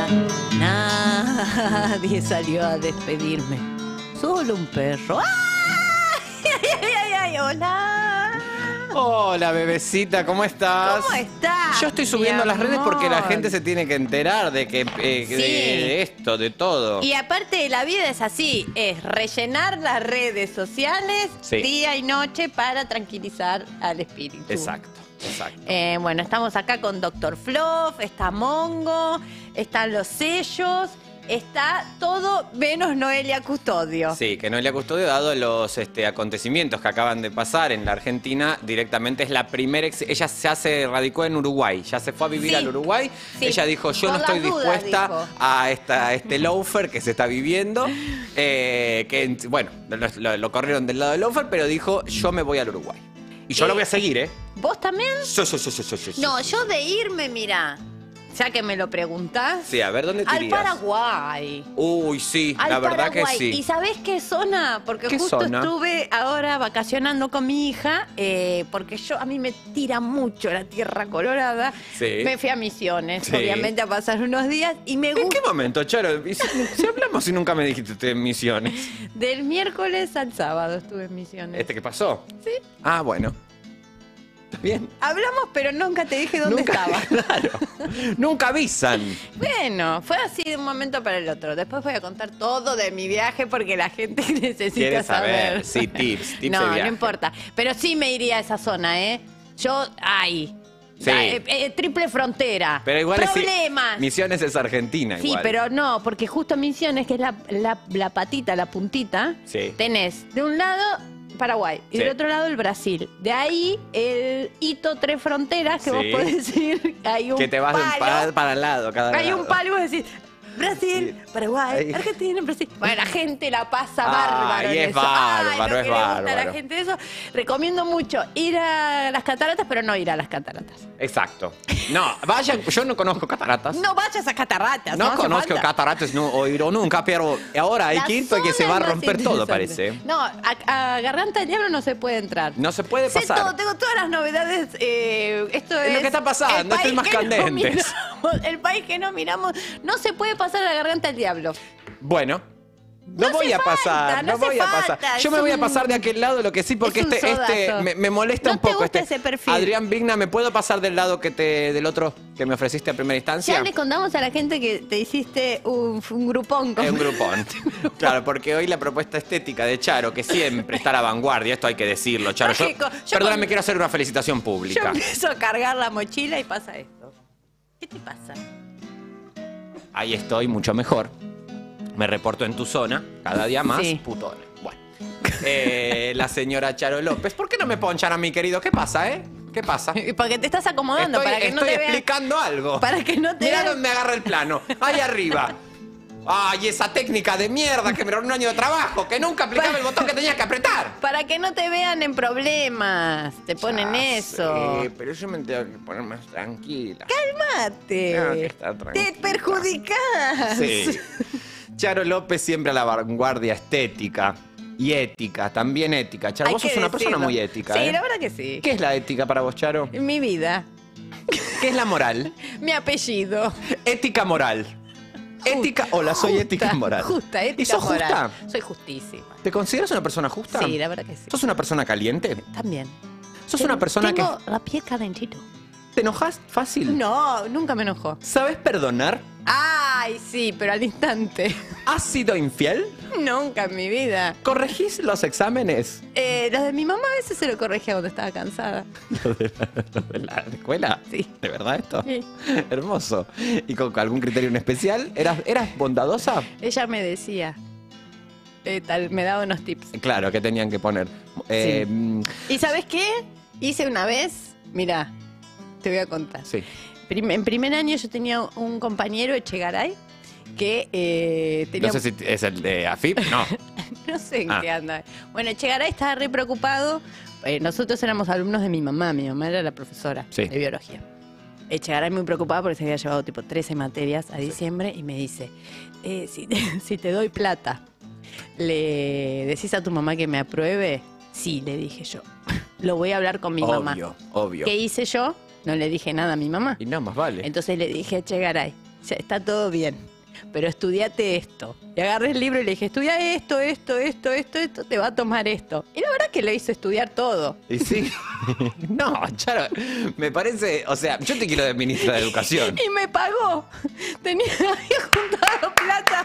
Nadie salió a despedirme. Solo un perro. ¡Ay, ay, ay, ay! ¡Hola! Hola, bebecita, ¿cómo estás? ¿Cómo estás? Yo estoy subiendo a las redes porque la amor? gente se tiene que enterar de que de esto, de todo. Y aparte la vida es así, es rellenar las redes sociales Sí. día y noche para tranquilizar al espíritu. Exacto, exacto. Bueno, estamos acá con Dr. Fluff, está Mongo, están los sellos, está todo menos Noelia Custodio. Sí, que Noelia Custodio, dado los acontecimientos que acaban de pasar en la Argentina, directamente es la primera... Ella ya se radicó en Uruguay, ya se fue a vivir Sí, al Uruguay. sí. Ella dijo, yo no Por estoy las dudas, dispuesta dijo. a este loafer que se está viviendo. Que, bueno, lo corrieron del lado del loafer, pero dijo, yo me voy al Uruguay. Y yo lo voy a seguir, ¿eh? ¿Vos también? Sí. No, yo de irme, mira, ya que me lo preguntás, Sí, a ver, ¿dónde te al irías? Paraguay. Uy, sí, Al la verdad Paraguay. que sí. ¿Y sabés qué zona? Porque ¿Qué justo zona? estuve ahora vacacionando con mi hija, porque a mí me tira mucho la tierra colorada. Sí. Me fui a Misiones, Sí. obviamente, a pasar unos días y me ¿En gusta. qué momento, Charo? Si hablamos y nunca me dijiste de Misiones. Del miércoles al sábado estuve en Misiones. ¿Qué pasó? Sí. Ah, bueno. ¿Está bien? Hablamos, pero nunca te dije dónde Nunca, estaba. claro. Nunca avisan. Bueno, fue así de un momento para el otro. Después voy a contar todo de mi viaje porque la gente necesita ¿Quieres saber. saber? Sí, tips de No, viaje. no importa. Pero sí me iría a esa zona, ¿eh? Yo, Sí. triple frontera. Pero igual Problemas. Misiones es Argentina, Sí, igual. pero no, porque justo Misiones, que es la patita, la puntita, Sí. tenés de un lado Paraguay y Sí. del otro lado el Brasil. De ahí el hito Tres Fronteras, que Sí. vos podés ir, hay un Que te vas de un palo, para el lado, cada hay lado. un palo y vos decís, Brasil, Sí. Paraguay, Ahí. Argentina, Brasil. Bueno, la gente la pasa Ay, bárbaro. en es eso. bárbaro, Ay, lo es que le gusta a la bárbaro. gente eso. Recomiendo mucho ir a las cataratas, pero no ir a las cataratas. Exacto. No, vayan, yo no conozco cataratas. No vayas a cataratas. No hace conozco falta. cataratas, no oído nunca, pero ahora hay La quinto que se zona va a es más romper todo, interesante. parece. No, a Garganta del Diablo no se puede entrar. No se puede Sé pasar. todo, tengo todas las novedades. Esto Es lo que está pasando, el país estoy más que no candentes. miramos, el país que no miramos. No se puede pasar a la Garganta del Diablo. Bueno, no No voy hace a pasar, falta, no no voy a hace pasar. falta, Yo es me voy a un- pasar de aquel lado, lo que sí, porque es un sodazo. me molesta No un te poco. gusta ese perfil. Adrián Vigna, ¿me puedo pasar del lado del otro que me ofreciste a primera instancia? Ya le contamos a la gente que te hiciste un grupón. con- Es un grupón. Claro, porque hoy la propuesta estética de Charo, que siempre está a la vanguardia, esto hay que decirlo, Charo. Mágico. Yo Perdóname, con- quiero hacer una felicitación Yo pública. empiezo a cargar la mochila y pasa esto. ¿Qué te pasa? Ahí estoy, mucho mejor. Me reporto en tu zona, cada día más, Sí. putona. Bueno. La señora Charo López. ¿Por qué no me ponchan a mi querido? ¿Qué pasa, ¿Qué pasa? Porque te estás acomodando para que no estoy te vean. explicando algo. Para que no te Mirá vean. dónde agarra el plano. Ahí arriba. Ay, esa técnica de mierda que me robó un año de trabajo, que nunca aplicaba el botón que tenía que apretar. Para que no te vean en problemas. Te ponen Ya eso. sé, pero yo me tengo que poner más tranquila. Cálmate. Tengo que estar Te tranquila. perjudicás. Sí. Charo López siempre a la vanguardia estética y ética, también ética. Charo, Hay vos sos que una persona decirlo. muy ética, Sí, ¿eh? la verdad que sí. ¿Qué es la ética para vos, Charo? Mi vida. ¿Qué es la moral? Mi apellido. Ética moral. Ética, hola, soy Justa, ética y moral. Justa, ética ¿Y sos moral. justa? Soy justísima. ¿Te consideras una persona justa? Sí, la verdad que sí. ¿Sos una persona caliente? También. ¿Sos una persona que Tengo la piel calentito. te enojas fácil? No, nunca me enojó. ¿Sabes perdonar? Ay, sí, pero al instante. ¿Has sido infiel? Nunca en mi vida. ¿Corregís los exámenes? Los de mi mamá a veces se lo corregía cuando estaba cansada. ¿Lo de la escuela? Sí. ¿De verdad esto? Sí. Hermoso. ¿Y con algún criterio en especial? ¿Eras bondadosa? Ella me decía, me daba unos tips. Claro, que tenían que poner. ¿Y sabes qué? Hice una vez, mira, te voy a contar. Sí. En primer año yo tenía un compañero, Echegaray, que tenía... No sé si es el de AFIP, no. No sé en Ah. qué anda. Bueno, Echegaray estaba re preocupado. Nosotros éramos alumnos de mi mamá era la profesora Sí. de biología. Echegaray muy preocupada porque se había llevado tipo 13 materias a diciembre y me dice, si te doy plata, ¿le decís a tu mamá que me apruebe? Sí, le dije yo. Lo voy a hablar con mi mamá. Obvio. ¿Qué hice yo? No le dije nada a mi mamá. Y no, más vale. Entonces le dije a Echegaray, ya está todo bien, pero estudiate esto. Y agarré el libro y le dije, estudia esto, te va a tomar esto. Y la verdad que lo hizo estudiar todo. Y sí. No, Charo, me parece, o sea, yo te quiero de ministra de Educación. Y me pagó. Había juntado plata.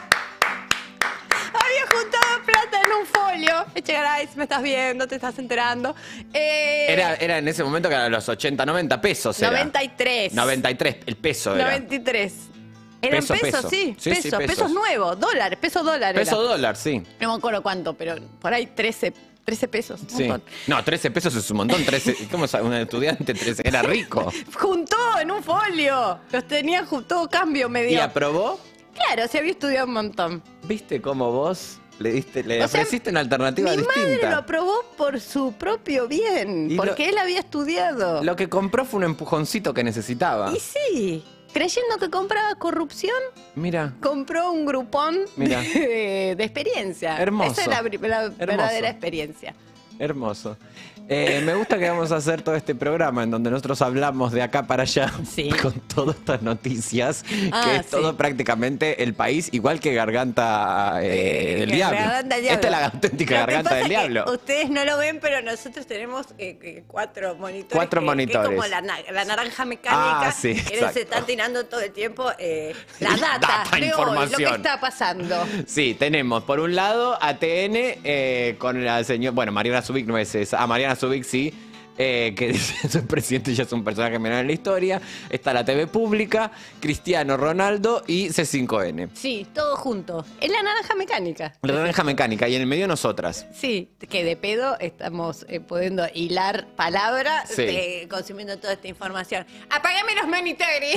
En un folio. Echegaray, si me estás viendo, te estás enterando. Era en ese momento que eran los 80, 90 pesos. 93. 93, el peso era. 93. Eran Peso, pesos, sí. Sí, sí, pesos nuevos, dólares, peso dólar. Peso era. dólar, sí. No me acuerdo cuánto, pero por ahí 13 pesos. Un Sí. montón. No, 13 pesos es un montón. 13, ¿cómo sabe un estudiante? 13, era rico. Juntó en un folio. Los tenía todo cambio, me ¿Y dio. aprobó? Claro, se había estudiado un montón. ¿Viste cómo vos le O sea, ofreciste una alternativa Mi distinta? madre lo aprobó por su propio bien, Y porque él había estudiado. Lo que compró fue un empujoncito que necesitaba. Y sí, creyendo que compraba corrupción, Mira. compró un grupón Mira. de experiencia. Hermoso. Esa es la verdadera experiencia. Hermoso. Me gusta que vamos a hacer todo este programa en donde nosotros hablamos de acá para allá Sí. con todas estas noticias, Ah, que es sí. todo prácticamente el país, igual que Garganta del Diablo. Garganta del Diablo. Esta es la auténtica Lo que Garganta pasa del es que Diablo. Ustedes no lo ven, pero nosotros tenemos 4 monitores. 4 que monitores. como la naranja mecánica. Ah, sí, que exacto. se están tirando todo el tiempo la data, Data, de hoy, lo información. que está pasando. Sí, tenemos por un lado ATN con la señora, bueno, Mariana Zubik no es esa, Mariana Zubik sí, que es el presidente y ya es un personaje menor en la historia. Está la TV pública, Cristiano Ronaldo y C5N. Sí, todo junto. Es la naranja mecánica. La naranja mecánica y en el medio nosotras. Sí, que de pedo estamos pudiendo hilar palabras Sí. consumiendo toda esta información. ¡Apágame los monitores!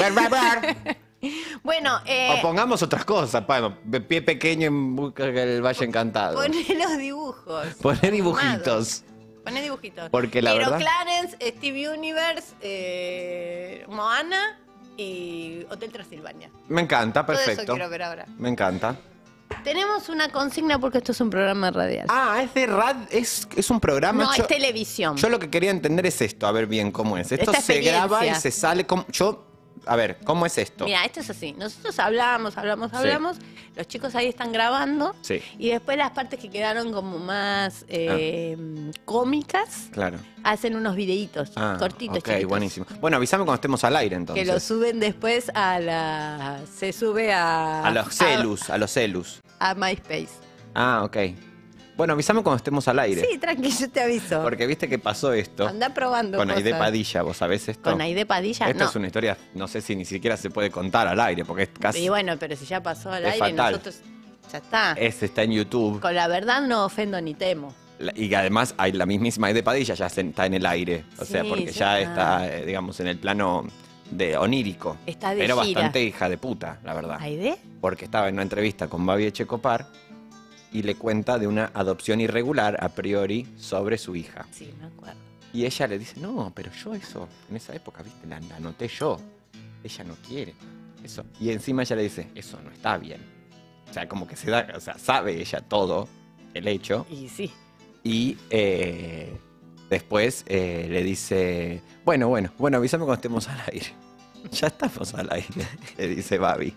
Bueno, O pongamos otras cosas, bueno, Pie Pequeño en busca del Valle Encantado. poné los dibujos. Poner dibujitos. Poné dibujitos. Porque la Pero verdad- Clarence, Steve Universe, Moana y Hotel Transilvania. Me encanta, Todo eso perfecto. quiero ver ahora. Me encanta. Tenemos una consigna porque esto es un programa radial. Ah, es de es un programa. no, yo, es televisión. yo lo que quería entender es esto, a ver bien cómo es. Esto Esta se graba y experiencia. se sale. A ver, ¿cómo es esto? Mira, esto es así. Nosotros hablamos. Los chicos ahí están grabando. Sí. Y después las partes que quedaron como más cómicas, Claro. hacen unos videitos cortitos, ok, chiquitos. buenísimo. Bueno, avísame cuando estemos al aire Que entonces. lo suben después se sube A los celus. A MySpace. Ah, ok. Bueno, avísame cuando estemos al aire. Sí, tranqui, yo te aviso. Porque viste que pasó esto. Anda probando Con Aide cosas. Padilla, ¿vos sabés esto? Con Aide Padilla, Esta no. es una historia, no sé si ni siquiera se puede contar al aire, porque es casi. Y bueno, pero si ya pasó al Es aire, fatal. nosotros ya está. Está en YouTube. Con la verdad no ofendo ni temo. Y además hay la mismísima Aide Padilla ya está en el aire. O sea, Sí, porque ya ya está. está, digamos, en el plano de onírico. Está de Pero gira. bastante hija de puta, la verdad. ¿Aide? Porque estaba en una entrevista con Babi Echecopar y le cuenta de una adopción irregular a priori sobre su hija. Sí, me acuerdo. Y ella le dice, no, pero yo eso, en esa época, viste, la anoté yo. Ella no quiere eso. Y encima ella le dice, eso no está bien. O sea, como que sabe ella todo, el hecho. Y sí. Y después le dice, bueno, avísame cuando estemos al aire. Ya estamos al aire, le dice Babi.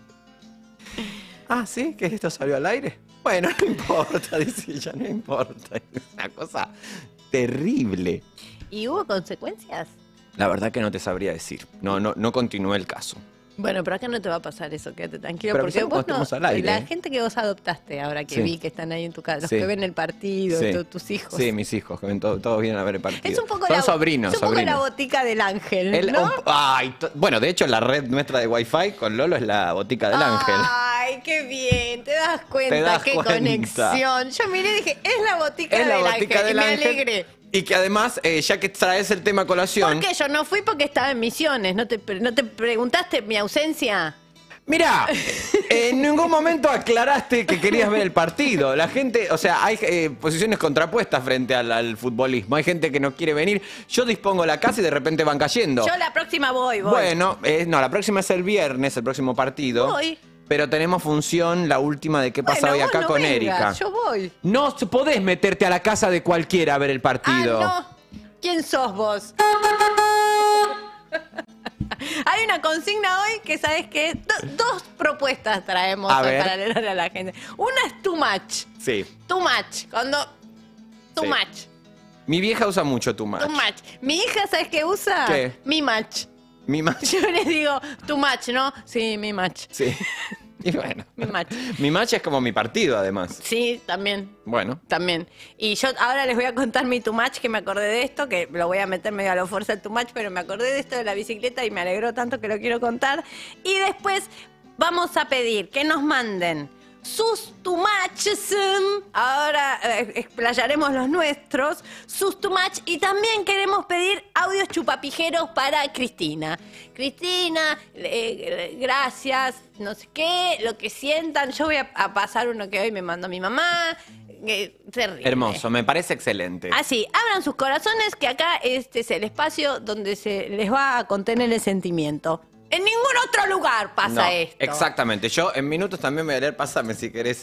Ah, ¿sí? ¿Que esto salió al aire? Bueno, no importa, dice ella, no importa. Es una cosa terrible. ¿Y hubo consecuencias? La verdad que no te sabría decir. No continué el caso. Bueno, pero acá no te va a pasar eso, quédate tranquilo. Pero porque avisame vos cuando estemos al aire, la ¿eh? gente que vos adoptaste ahora que Sí. vi que están ahí en tu casa, los Sí. que ven el partido, Sí. tus hijos. Sí, mis hijos, que ven todos vienen a ver el partido. Es un poco Son sobrinos, es un poco la sobrinos. botica del ángel, ¿no? Bueno, de hecho, la red nuestra de Wi-Fi con Lolo es la botica del ángel. Ay, qué bien, te das cuenta, Te das qué cuenta. conexión. Yo miré y dije, es la botica Es la del botica ángel, del y me ángel. alegré. Y que además, ya que traes el tema a colación. ¿Por qué yo no fui? Porque estaba en Misiones. ¿No te preguntaste mi ausencia? Mirá, en ningún momento aclaraste que querías ver el partido. La gente, o sea, hay posiciones contrapuestas frente al futbolismo. Hay gente que no quiere venir. Yo dispongo la casa y de repente van cayendo. Yo la próxima voy. Bueno, no, la próxima es el viernes, el próximo partido. Voy. Pero tenemos función, la última de qué Bueno, pasa hoy vos acá no con vengas, Erika. Yo voy. No podés meterte a la casa de cualquiera a ver el partido. Ah, no. ¿Quién sos vos? Hay una consigna hoy que, ¿sabes qué? Dos propuestas traemos A hoy ver. para leer a la gente. Una es too much. Sí. Too much. Cuando... Too Sí. much. Mi vieja usa mucho too much. Too much. Mi hija, ¿sabes qué usa? ¿Qué? Mi match. Mi match. Yo les digo, too much, ¿no? Sí, mi match. Sí. Y bueno. Mi match. Mi match es como mi partido, además. Sí, también. Bueno. También. Y yo ahora les voy a contar mi too much, que me acordé de esto, que lo voy a meter medio a la fuerza el too much, pero me acordé de esto de la bicicleta y me alegró tanto que lo quiero contar. Y después vamos a pedir que nos manden sus too muches. Ahora explayaremos los nuestros. Sus too much. Y también queremos pedir audios chupapijeros para Cristina. Cristina, gracias, no sé qué, lo que sientan. Yo voy a pasar uno que hoy me mandó mi mamá. Terrible. Hermoso, me parece excelente. Así, abran sus corazones, que acá este es el espacio donde se les va a contener el sentimiento. En ningún otro lugar pasa No, esto. exactamente. Yo en minutos también me voy a leer, pásame si querés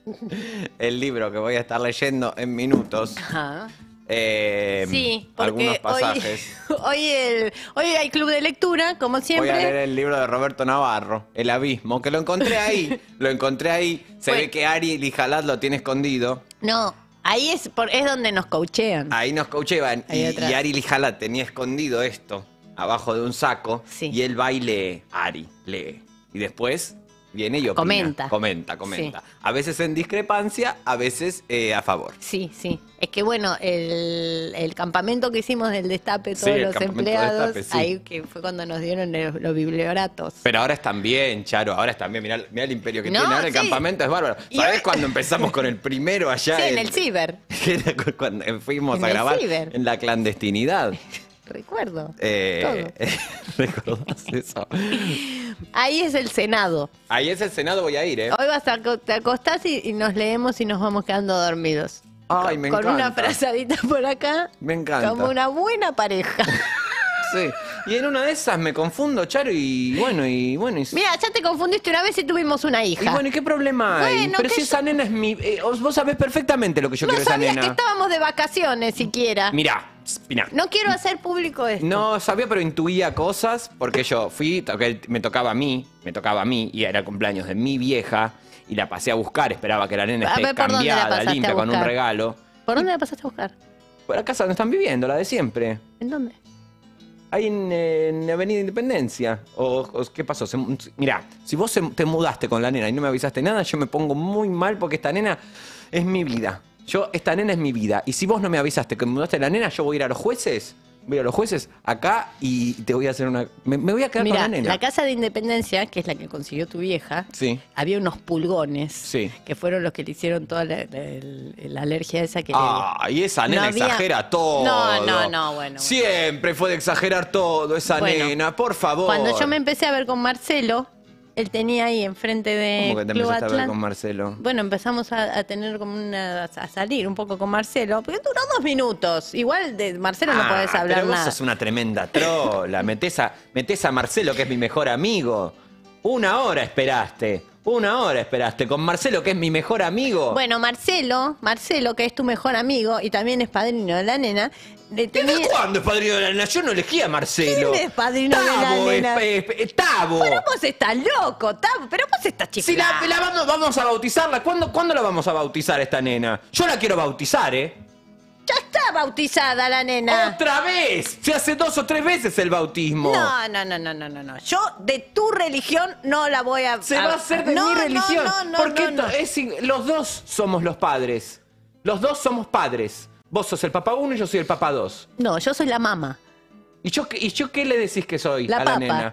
el libro que voy a estar leyendo en minutos. Ajá. Algunos Sí, porque hoy, pasajes. hoy hay club de lectura, como Voy a siempre. leer el libro de Roberto Navarro, El Abismo, que lo encontré ahí. Lo encontré ahí. Se Bueno. ve que Ari Lijalat lo tiene escondido. No, ahí es donde nos coachean. Ahí nos coacheban. Ahí Y atrás. Ari Lijalat tenía escondido esto abajo de un saco. Sí. Y él va y lee. Ari lee. Y después viene y opina. Comenta. Comenta. A veces en discrepancia, a veces a favor. Sí, sí. Es que bueno, el campamento que hicimos del destape, Sí, todos el los campamento empleados, Destape, sí. ahí que fue cuando nos dieron los biblioratos. Pero ahora están bien, Charo, ahora están bien. Mirá el imperio que No, tiene. Ahora el sí. campamento es bárbaro. Y ¿Sabés ahora- cuando empezamos con el primero allá? Sí, en el ciber, Era cuando fuimos En a el grabar ciber. en la clandestinidad. recuerdo. ¿Recordás eso? Ahí es el Senado. Ahí es el Senado, voy a ir, ¿eh? Hoy te acostás y nos leemos y nos vamos quedando dormidos. Ay, me Con una encanta. frazadita por acá. Me encanta. Como una buena pareja. Sí. Y en una de esas me confundo, Charo, y bueno. Mira, ya te confundiste una vez y tuvimos una Y hija. bueno, ¿y qué problema hay? Bueno, Pero que si esa nena es mi... vos sabés perfectamente lo que yo no quiero de esa sabías nena. que estábamos de vacaciones siquiera. Mirá. No quiero hacer público esto. No sabía, pero intuía cosas porque yo fui, me tocaba a mí, y era el cumpleaños de mi vieja y la pasé a buscar, esperaba que la nena A esté ver, ¿por dónde la cambiada, pasaste limpia, a con un buscar? regalo. ¿Por dónde la pasaste a buscar? Por la casa donde están viviendo, la de siempre. ¿En dónde? Ahí en Avenida Independencia. ¿Qué pasó? Mirá, si vos te mudaste con la nena y no me avisaste nada, yo me pongo muy mal porque esta nena es mi vida. Esta nena es mi vida. Y si vos no me avisaste que me mudaste la nena, yo voy a ir a los jueces. Voy a los jueces acá y te voy a hacer una... Me voy a quedar Mira, con la nena. la casa de Independencia, que es la que consiguió tu vieja, Sí. había unos pulgones Sí. que fueron los que le hicieron toda la alergia esa que le Y esa nena No había- exagera todo. No, bueno. Siempre fue de exagerar todo esa Bueno, nena, por favor. Cuando yo me empecé a ver con Marcelo, él tenía ahí enfrente de ¿Cómo que te Club empezaste a ver Atlán- con Marcelo? Bueno, empezamos a tener como a salir un poco con Marcelo, porque duró 2 minutos. Igual de Marcelo no podés hablar pero vos nada. sos una tremenda trola. Metés a Marcelo, que es mi mejor amigo. 1 hora esperaste. 1 hora esperaste. Con Marcelo, que es mi mejor amigo. Bueno, Marcelo, que es tu mejor amigo y también es padrino de la nena, le tenía... ¿Desde cuándo es padrino de la nena? Yo no elegí a Marcelo. ¿Quién es padrino de la Tabo nena? Tabo. Pero vos estás loco, pero vos estás Si la chiflada. vamos a bautizarla, ¿cuándo la vamos a bautizar esta nena? Yo la quiero bautizar, ¿eh? Ya está bautizada la nena. ¡Otra vez! Se hace 2 o 3 veces el bautismo. No. Yo de tu religión no la voy a... Se va a hacer de mi religión. No, porque no. los dos somos los padres. Los dos somos padres. Vos sos el papá 1 y yo soy el papá 2. No, yo soy la mamá. ¿Y yo qué le decís que soy La a la papa. nena?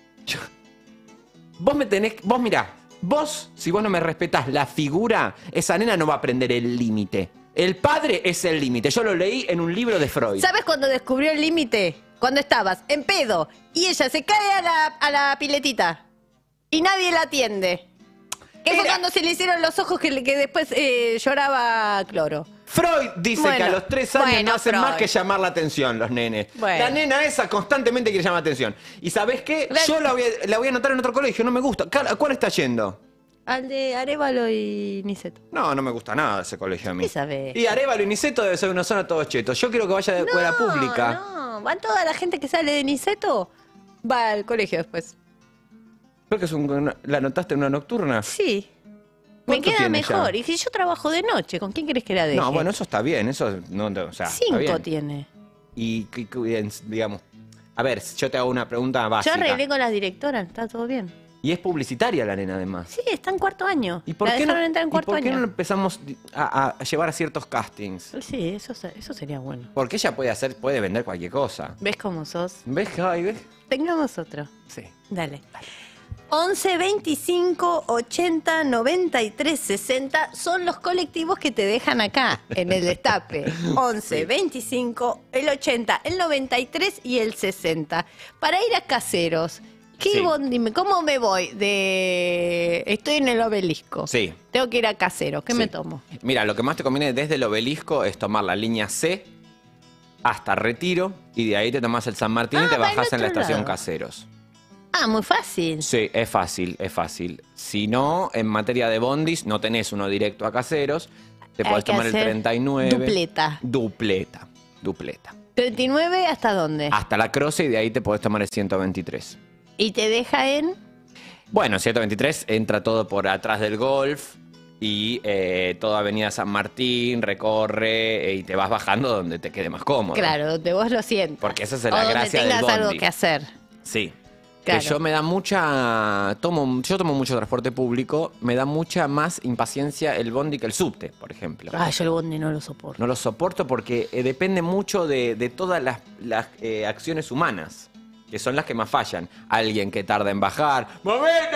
Vos mirá, si vos no me respetás la figura, esa nena no va a aprender el límite. El padre es el límite. Yo lo leí en un libro de Freud. ¿Sabes cuándo descubrió el límite? Cuando estabas en pedo y ella se cae a la piletita y nadie la atiende. Que fue cuando se le hicieron los ojos que después lloraba cloro. Freud dice Bueno, que a los 3 años bueno, no hacen Freud. más que llamar la atención los nenes. Bueno. La nena esa constantemente quiere llamar la atención. ¿Y sabés qué? La- Yo la voy a anotar en otro colegio, no me gusta. ¿A cuál está yendo? Al de Arévalo y Niceto. No me gusta nada ese colegio a mí. ¿Qué sabés? Y Arévalo y Niceto debe ser una zona todos chetos. Yo quiero que vaya de escuela pública. No, van toda la gente que sale de Niceto Va al colegio después. Creo que ¿la anotaste en una nocturna? Sí. Me ¿Cuánto queda tiene mejor. ya? Y si yo trabajo de noche, ¿con quién querés que la deje? No, bueno, eso está bien. Eso no, o sea, está 5 bien. tiene. Y, digamos, a ver, yo te hago una pregunta Yo básica. arreglé con las directoras, está todo bien. Y es publicitaria la nena, además. Sí, está en cuarto año. ¿Y por la qué dejaron entrar en cuarto ¿y por qué año. no empezamos a llevar a ciertos castings? Sí, eso sería bueno. Porque ella puede vender cualquier cosa. ¿Ves cómo sos? ¿Ves, Javi? ¿Ves? Tengamos otro. Sí. Dale. 11 25 80 93 60 son los colectivos que te dejan acá en el Destape. 11 25, el 80, el 93 y el 60. Para ir a Caseros, Sí. ¿cómo me voy? Estoy en el Obelisco. Sí. Tengo que ir a Caseros. ¿Qué Sí. me tomo? Mira, lo que más te conviene desde el Obelisco es tomar la línea C hasta Retiro y de ahí te tomás el San Martín y te va al bajás en la otro estación lado. Caseros. Ah, muy fácil. Sí, es fácil, es fácil. Si no, en materia de bondis, no tenés uno directo a Caseros, te Hay podés que tomar el hacer 39. dupleta. Dupleta. 39, ¿hasta dónde? Hasta la Croce y de ahí te podés tomar el 123. Y te deja en... Bueno, 123 entra todo por atrás del Golf y toda Avenida San Martín, recorre y te vas bajando donde te quede más cómodo. Claro, donde vos lo sientas. Porque esa es o la donde gracia del tengas bondi. algo que hacer. Sí. Claro. Que yo me da yo tomo mucho transporte público, me da mucha más impaciencia el bondi que el subte, por ejemplo. Ah, yo el bondi no lo soporto. No lo soporto porque depende mucho de todas las acciones humanas, que son las que más fallan. Alguien que tarda en bajar. ¡Momento!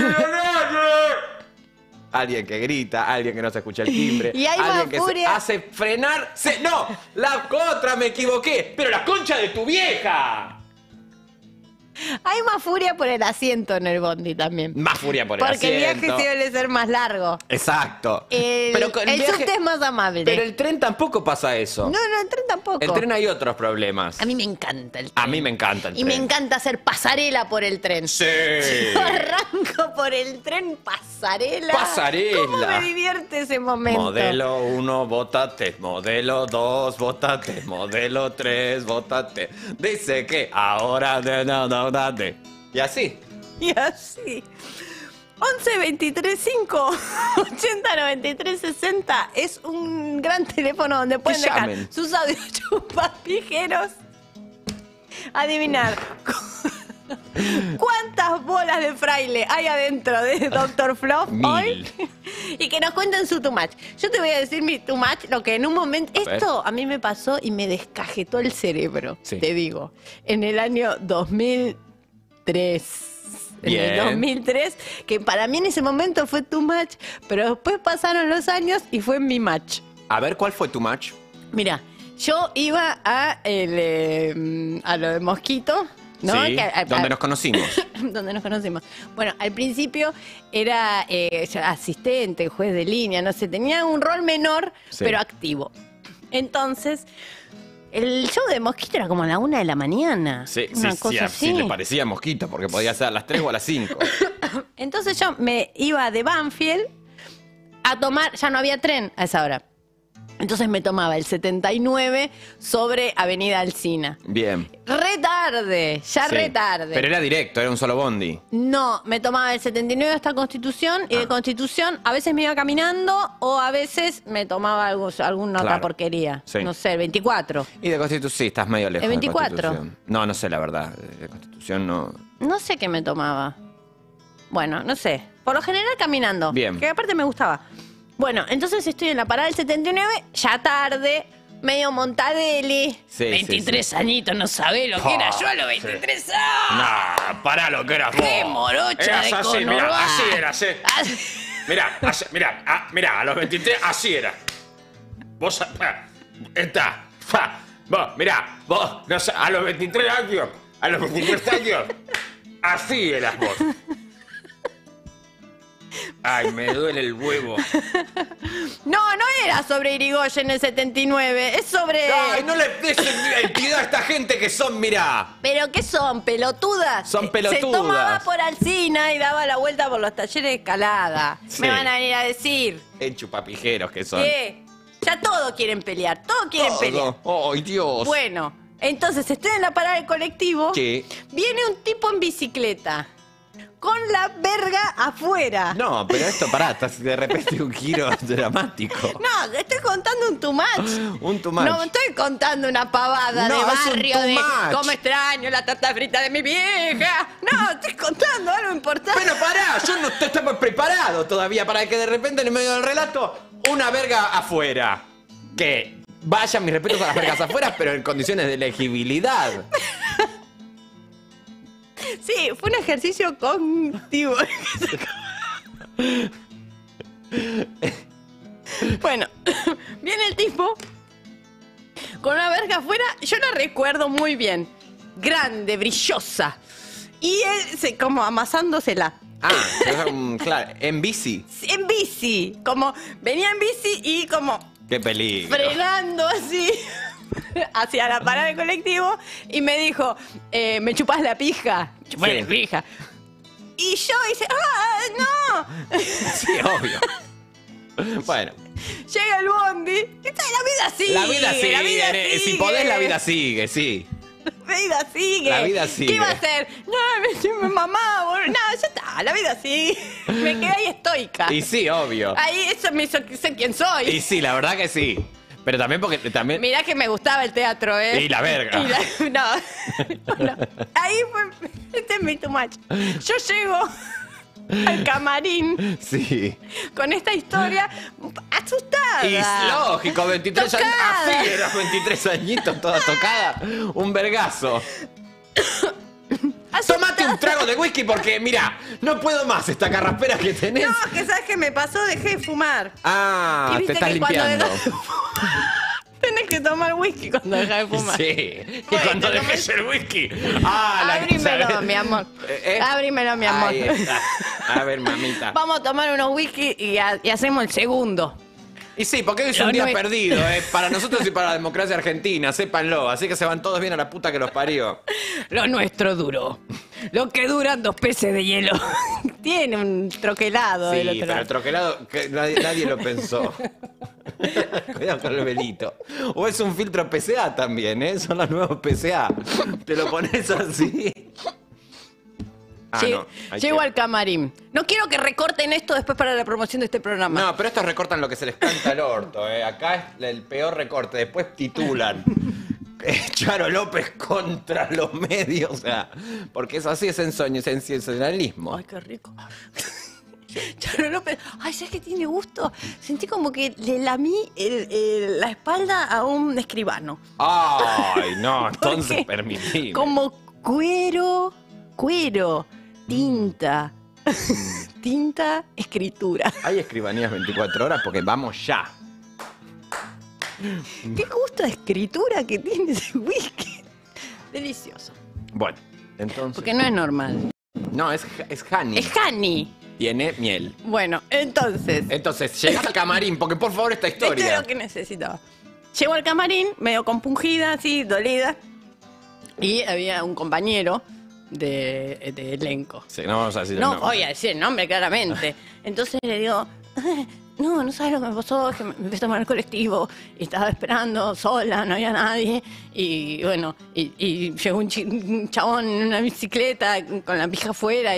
Alguien que grita, alguien que no se escucha el timbre, Y hay alguien más que furia. se hace frenar. ¡No! ¡La otra me equivoqué! ¡Pero la concha de tu vieja! Hay más furia por el asiento en el bondi también. Más furia por el Porque el asiento. viaje suele ser más largo. Exacto. El viaje- subte es más amable. Pero el tren tampoco pasa eso. No, el tren tampoco. El tren hay otros problemas. A mí me encanta el tren. A mí me encanta el Y tren. me encanta hacer pasarela por el tren. Sí. Yo arranco por el tren pasarela. Pasarela. ¿Cómo me divierte ese momento? Modelo 1, bótate. Modelo 2, bótate. Modelo 3, bótate. Dice que ahora no, date. Y así. Y así. 11 23 5 80 93 60 es un gran teléfono donde pueden Que dejar llamen. sus audios chupapijeros. Adivinar cuántas bolas de fraile hay adentro de Dr. Fluff 1000. hoy y que nos cuenten su too much. Yo te voy a decir mi too much, lo que en un momento... A ver. Esto a mí me pasó y me descajetó el cerebro, Sí. te digo. En el año 2003. En el Bien. 2003, que para mí en ese momento fue too much, pero después pasaron los años y fue mi match. A ver, ¿cuál fue tu match? Mira, yo iba a lo de Mosquito, ¿no? Sí, donde nos conocimos. Donde nos conocimos. Bueno, al principio era asistente, juez de línea, no sé, tenía un rol menor, Sí. pero activo. Entonces, el show de Mosquito era como a la 1 de la mañana. Sí, una cosa así. sí, le parecía mosquito, porque podía ser a las 3 o a las 5. Entonces yo me iba de Banfield a tomar, ya no había tren a esa hora. Entonces me tomaba el 79 sobre Avenida Alsina. Bien. Re tarde, ya Sí. re tarde. Pero era directo, era un solo bondi. No, me tomaba el 79 hasta Constitución y de Constitución a veces me iba caminando o a veces me tomaba alguna otra Claro. porquería. Sí. No sé, el 24. Y de Constitución, sí, estás medio lejos. ¿El de 24? Constitución. No sé la verdad. De Constitución no. No sé qué me tomaba. Bueno, no sé. Por lo general caminando. Bien. Que aparte me gustaba. Bueno, entonces estoy en la parada del 79, ya tarde, medio Montadeli. Sí, 23 añitos, no sabés lo que era yo a los 23 años. Nah, pará lo que eras ¡Qué morocha Eras de así, mirá, conurbá! así eras, Mirá, a los 23 así era. Vos, vos, mirá, vos, no sé, a los 23 años, así eras vos. Ay, me duele el huevo. No era sobre Irigoyen en el 79, es sobre... Ay, no le des piedad a esta gente que son, mirá. ¿Pero qué son? ¿Pelotudas? Son Se pelotudas. tomaba por Alsina y daba la vuelta por los talleres de escalada. Sí. Me van a venir a decir En chupapijeros que son. que ya todos quieren pelear, todos quieren pelear. Todo. Ay, Dios. Bueno, Entonces estoy en la parada del colectivo. Sí. Viene un tipo en bicicleta. Con la verga afuera. No, pero esto, pará, estás de repente un giro dramático. No, estoy contando un too much. Un too much. No estoy contando una pavada No, de es un barrio too de much. cómo extraño la tarta frita de mi vieja. No, estoy contando algo importante. Bueno, pará, yo no estaba preparado todavía para que de repente en el medio del relato una verga afuera. Que vayan mis respetos a las vergas afuera, pero en condiciones de legibilidad. Sí, fue un ejercicio cognitivo. Bueno, viene el tipo con una verga afuera. Yo la recuerdo muy bien. Grande, brillosa. Y él como amasándosela. Claro, en bici. En bici. Como venía en bici y como Qué peligro. frenando así hacia la parada del colectivo y me dijo, ¿me chupas la pija? Chupame la pija. Y yo hice, ¡ah, no! Sí, obvio. Bueno. Llega el bondi. La vida sigue. La vida sigue. La vida Si sigue. podés, la vida sigue, sí. La vida sigue. La vida sigue. ¿Qué iba a hacer? No, mi mamá, boludo. No, ya está, la vida sigue. Me quedé ahí estoica. Y sí, obvio. Ahí eso me hizo ser quien soy. Y sí, la verdad que sí. Pero también porque también. Mirá que me gustaba el teatro, ¿eh? Y la verga. No. Ahí fue. Este es mi too much. Yo llego al camarín Sí. con esta historia asustada. Y lógico, 23 años. Tocada. Así eras 23 añitos, toda tocada. Un vergazo. Asustada. Tómate un trago de whisky porque, mira, no puedo más esta carraspera que tenés. No, que sabes qué me pasó, dejé de fumar. Ah, Y te viste estás que cuando limpiando. dejas de fumar, tenés que tomar whisky cuando dejas de fumar. Sí. Y Bueno, cuando te dejes tomás- el whisky. Ah, Abrímelo, ¿sabes? mi amor. Abrímelo, mi amor. Ahí está. A ver, mamita. Vamos a tomar unos whisky y hacemos el segundo. Y sí, porque hoy es Lo un día nue- perdido, para nosotros y para la democracia argentina, sépanlo. Así que se van todos bien a la puta que los parió. Lo nuestro duró. Lo que duran 2 peces de hielo. Tiene un troquelado del Sí, otro pero lado. el troquelado, que nadie lo pensó. Cuidado con el velito. O es un filtro PCA también, ¿eh? Son los nuevos PCA. Te lo pones así. Llego hay al que- camarín. No quiero que recorten esto después para la promoción de este programa. No, pero estos recortan lo que se les canta el orto, ¿eh? Acá es el peor recorte. Después titulan. Charo López contra los medios, o sea, porque es así, es sensacionalismo. Ay, qué rico. Charo López, ay, ¿sabes qué tiene gusto? Sentí como que le lamí la espalda a un escribano. Ay, no, entonces Porque permitime. como cuero, tinta, tinta, escritura. Hay escribanías 24 horas porque vamos ya. Qué gusto de escritura que tiene ese whisky. Delicioso. Bueno, entonces. Porque no es normal. No, es honey. Es honey. Tiene miel. Bueno, entonces. Entonces, llegas al camarín, porque por favor esta Esto es historia. lo que necesitaba. Llego al camarín, medio compungida, así, dolida. Y había un compañero de elenco. Sí, no vamos a decir el No, nombre. voy a decir el nombre claramente. Entonces le digo, no sabes lo que me pasó, es que me empecé a tomar el colectivo y estaba esperando sola, no había nadie. Y bueno, y llegó un chabón en una bicicleta con la pija afuera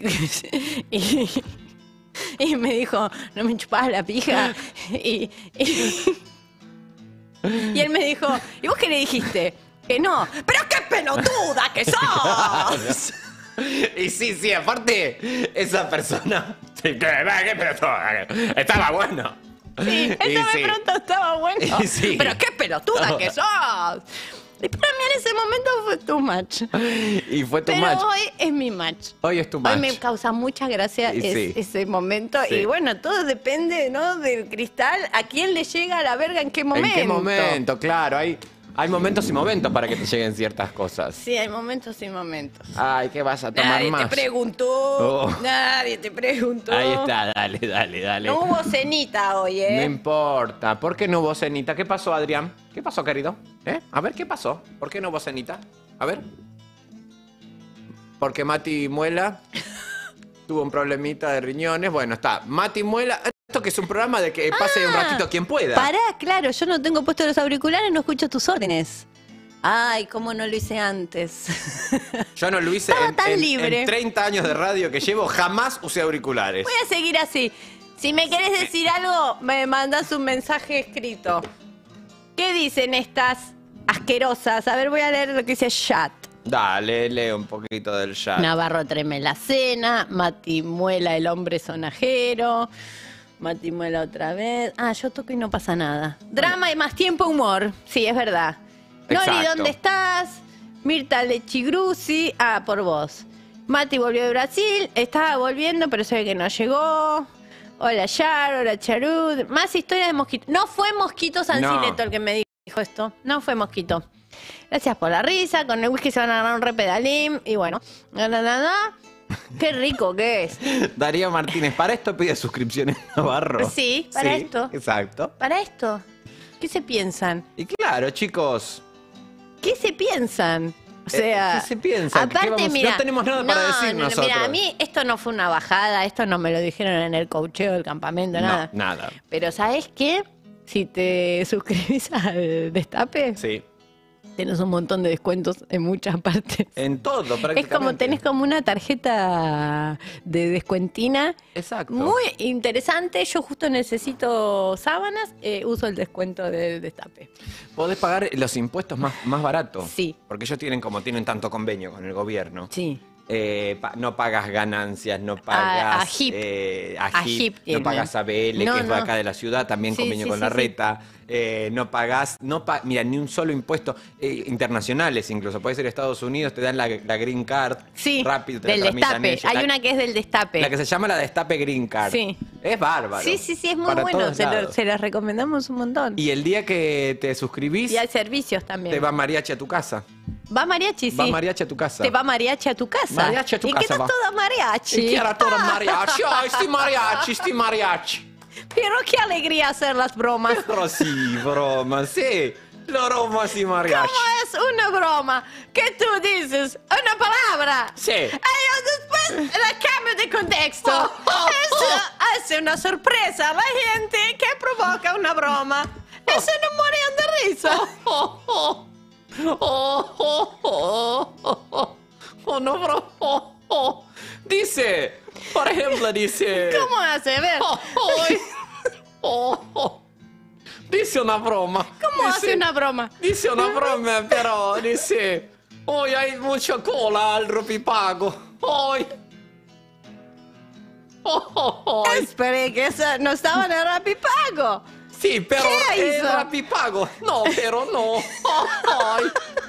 y me dijo, no me chupabas la pija. Y él me dijo, ¿y vos qué le dijiste? Que no. ¡Pero qué pelotuda que sos! Y sí, aparte, esa persona. Sí, qué pelotuda. Estaba bueno. Sí, Y eso sí. de pronto estaba bueno. Y sí. ¡Pero qué pelotuda que sos! Y para mí en ese momento fue too much. Y fue tu Pero match. hoy es mi match. Hoy es tu Hoy match. me causa mucha gracia Y sí. ese momento. Sí. Y bueno, todo depende, ¿no? Del cristal, a quién le llega a la verga, en qué momento. ¿En qué momento? Claro, hay momentos y momentos para que te lleguen ciertas cosas. Sí, hay momentos y momentos. Ay, ¿qué vas a tomar Nadie más? te preguntó. Oh. Nadie te preguntó. Ahí está, dale. No hubo cenita hoy, ¿eh? No importa. ¿Por qué no hubo cenita? ¿Qué pasó, Adrián? ¿Qué pasó, querido? A ver, ¿qué pasó? ¿Por qué no hubo cenita? A ver. Porque Mati Muela tuvo un problemita de riñones. Bueno, está. Mati Muela. Esto que es un programa de que pase un ratito quien pueda. Pará, claro, yo no tengo puestos los auriculares, no escucho tus órdenes. Ay, cómo no lo hice antes. Yo no lo hice Estaba tan libre. en 30 años de radio que llevo, jamás usé auriculares. Voy a seguir así. Si me querés decir algo, me mandas un mensaje escrito. ¿Qué dicen estas asquerosas? A ver, voy a leer lo que dice chat. Dale, lee un poquito del chat. Navarro treme la cena. Mati Muela, el hombre sonajero. Mati Muela otra vez. Ah, yo toco y no pasa nada. Drama y más tiempo, humor. Sí, es verdad. Nori, Exacto. ¿dónde estás? Mirta Lechigruzzi. Ah, por vos. Mati volvió de Brasil. Estaba volviendo, pero se ve que no llegó. Hola, Char. Hola, Charud. Más historias de Mosquito. No fue Mosquito Sancineto el que me dijo esto. No fue Mosquito. Gracias por la risa. Con el whisky se van a ganar un repedalín. Y bueno. Qué rico que es. Darío Martínez, para esto pide suscripciones Navarro. Sí, para esto. Exacto. Para esto. ¿Qué se piensan? Y claro, chicos. ¿Qué se piensan? O sea, ¿qué se piensan? ¿Qué aparte, vamos? mira, No tenemos nada para decir nosotros. Mira, a mí esto no fue una bajada, esto no me lo dijeron en el coacheo del campamento, nada. No, nada. Pero ¿sabes qué? Si te suscribís al Destape, Sí. tenés un montón de descuentos en muchas partes. En todo, prácticamente. Es como tenés como una tarjeta de descuentina. Exacto. Muy interesante. Yo justo necesito sábanas, uso el descuento del Destape. Podés pagar los impuestos más baratos. Sí. Porque ellos tienen tanto convenio con el gobierno. Sí. No pagas ganancias, no pagas A HIP. a A HIP, HIP no tienen. pagas ABL, No, que es no. acá de la ciudad, también Sí, convenio sí, con sí, la sí. reta. No pagás, mira, ni un solo impuesto. Internacionales incluso, puede ser Estados Unidos, te dan la Green Card. Sí, rápido, te la del tramitan Destape. ellos. Hay una que es del Destape. La que se llama la Destape Green Card. Sí. Es bárbaro. Sí, sí, sí, es muy Para bueno. todos lados. Se las recomendamos un montón. Y el día que te suscribís, Y hay servicios también. te va mariachi a tu casa. Va mariachi, sí. Va mariachi a tu casa. Te va mariachi a tu casa. Mariachi a tu y casa queda va. toda mariachi. Y que era todo mariachi. Ay, sti mariachi. Pero qué alegría hacer las bromas. Pero sí, broma, sí. La broma sí mariachi. ¿Cómo es una broma que tú dices una palabra? Sí. Y yo después la cambio de contexto. Eso hace una sorpresa a la gente que provoca una broma. Y se no morían de risa. No, bro. Dice, por ejemplo, dice. ¿Cómo hace? A ver. Dice una broma. ¿Cómo hace una broma? Dice una broma, pero dice, hoy hay mucha cola al ropipago. Hoy. Esperé que eso no estaba en el Rapipago. Sí, pero ¿Qué es hizo? rapipago. No, pero no. Ay.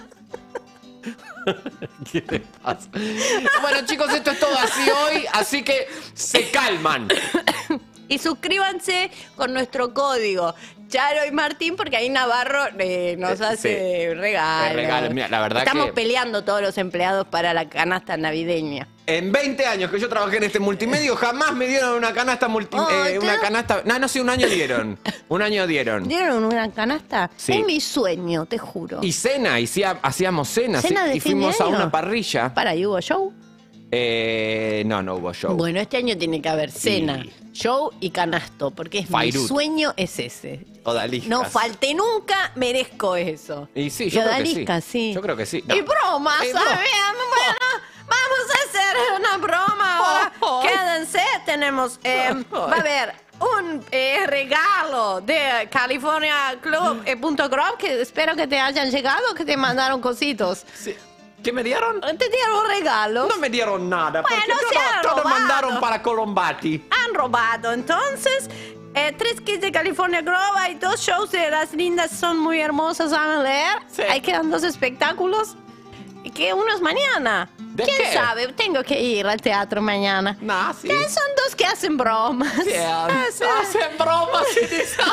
¿Qué le pasa? Bueno, chicos, esto es todo así hoy, así que se calman. Y suscríbanse con nuestro código Charo y Martín, porque ahí Navarro nos hace regalos. Regalos. Mira, la verdad Estamos que- peleando todos los empleados para la canasta navideña. En 20 años que yo trabajé en este multimedio, jamás me dieron una canasta una canasta. No, sí, un año dieron. Un año dieron. ¿Dieron una canasta? Sí. Es mi sueño, te juro. Y cena, hacíamos cenas. ¿Cena de y fin de fuimos a año? una parrilla. Para, ¿y hubo show? No hubo show. Bueno, este año tiene que haber cena, Sí. show y canasto, porque es Fairut. mi sueño es ese. Odaliscas. No falte nunca, merezco eso. Y sí, Y yo creo que sí. odaliscas, sí. Yo creo que sí. Y bromas, Y ¿sabes? bro- Bueno, vamos a hacer una broma ahora. Oh, oh. Quédense, tenemos, va a haber un regalo de CaliforniaClub.com que espero que te hayan llegado, que te mandaron cositos. Sí. ¿Qué me dieron? Te dieron un regalo. No me dieron nada, Bueno, porque se han todo robado. mandaron para Colombati. Han robado, entonces, 3 kits de California Grove, hay 2 shows de Las Lindas, son muy hermosas, van a leer. Sí. Ahí quedan 2 espectáculos. Y que uno es mañana. ¿De ¿Quién qué? sabe? Tengo que ir al teatro mañana. Nah, sí. Que son 2 que hacen bromas. Sí, hacen bromas y dicen.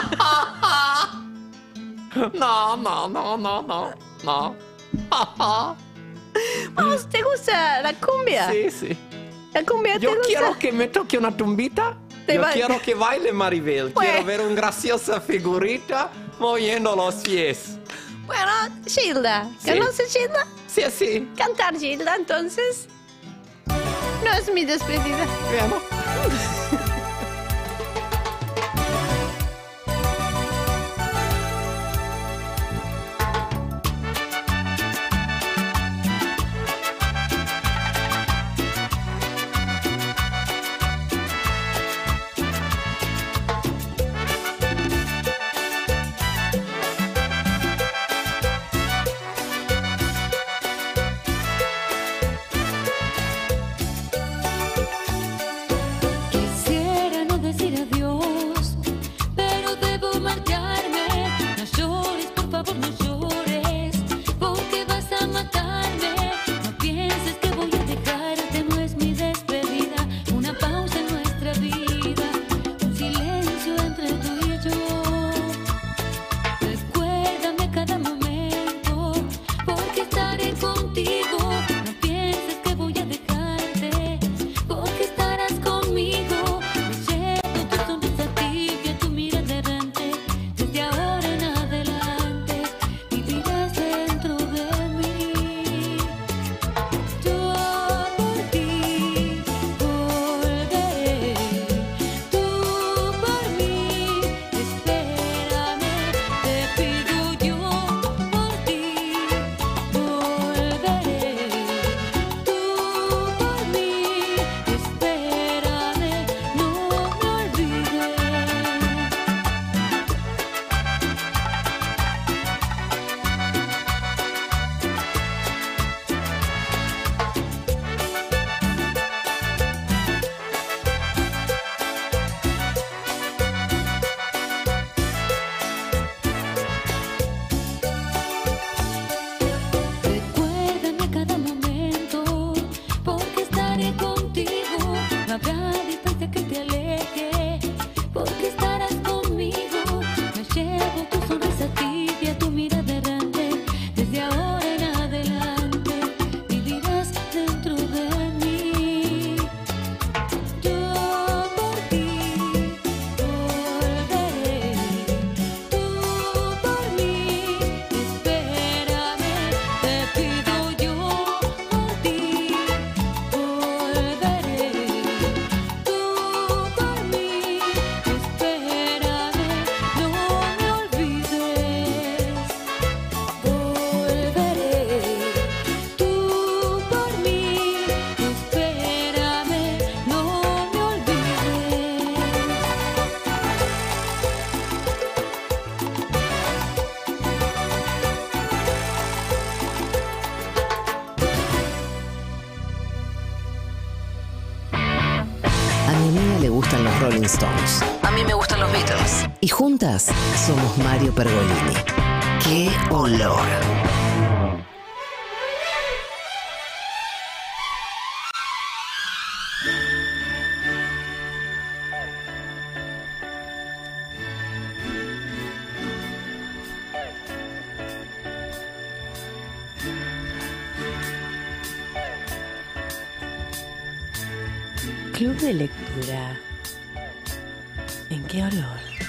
No. Vamos, ¿te gusta la cumbia? Sí. ¿La cumbia te Yo gusta? quiero que me toque una tumbita. Te Yo va- quiero que baile Maribel. Pues- Quiero ver una graciosa figurita moviendo los pies. Bueno, Gilda. Sí. ¿Conoces Gilda? Sí, así. Cantar Gilda, entonces. No es mi despedida. Veamos. los Rolling Stones. A mí me gustan los Beatles. Y juntas somos Mario Pergolini. ¡Qué olor! Club de lectura. ¿En qué olor?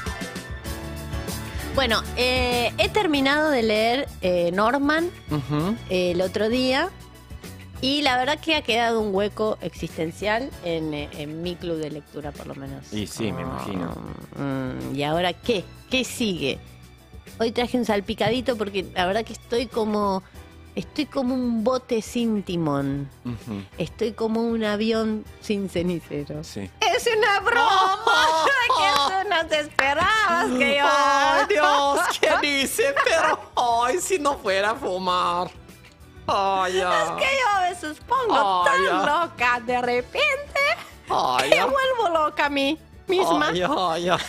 Bueno, he terminado de leer Norman el otro día y la verdad que ha quedado un hueco existencial en mi club de lectura, por lo menos. Y sí, me imagino. ¿Y ahora qué? ¿Qué sigue? Hoy traje un salpicadito porque la verdad que estoy como un bote sin timón. Estoy como un avión sin cenicero. Sí. ¡Es una broma! ¡Que eso no te esperabas que yo haga! ¡Ay, Dios! ¿Qué dice? Pero, ay, si no fuera a fumar. Ay, ya. Es que yo a veces pongo Ay, tan ya. loca de repente Ay, que ya. vuelvo loca a mí misma. Ay, ay, ya.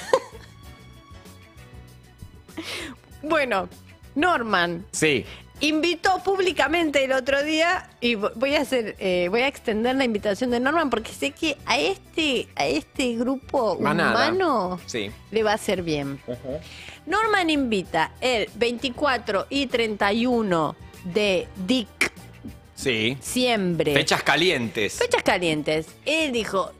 Bueno, Norman Sí. invitó públicamente el otro día y voy a extender la invitación de Norman porque sé que a este grupo Manada. humano Sí. le va a hacer bien. Norman invita el 24 y 31 de Sí. diciembre. Fechas calientes. Fechas calientes. Él dijo,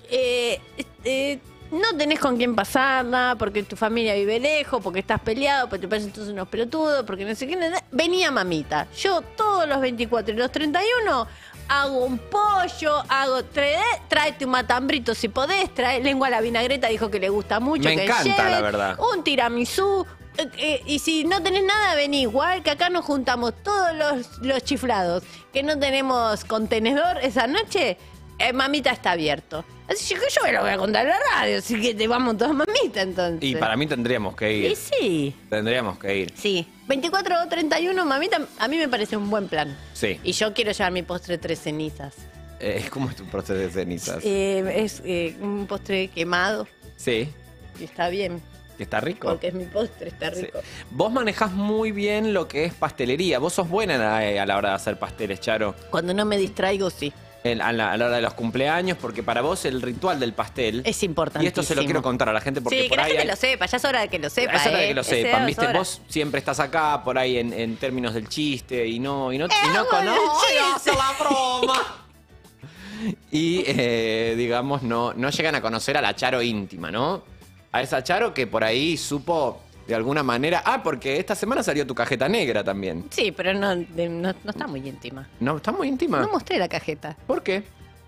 no tenés con quién pasarla, porque tu familia vive lejos, porque estás peleado, porque te parecen todos unos pelotudos, porque no sé qué. Venía mamita. Yo todos los 24 y los 31 hago un pollo, tráete un matambrito si podés, trae lengua a la vinagreta, dijo que le gusta mucho. Me que encanta, lleven, la verdad. Un tiramisú. Y si no tenés nada, vení igual, que acá nos juntamos todos los chiflados, que no tenemos contenedor esa noche. Mamita está abierto. Así que yo me lo voy a contar en la radio, así que te vamos todos mamita entonces. Y para mí tendríamos que ir. Y sí, Tendríamos que ir. sí. 24 o 31, mamita, a mí me parece un buen plan. Sí. Y yo quiero llevar mi postre tres cenizas. ¿Cómo es tu proceso de cenizas? Es un postre quemado Sí. y está bien, ¿Que está rico? porque es mi postre, está Sí. rico. Vos manejás muy bien lo que es pastelería. Vos sos buena a la hora de hacer pasteles, Charo. Cuando no me distraigo, sí. A la hora de los cumpleaños, porque para vos el ritual del pastel... Es importante. Y esto se lo quiero contar a la gente porque Sí, que por la ahí gente hay- lo sepa, ya es hora de que lo sepa. Es hora de que lo Esa sepan, es ¿viste? hora. Vos siempre estás acá por ahí en términos del chiste y no bueno, el conoces chiste. la broma. Y digamos, no llegan a conocer a la Charo íntima, ¿no? A esa Charo que por ahí supo de alguna manera. Ah, porque esta semana salió tu cajeta negra también. Sí, pero no está muy íntima. No, está muy íntima. No mostré la cajeta. ¿Por qué?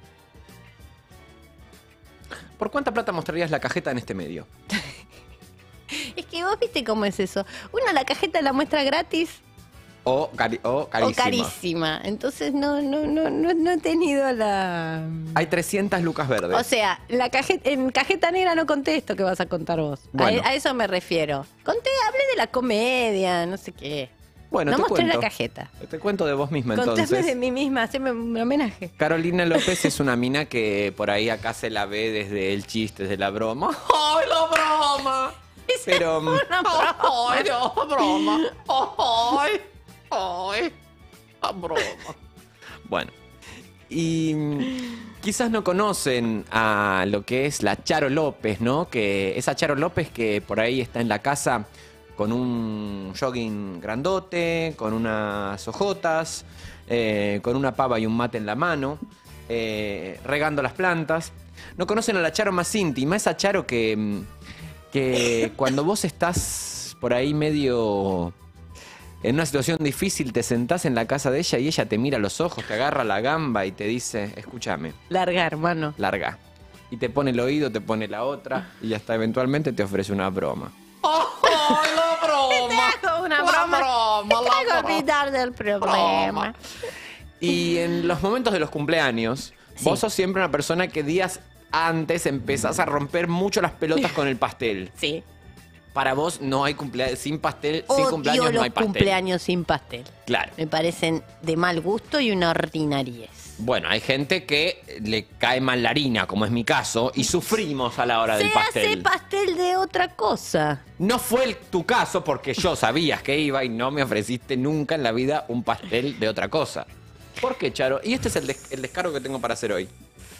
¿Por cuánta plata mostrarías la cajeta en este medio? Es que vos viste cómo es eso. Uno la cajeta la muestra gratis O carísima. o carísima. Entonces no he tenido la... Hay 300 lucas verdes. O sea, en cajeta negra no conté esto que vas a contar vos. Bueno. A eso me refiero. Hablé de la comedia, no sé qué. Bueno, no te mostré cuento. la cajeta. Te cuento de vos misma Contame entonces. de mí misma, haceme un homenaje. Carolina López es una mina que por ahí acá se la ve desde el chiste, desde la broma. ¡Ay, la broma! Pero... una broma. ¡Ay, la broma! ¡Ay! ¡Ay! La broma. Bueno. Y quizás no conocen a lo que es la Charo López, ¿no? Que esa Charo López que por ahí está en la casa con un jogging grandote, con unas ojotas, con una pava y un mate en la mano, regando las plantas. No conocen a la Charo más íntima, esa Charo que cuando vos estás por ahí medio en una situación difícil, te sentás en la casa de ella y ella te mira a los ojos, te agarra la gamba y te dice, escúchame, Larga, hermano. larga. Y te pone el oído, te pone la otra y hasta eventualmente te ofrece una broma. ¡Oh, la broma! Te hago una La broma. broma, Te la traigo a broma. olvidar del problema. Y en los momentos de los cumpleaños, Sí. vos sos siempre una persona que días antes empezás a romper mucho las pelotas con el pastel. Sí. para vos no hay cumpleaños sin pastel, sin cumpleaños Odio no hay los pastel. cumpleaños sin pastel. Claro. Me parecen de mal gusto y una ordinariez. Bueno, hay gente que le cae mal la harina, como es mi caso, y sufrimos a la hora del Se pastel. hace pastel de otra cosa. No fue tu caso porque yo sabías que iba y no me ofreciste nunca en la vida un pastel de otra cosa. ¿Por qué, Charo? Y este es el descargo que tengo para hacer hoy.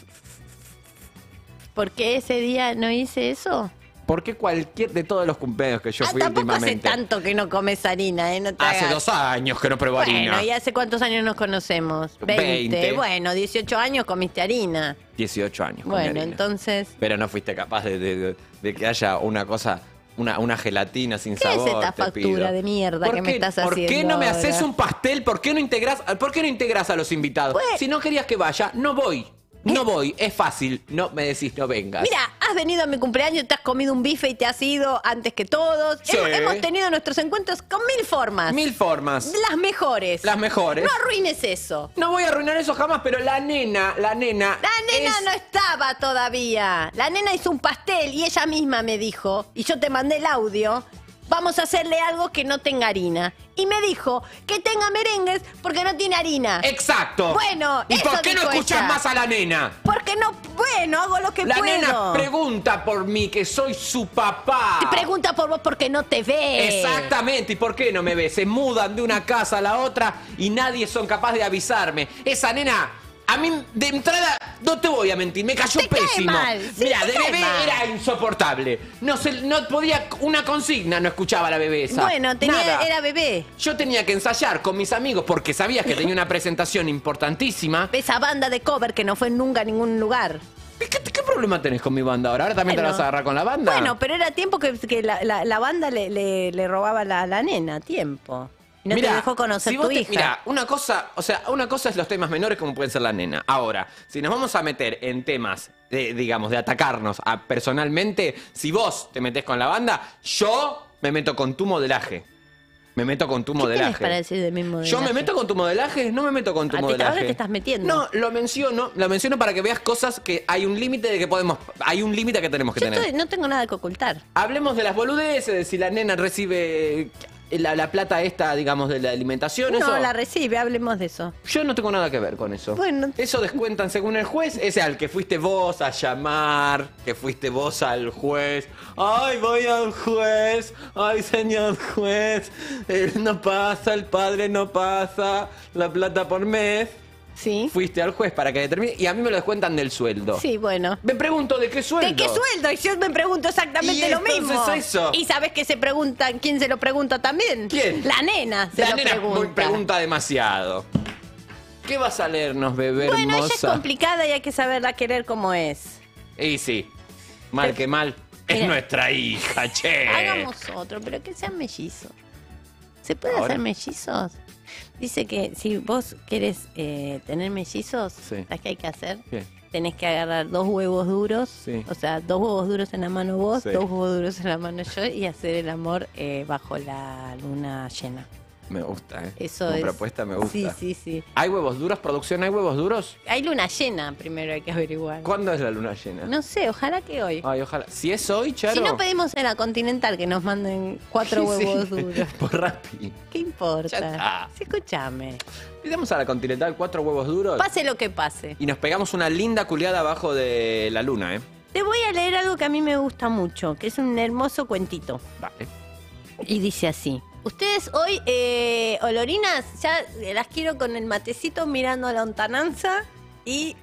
¿Por qué ese día no hice eso? Porque cualquier de todos los cumpleaños que yo fui Tampoco hace últimamente... tanto que no comes harina, ¿eh? No te Hace hagas. 2 años que no pruebo Bueno, harina. ¿y hace cuántos años nos conocemos? 20. Bueno, 18 años comiste harina. 18 años. comí Bueno, harina. entonces... Pero no fuiste capaz de que haya una cosa, una gelatina sin ¿Qué es sabor. esta te factura pido. de mierda ¿Por que me qué- estás ¿Por qué haciendo no me ahora? haces un pastel? ¿Por qué no integras a los invitados? Bueno. Si no querías que vaya, no voy. No voy, es fácil. No me decís no vengas. Mira, has venido a mi cumpleaños, te has comido un bife y te has ido antes que todos. Sí. Hemos tenido nuestros encuentros con 1000 formas. 1000 formas. Las mejores. Las mejores. No arruines eso. No voy a arruinar eso jamás, pero la nena. La nena es- no estaba todavía. La nena hizo un pastel y ella misma me dijo, y yo te mandé el audio, vamos a hacerle algo que no tenga harina. Y me dijo que tenga merengues porque no tiene harina. Exacto. Bueno, ¿Y eso por qué no dijo escuchás ella. más a la nena? Porque no, bueno, hago lo que La puedo. nena pregunta por mí, que soy su papá. Te pregunta por vos porque no te ve. Exactamente, ¿y por qué no me ves? Se mudan de una casa a la otra y nadie son capaz de avisarme. Esa nena, a mí de entrada, no te voy a mentir, me cayó Te cae pésimo. mal, sí, Mira, te de cae bebé mal. era insoportable. No podía, una consigna no escuchaba la bebé esa. Bueno, Nada. era bebé. Yo tenía que ensayar con mis amigos porque sabías que tenía una presentación importantísima. Esa banda de cover que no fue nunca a ningún lugar. ¿Qué problema tenés con mi banda ahora? ¿Ahora también te Bueno. la vas a agarrar con la banda? Bueno, pero era tiempo que la banda le robaba la nena, tiempo. Y no te dejó conocer si tu vos hija. Mira, una cosa es los temas menores como pueden ser la nena. Ahora, si nos vamos a meter en temas, digamos, de atacarnos personalmente, si vos te metés con la banda, yo me meto con tu modelaje. Me meto con tu ¿Qué modelaje. tenés para decir de mi modelaje? ¿Yo me meto con tu modelaje? No me meto con tu modelaje. Ahora te estás metiendo. No, lo menciono para que veas cosas que hay un límite de que podemos, hay un límite que tenemos que Yo tener. no tengo nada que ocultar. Hablemos de las boludeces, de si la nena recibe la plata esta, digamos, de la alimentación. No, eso. la recibe, hablemos de eso. Yo no tengo nada que ver con eso. Bueno. Eso descuentan según el juez. Ese al que fuiste vos a llamar, que fuiste vos al juez. Ay, voy al juez. Ay, señor juez. No pasa, el padre no pasa. La plata por mes. ¿Sí? Fuiste al juez para que determine. Y a mí me lo descuentan del sueldo. Sí, bueno. Me pregunto, ¿de qué sueldo? ¿De qué sueldo? Y yo me pregunto exactamente Y lo entonces mismo. eso. ¿Y sabes que se preguntan? ¿Quién se lo pregunta también? ¿Quién? La nena se La lo nena pregunta demasiado. ¿Qué vas a leernos, bebé Bueno, ella es hermosa? complicada y hay que saberla querer como es. Y sí, mal que mal, es Mira. nuestra hija, che. Hagamos otro, pero que sean mellizos. ¿Se puede ¿Ahora? hacer mellizos? Dice que si vos querés tener mellizos, Sí. ¿sabes qué hay que hacer? ¿Qué? Tenés que agarrar 2 huevos duros, Sí. o sea, 2 huevos duros en la mano vos, Sí. 2 huevos duros en la mano yo y hacer el amor bajo la luna llena. Me gusta, ¿eh? Eso Como es. propuesta me gusta. Sí, sí, sí. ¿Hay huevos duros, producción? ¿Hay huevos duros? Hay luna llena, primero hay que averiguar. ¿Cuándo es la luna llena? No sé, ojalá que hoy. Ay, ojalá. Si es hoy, Charo. Si no pedimos en la Continental que nos manden 4 Sí, huevos duros. Por Rappi. ¿Qué importa? Ya está. Sí, escúchame. Pidamos a la Continental 4 huevos duros. Pase lo que pase. Y nos pegamos una linda culiada abajo de la luna, ¿eh? Te voy a leer algo que a mí me gusta mucho, que es un hermoso cuentito. Vale. Y dice así. Ustedes hoy, olorinas, ya las quiero con el matecito mirando a la lontananza y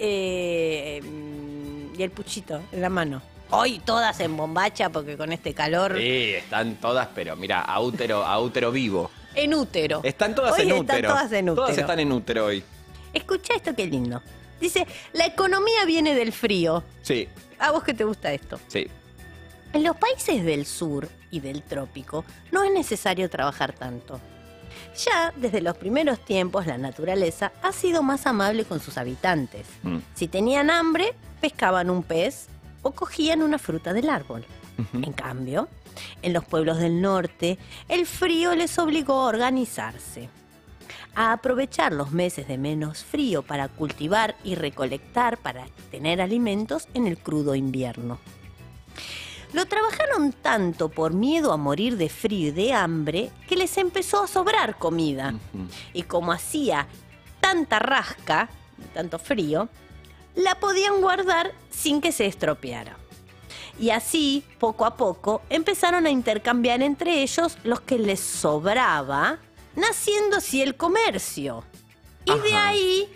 el puchito en la mano. Hoy todas en bombacha porque con este calor... Sí, están todas, pero mira, a útero vivo. En útero. Están todas Hoy en están útero. todas en útero. Todas están en útero hoy. Escucha esto qué lindo. Dice, la economía viene del frío. Sí, ¿A vos que te gusta esto? sí. En los países del sur y del trópico no es necesario trabajar tanto. Ya desde los primeros tiempos la naturaleza ha sido más amable con sus habitantes. Mm. Si tenían hambre, pescaban un pez o cogían una fruta del árbol. Ujú. En cambio, en los pueblos del norte, el frío les obligó a organizarse, a aprovechar los meses de menos frío para cultivar y recolectar para tener alimentos en el crudo invierno. Lo trabajaron tanto por miedo a morir de frío y de hambre que les empezó a sobrar comida. Y como hacía tanta rasca, tanto frío, la podían guardar sin que se estropeara. Y así, poco a poco, empezaron a intercambiar entre ellos los que les sobraba, naciendo así el comercio. Y de ahí,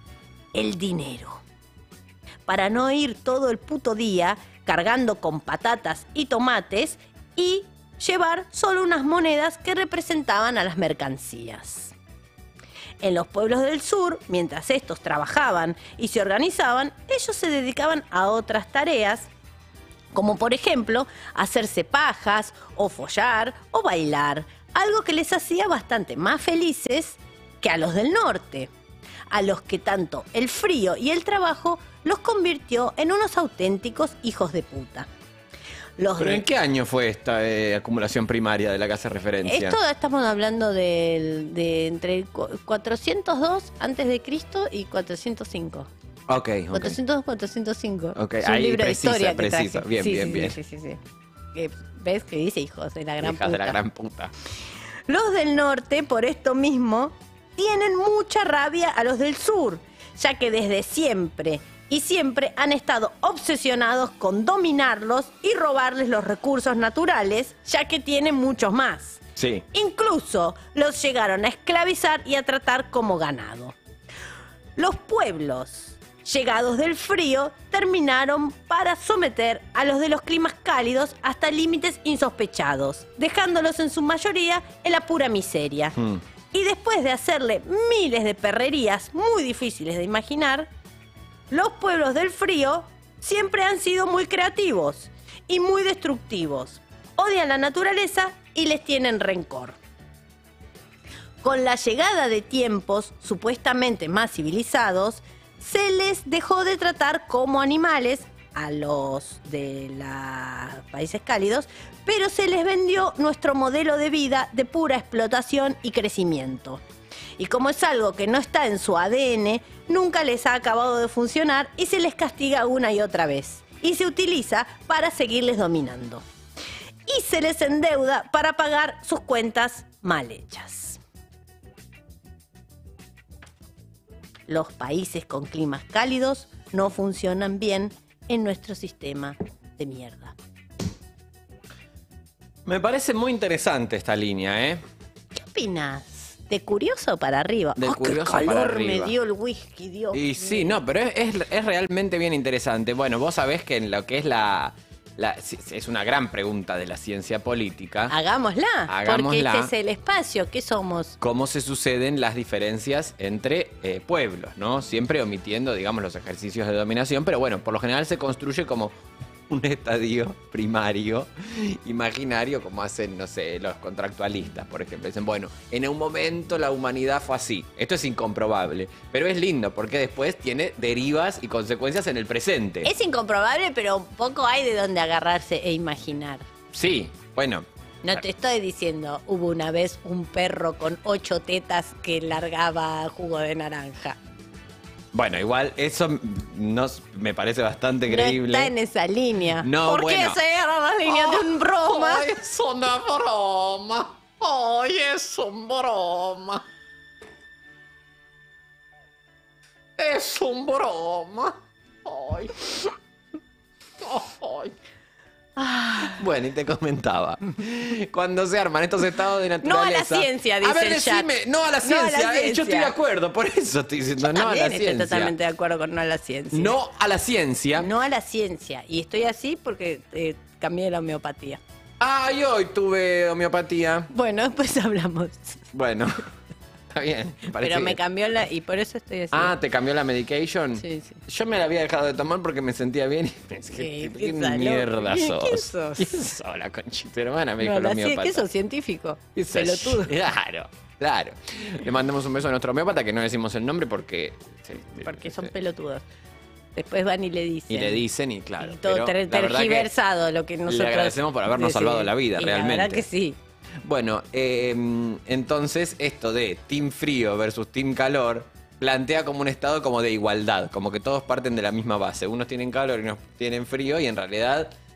el dinero. Para no ir todo el puto día cargando con patatas y tomates y llevar solo unas monedas que representaban a las mercancías. En los pueblos del sur, mientras estos trabajaban y se organizaban, ellos se dedicaban a otras tareas, como por ejemplo, hacerse pajas, o follar, o bailar, algo que les hacía bastante más felices que a los del norte, a los que tanto el frío y el trabajo los convirtió en unos auténticos hijos de puta. ¿Pero en qué año fue esta acumulación primaria de la que hace referencia? Esto estamos hablando de entre 402 antes de Cristo y 405. Ok. 402, 405. Okay. Es un Ahí libro precisa, de historia precisa. que traje. Bien. Sí. ¿Ves que dice hijos de la gran Hijas puta? de la gran puta. Los del norte, por esto mismo, tienen mucha rabia a los del sur, ya que desde siempre han estado obsesionados con dominarlos y robarles los recursos naturales, ya que tienen muchos más. Sí. Incluso los llegaron a esclavizar y a tratar como ganado. Los pueblos llegados del frío terminaron para someter a los de los climas cálidos hasta límites insospechados, dejándolos en su mayoría en la pura miseria. Y después de hacerle miles de perrerías muy difíciles de imaginar, los pueblos del frío siempre han sido muy creativos y muy destructivos. Odian la naturaleza y les tienen rencor. Con la llegada de tiempos supuestamente más civilizados, se les dejó de tratar como animales a los de los países cálidos, pero se les vendió nuestro modelo de vida de pura explotación y crecimiento. Y como es algo que no está en su ADN, nunca les ha acabado de funcionar y se les castiga una y otra vez. Y se utiliza para seguirles dominando. Y se les endeuda para pagar sus cuentas mal hechas. Los países con climas cálidos no funcionan bien en nuestro sistema de mierda. Me parece muy interesante esta línea, ¿eh? ¿Qué opinas? De curioso para arriba. De curioso qué calor para arriba. me dio el whisky, Dios Y mío. sí, no, pero es realmente bien interesante. Bueno, vos sabés que en lo que es es una gran pregunta de la ciencia política. Hagámosla. Hagámosla. Porque este es el espacio. ¿Qué somos? Cómo se suceden las diferencias entre pueblos, ¿no? Siempre omitiendo, digamos, los ejercicios de dominación, pero bueno, por lo general se construye como un estadio primario, imaginario, como hacen, no sé, los contractualistas, por ejemplo. Dicen, bueno, en un momento la humanidad fue así. Esto es incomprobable, pero es lindo porque después tiene derivas y consecuencias en el presente. Es incomprobable, pero poco hay de dónde agarrarse e imaginar. Sí, bueno. No te estoy diciendo, hubo una vez un perro con 8 tetas que largaba jugo de naranja. Bueno, igual eso me parece bastante creíble. No está en esa línea. No, ¿Por bueno. qué se agarra la línea de un broma? Ay, es una broma. Ay, es un broma. Es un broma. Ay. Ay. Bueno, y te comentaba. Cuando se arman estos estados de naturaleza. No a la ciencia, dice a ver, el chat. decime, no a la No a la ciencia. Yo estoy ciencia. de acuerdo, por eso estoy diciendo no a la También estoy ciencia. totalmente de acuerdo con no a la ciencia. No a la ciencia. No a la ciencia. Y estoy así porque cambié la homeopatía. Ay, hoy tuve homeopatía. Bueno, después hablamos. Bueno, está bien. parece Pero me bien. cambió y por eso estoy así. Ah, ¿te cambió la medication? Sí, sí. Yo me la había dejado de tomar porque me sentía bien y pensé, ¿Qué ¿qué saló? mierda ¿Quién sos? sos? ¿Quién sos la conchita hermana? Me No, dijo la ¿qué homeópata. sos científico? ¿Qué sos? Pelotudo. Claro. Le mandamos un beso a nuestro homeópata, que no decimos el nombre porque... Porque son pelotudos. Después van y le dicen. Y le dicen y claro. Y todo pero la verdad que tergiversado lo que nosotros... le agradecemos por habernos salvado la vida, y realmente. La verdad que sí. Bueno, entonces esto de Team Frío versus Team Calor plantea como un estado como de igualdad, como que todos parten de la misma base. Unos tienen calor y unos tienen frío y en realidad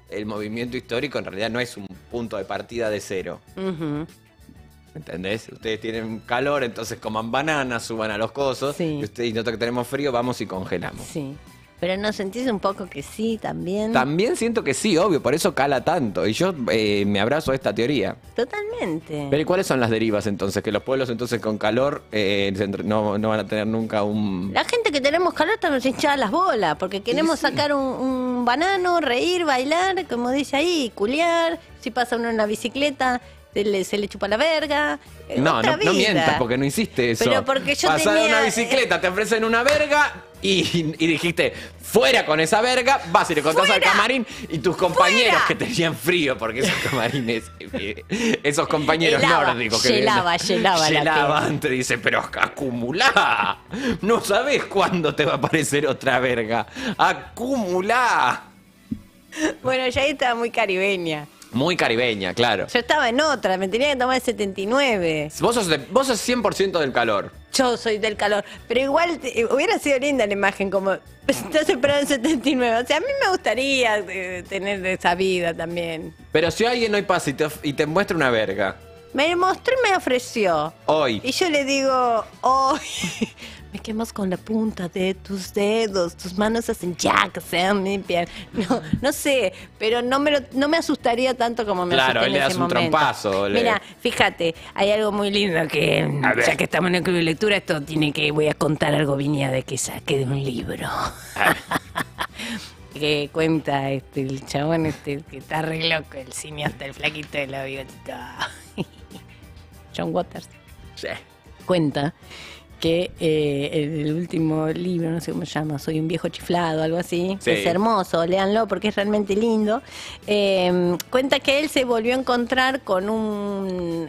el movimiento histórico en realidad no es un punto de partida de cero. Ujú. ¿Entendés? Ustedes tienen calor, entonces coman bananas, suban a los cosos. Sí. Y ustedes, y nosotros que tenemos frío, vamos y congelamos. Sí. Pero ¿no sentís un poco que sí también? También siento que sí, obvio, por eso cala tanto. Y yo me abrazo a esta teoría. Totalmente. Pero ¿y cuáles son las derivas entonces? Que los pueblos entonces con calor no van a tener nunca un... La gente que tenemos calor estamos hinchadas las bolas, porque queremos Sí. sacar un banano, reír, bailar, como dice ahí, culiar. Si pasa uno en la bicicleta, se le chupa la verga. No, Otra no vida. mientas porque no hiciste eso. Pero porque yo Pasás tenía- de una bicicleta, te ofrecen una verga y dijiste, fuera con esa verga, vas y le contás al ¡Fuera! camarín y tus compañeros ¡Fuera! que tenían frío, porque esos camarines, esos compañeros Helaba, nórdicos helaba la helaban, te dicen, pero acumulá, no sabés cuándo te va a aparecer otra verga, acumulá. Bueno, ya ahí estaba muy caribeña. Muy caribeña, claro. Yo estaba en otra, me tenía que tomar el 79. Vos sos 100% del calor. Yo soy del calor, pero igual hubiera sido linda la imagen, como estás esperando el 79. O sea, a mí me gustaría tener esa vida también. Pero si alguien hoy pasa y te muestra una verga, Me mostró y me ofreció. hoy, Y yo le digo, hoy me quemas con la punta de tus dedos, tus manos hacen ya que sean limpias. No sé, pero no me asustaría tanto como me Claro, asusté le en das ese un momento. trompazo, Mira, fíjate, hay algo muy lindo que, A ver. ya que estamos en el club de lectura, esto voy a contar algo viniendo de que saqué de un libro. Que cuenta el chabón que está re loco, el cineasta, el flaquito de la bigotita. John Waters. sí. Cuenta que el último libro, no sé cómo se llama, Soy un viejo chiflado, algo así, Sí. es hermoso, léanlo porque es realmente lindo. Cuenta que él se volvió a encontrar con un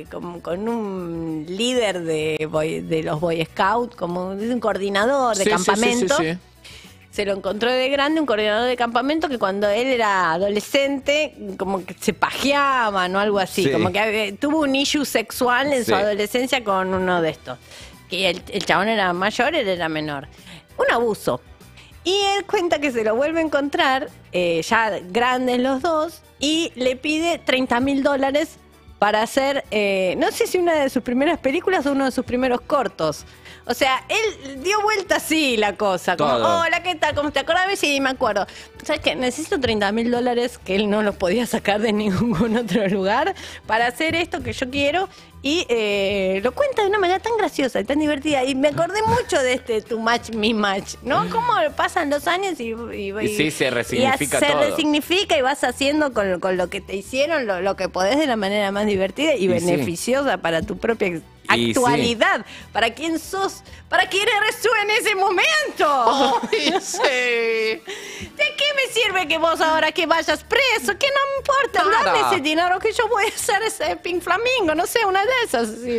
líder de los Boy Scouts, como un coordinador de campamento. Sí. Se lo encontró de grande, un coordinador de campamento que cuando él era adolescente, como que se pajeaban o algo así, Sí. como que tuvo un issue sexual en Sí. su adolescencia con uno de estos. Que el chabón era mayor, él era menor. Un abuso. Y él cuenta que se lo vuelve a encontrar, ya grandes los dos, y le pide $30.000 para hacer, no sé si una de sus primeras películas o uno de sus primeros cortos. O sea, él dio vuelta así la cosa. Como, Todo. hola, ¿qué tal? ¿Cómo te acordás? Sí, me acuerdo. ¿Sabes qué? Necesito $30.000 que él no los podía sacar de ningún otro lugar para hacer esto que yo quiero. Y lo cuenta de una manera tan graciosa y tan divertida. Y me acordé mucho de Tu Match, Mi Match, ¿no? Cómo pasan los años y sí, se resignifica se todo. resignifica y vas haciendo con lo que te hicieron lo que podés de la manera más divertida y Y sí. beneficiosa para tu propia Y actualidad. ¿Para quién sos? ¿Para quién eres tú en ese momento? Sí. ¿De qué me sirve que vos ahora que vayas preso? Que no me importa, Nada. dame ese dinero que yo voy a hacer ese Pink Flamingo, no sé, una de esas. Sí,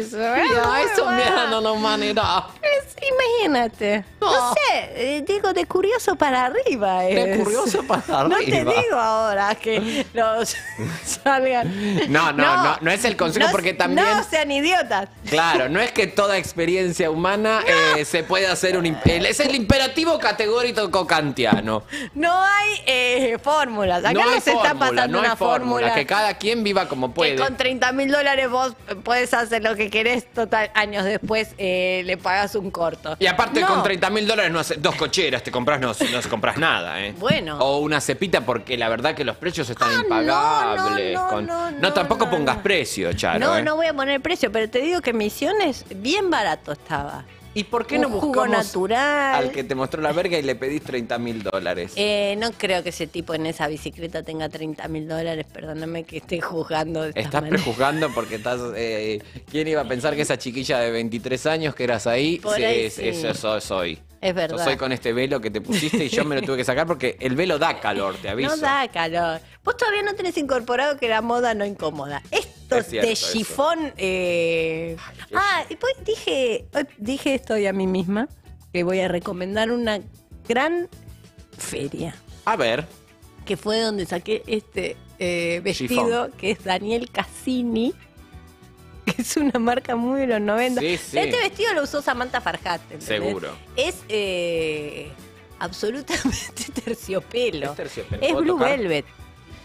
no manera. Imagínate. No sé, digo de curioso para arriba. De es. curioso para No te arriba. digo ahora que los salgan. No es el consejo porque también... No sean idiotas. Claro, no es que toda experiencia humana se puede hacer es el imperativo categórico kantiano. No hay fórmulas. Acá no se está fórmula, pasando no hay una fórmula. que cada quien viva como Que puede. con $30.000 vos podés hacer lo que querés, total, años después le pagas un corto. Y aparte No. con $30.000 no haces 2 cocheras, te compras no compras nada, ¿eh? Bueno. O una cepita porque la verdad que los precios están Ah, impagables. no, Tampoco no, pongas no. precio, Charo. No, ¿eh? no voy a poner precio, pero te digo que Misiones bien barato estaba. ¿Y por qué no Un jugo buscamos natural. al que te mostró la verga y le pedís $30.000? No creo que ese tipo en esa bicicleta tenga $30.000, perdóname que esté juzgando de esta Estás manera. prejuzgando porque estás... ¿Quién iba a pensar que esa chiquilla de 23 años que eras ahí, Por ahí sí. eso soy? Es verdad. Yo soy con este velo que te pusiste y yo me lo tuve que sacar porque el velo da calor, te aviso. No da calor. Vos todavía no tenés incorporado que la moda no incomoda. Esto Es cierto de eso. chifón. Y pues dije esto hoy a mí misma, que voy a recomendar una gran feria, A ver, que fue donde saqué este vestido, que es Daniel Cassini, que es una marca muy de los 90. Sí, sí. Este vestido lo usó Samantha Farhat, ¿entendés? Seguro. Es absolutamente terciopelo. Es terciopelo. Es ¿Puedo Blue tocar? Velvet.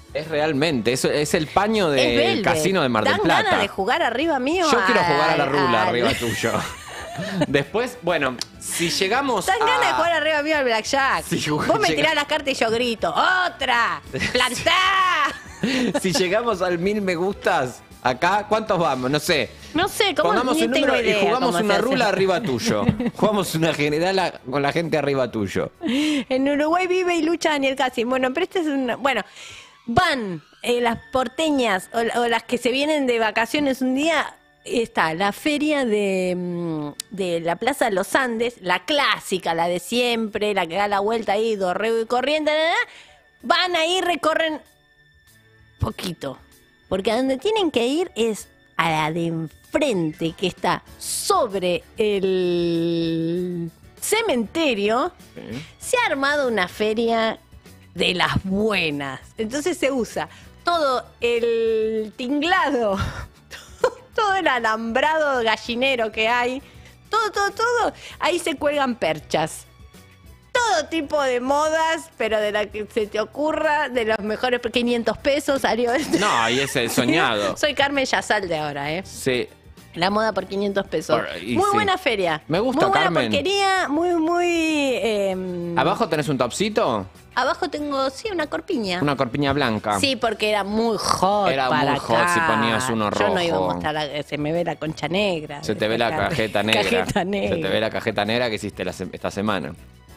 Es realmente, es el paño Es del Velvet. casino de Mar del ¿Dan Plata. ganas de jugar arriba mío? Yo quiero jugar a la rula al- arriba tuyo. Después, bueno, si llegamos Dan ganas de jugar a... arriba mío al blackjack. Sí, Vos me llega- tirás las cartas y yo grito. ¡Otra! ¡Plantá! Si llegamos al 1000 me gustas, acá, ¿cuántos vamos? No sé. No sé, ¿cómo? Pongamos Ni un tengo número y idea jugamos cómo se una hace. rula arriba tuyo. Jugamos una general con la gente arriba tuyo. En Uruguay vive y lucha Daniel Cassi. Bueno, pero este es una... Bueno, van las porteñas o las que se vienen de vacaciones un día. Está la feria de la Plaza de los Andes, la clásica, la de siempre, la que da la vuelta ahí, Dorrego y Corrientes. Van ahí, recorren poquito. Porque a donde tienen que ir es a la de enfrente, que está sobre el cementerio. Se ha armado una feria de las buenas. Entonces se usa todo el tinglado, todo el alambrado gallinero que hay, todo. Ahí se cuelgan perchas. Todo tipo de modas, pero de la que se te ocurra, de los mejores, 500 pesos salió esto. No, y es el soñado. Soy Carmen Yazalde ahora, ¿eh? Sí. La moda por 500 pesos. Y Muy sí. buena feria. Me gusta, muy buena Carmen. porquería, muy... ¿Abajo tenés un topsito? Abajo tengo, sí, una corpiña. Una corpiña blanca. Sí, porque era muy hot. Era para muy hot acá. si ponías uno Yo no iba a rojo. mostrar, se me ve la concha negra. Se te ve la cajeta negra. Cajeta negra. Se te ve la cajeta negra que hiciste esta semana.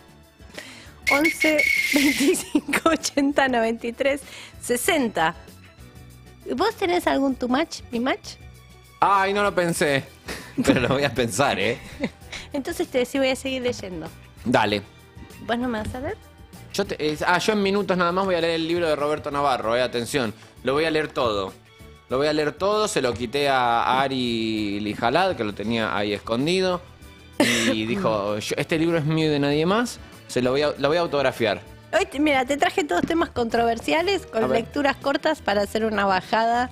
11 25 80 93 60. ¿Vos tenés algún tu match, mi match? Ay, no lo pensé. Pero lo voy a pensar, ¿eh? Entonces te decía, voy a seguir leyendo. Dale. ¿Vos no me vas a ver? Yo en minutos nada más voy a leer el libro de Roberto Navarro, atención. Lo voy a leer todo. Lo voy a leer todo, se lo quité a Ari Lijalad, que lo tenía ahí escondido. Y dijo, este libro es mío y de nadie más, lo voy a autografiar. Hoy, mira, te traje todos temas controversiales A con ver. lecturas cortas para hacer una bajada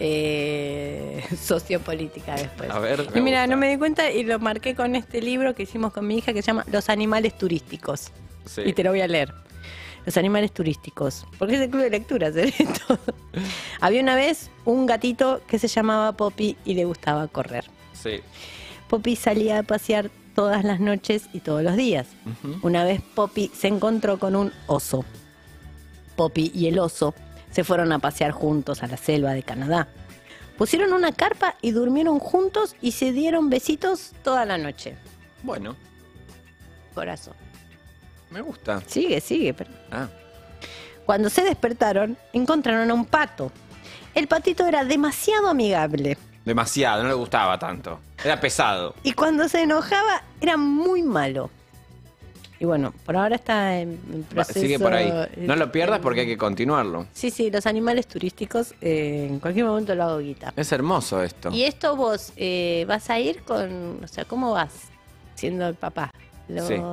sociopolítica después. A ver, Y mira, gusta. no me di cuenta y lo marqué con este libro que hicimos con mi hija que se llama Los animales turísticos. Sí. Y te lo voy a leer. Los animales turísticos. Porque es el club de lectura, se lee todo. Había una vez un gatito que se llamaba Poppy y le gustaba correr. Sí. Poppy salía a pasear todas las noches y todos los días. Ujú. Una vez Poppy se encontró con un oso. Poppy y el oso se fueron a pasear juntos a la selva de Canadá. Pusieron una carpa y durmieron juntos y se dieron besitos toda la noche. Bueno, Corazón. me gusta. Sigue, pero... Ah, Cuando se despertaron, encontraron a un pato. El patito era demasiado amigable demasiado, no le gustaba tanto. Era pesado. y cuando se enojaba era muy malo. Y bueno, por ahora está en proceso... Sigue por ahí. No lo pierdas porque hay que continuarlo. Sí, los animales turísticos, en cualquier momento lo hago guita. Es hermoso esto. Y esto vos vas a ir con... O sea, ¿cómo vas siendo el papá? Los Sí.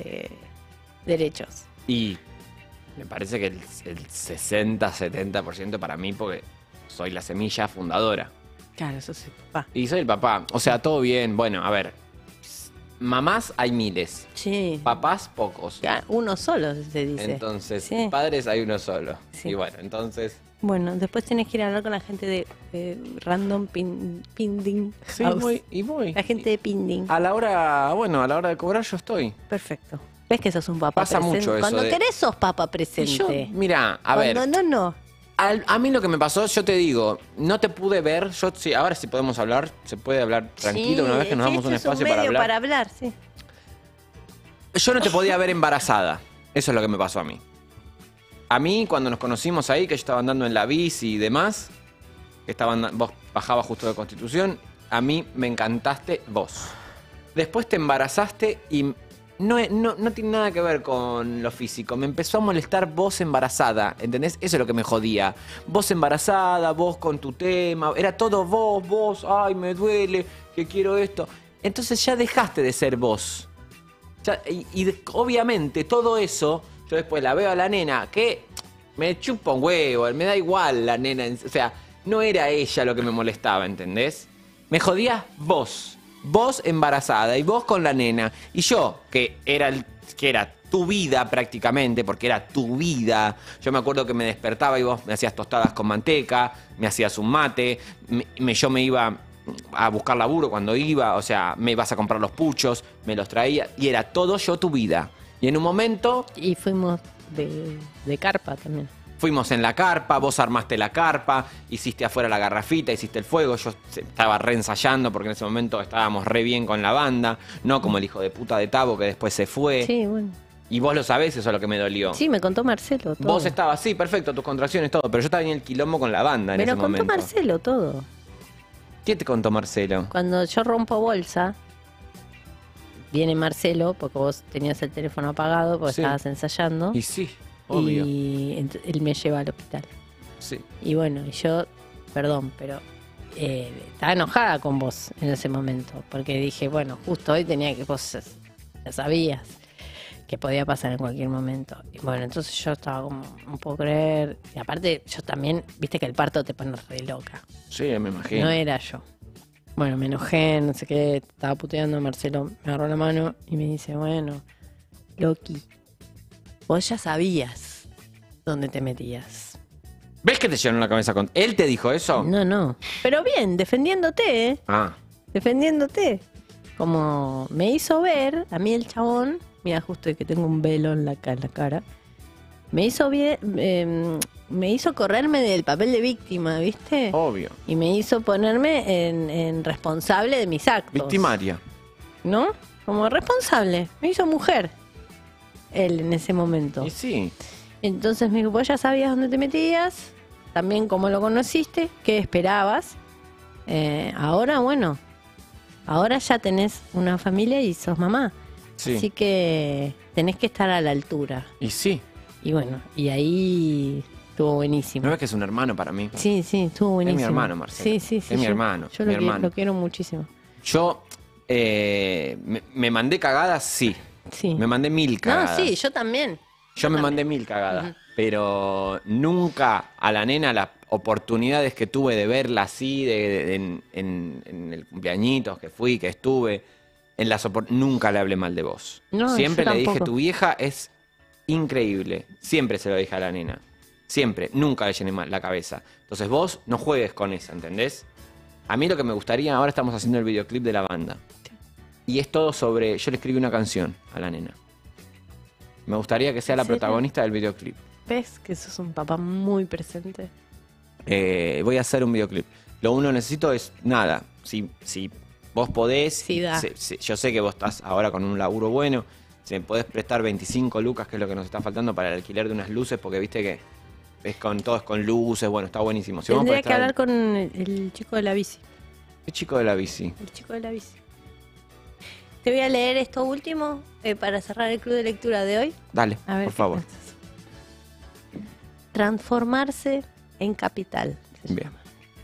derechos. Y me parece que el 60-70% para mí, porque soy la semilla fundadora. Claro, eso sí, papá. Y soy el papá. O sea, todo bien. Bueno, a ver. Mamás hay miles. Sí. Papás pocos. Ya, uno solo se dice. Entonces, Sí. padres hay uno solo. Sí. Y bueno, entonces... Bueno, después tenés que ir a hablar con la gente de Random Pinding. Sí, House. voy. La gente de Pinding. A la hora de cobrar yo estoy. Perfecto. ¿Ves que sos un papá Pasa presente? mucho eso Cuando de- querés sos papá Y presente. yo, mira, a ver, Cuando no. a mí lo que me pasó, yo te digo, no te pude ver, yo sí, ahora sí podemos hablar, se puede hablar tranquilo Sí, una vez que nos sí, damos un este es espacio para medio hablar. para hablar, sí. Yo no te podía ver embarazada, eso es lo que me pasó a mí. A mí, cuando nos conocimos ahí, que yo estaba andando en la bici y demás, que vos bajabas justo de Constitución, a mí me encantaste vos. Después te embarazaste y no tiene nada que ver con lo físico. Me empezó a molestar vos embarazada, ¿entendés? Eso es lo que me jodía. Vos embarazada, vos con tu tema, era todo vos, ay, me duele, que quiero esto. Entonces ya dejaste de ser vos. Obviamente todo eso, yo después la veo a la nena, que me chupa un huevo, me da igual la nena. O sea, no era ella lo que me molestaba, ¿entendés? Me jodías vos embarazada y vos con la nena. Y yo, que era tu vida prácticamente, porque era tu vida. Yo me acuerdo que me despertaba y vos me hacías tostadas con manteca, me hacías un mate, yo me iba a buscar laburo cuando iba, o sea, me ibas a comprar los puchos, me los traía, y era todo yo tu vida. Y en un momento Y fuimos de carpa también. fuimos en la carpa, vos armaste la carpa, hiciste afuera la garrafita, hiciste el fuego, yo estaba reensayando porque en ese momento estábamos re bien con la banda, no como el hijo de puta de Tabo que después se fue. Sí, bueno. Y vos lo sabés, eso es lo que me dolió. Sí, me contó Marcelo todo. Vos estabas, sí, perfecto, tus contracciones, todo, pero yo estaba en el quilombo con la banda en Me ese lo contó momento. Marcelo todo. ¿Qué te contó Marcelo? Cuando yo rompo bolsa, viene Marcelo, porque vos tenías el teléfono apagado, porque Sí. estabas ensayando. Y sí, obvio. Y él me lleva al hospital. Sí. Y bueno, y yo, perdón, pero estaba enojada con vos en ese momento. Porque dije, bueno, justo hoy tenía que, vos ya sabías que podía pasar en cualquier momento. Y bueno, entonces yo estaba como, no puedo creer. Y aparte, yo también, viste que el parto te pone re loca. Sí, me imagino. No era yo. Bueno, me enojé, no sé qué, estaba puteando. Marcelo me agarró la mano y me dice, bueno, Loki, vos ya sabías dónde te metías. ¿Ves que te llenó la cabeza con... ¿Él te dijo eso? No. Pero bien, defendiéndote, ¿eh? Ah, Defendiéndote. Como me hizo ver, a mí el chabón, mira, justo que tengo un velo en la cara, me hizo me hizo correrme del papel de víctima, ¿viste? obvio. Y me hizo ponerme en responsable de mis actos. Victimaria. ¿No? Como responsable. Me hizo mujer. Él en ese momento. Y sí. Entonces me dijo, vos ya sabías dónde te metías, también cómo lo conociste, qué esperabas. Ahora, bueno, ahora ya tenés una familia y sos mamá. Sí. Así que tenés que estar a la altura. Y sí. Y bueno, y ahí estuvo buenísimo. ¿No ves que es un hermano para mí? Sí, estuvo buenísimo. Es mi hermano, Marcelo. Sí. Es mi hermano, Yo mi lo, hermano. lo quiero muchísimo. Yo me mandé cagadas, sí. Sí. Me mandé 1000 cagadas. No, sí, yo también. Yo me mandé 1000 cagadas. Pero nunca a la nena las oportunidades que tuve de verla así, en el cumpleañitos que fui, que estuve, nunca le hablé mal de vos. No, Siempre yo le dije, tampoco. tu vieja es increíble. Siempre se lo dije a la nena. Siempre. Nunca le llené mal la cabeza. Entonces vos no juegues con esa, ¿entendés? A mí lo que me gustaría, ahora estamos haciendo el videoclip de la banda. Y es todo sobre, yo le escribí una canción a la nena. Me gustaría que sea la ¿En serio? protagonista del videoclip. ¿Ves que sos un papá muy presente? Voy a hacer un videoclip. Lo único que necesito es nada. Si vos podés, Sí, da. yo sé que vos estás ahora con un laburo bueno. Si me podés prestar 25 lucas, que es lo que nos está faltando para el alquiler de unas luces, porque viste que todo es con luces, bueno, está buenísimo. Si vos me Tendría podés que hablar con el chico de la bici. ¿Qué chico de la bici? El chico de la bici. Te voy a leer esto último para cerrar el club de lectura de hoy. Dale, A ver por qué favor. pensás. Transformarse en capital. Bien.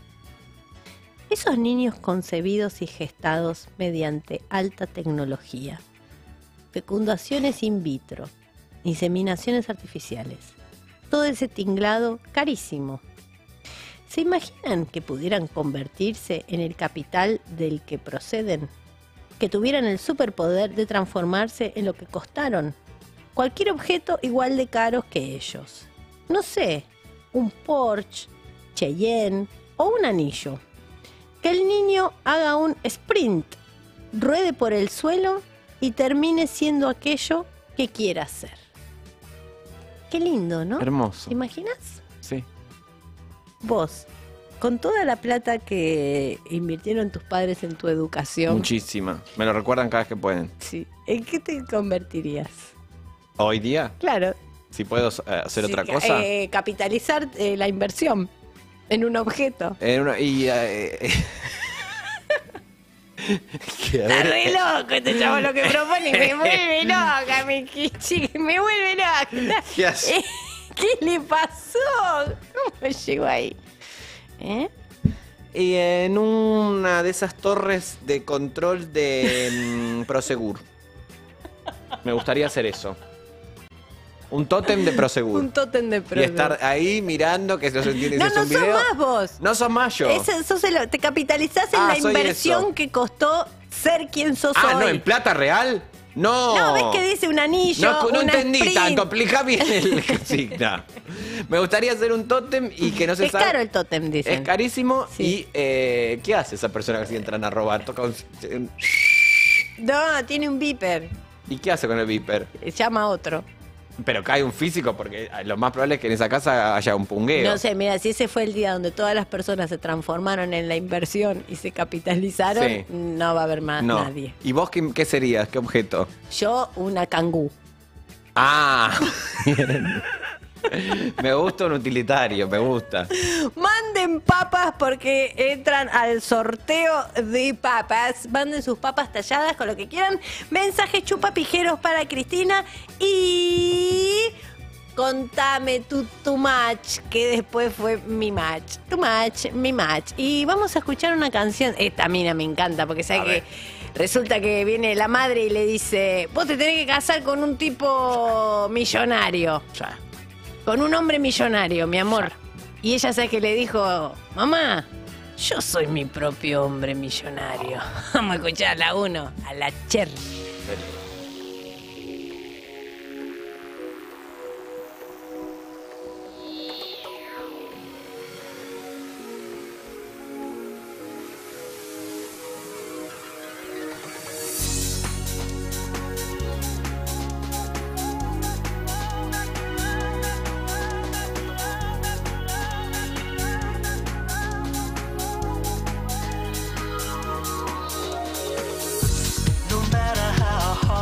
Esos niños concebidos y gestados mediante alta tecnología, fecundaciones in vitro, inseminaciones artificiales, todo ese tinglado carísimo. ¿Se imaginan que pudieran convertirse en el capital del que proceden? Que tuvieran el superpoder de transformarse en lo que costaron. Cualquier objeto igual de caros que ellos. No sé, un Porsche, Cheyenne o un anillo. Que el niño haga un sprint, ruede por el suelo y termine siendo aquello que quiera ser. Qué lindo, ¿no? Hermoso. ¿Te imaginas? Sí. Vos, con toda la plata que invirtieron tus padres en tu educación, Muchísima. Me lo recuerdan cada vez que pueden. sí, ¿en qué te convertirías? Hoy día, Claro. si puedo hacer sí, otra cosa. Capitalizar la inversión en un objeto. Que a Está ver, re loco este chavo lo que propone y me vuelve loca, mi Kichi, me vuelve loca. ¿Qué hace? ¿Qué le pasó? ¿Cómo llegó ahí? ¿Eh? Y en una de esas torres de control de Prosegur. Me gustaría hacer eso. Un tótem de Prosegur. Un tótem de Y producto. estar ahí mirando que no se entiende si No, es no un sos video. más vos. No sos más yo. Te capitalizás en la soy inversión eso. que costó ser quien sos Ah, hoy. no, en plata real. No. No, ¿ves que dice un anillo? No una entendí sprint? tanto, explica bien el consigna. Me gustaría hacer un tótem y que no se Es sabe. caro el tótem, dicen. Es carísimo. Sí. Y ¿qué hace esa persona que si entran a robar? Toca un... No, tiene un beeper. ¿Y qué hace con el viper? Llama a otro. Pero cae un físico porque lo más probable es que en esa casa haya un pungueo. No sé, mira, si ese fue el día donde todas las personas se transformaron en la inversión y se capitalizaron, Sí. no va a haber más No. nadie. ¿Y vos qué serías? ¿Qué objeto? Yo, una cangú. Ah, bien. Me gusta un utilitario, me gusta. Manden papas porque entran al sorteo de papas. Manden sus papas talladas con lo que quieran. Mensajes chupapijeros para Cristina y contame tu match, que después fue mi match. Tu match, mi match. Y vamos a escuchar una canción. Esta mina me encanta porque sabe A que ver. resulta que viene la madre y le dice, vos te tenés que casar con un tipo millonario. Ya. Con un hombre millonario, mi amor. Y ella sabe que le dijo, mamá, yo soy mi propio hombre millonario. Vamos a escuchar a la uno, a la Cher. No matter how hard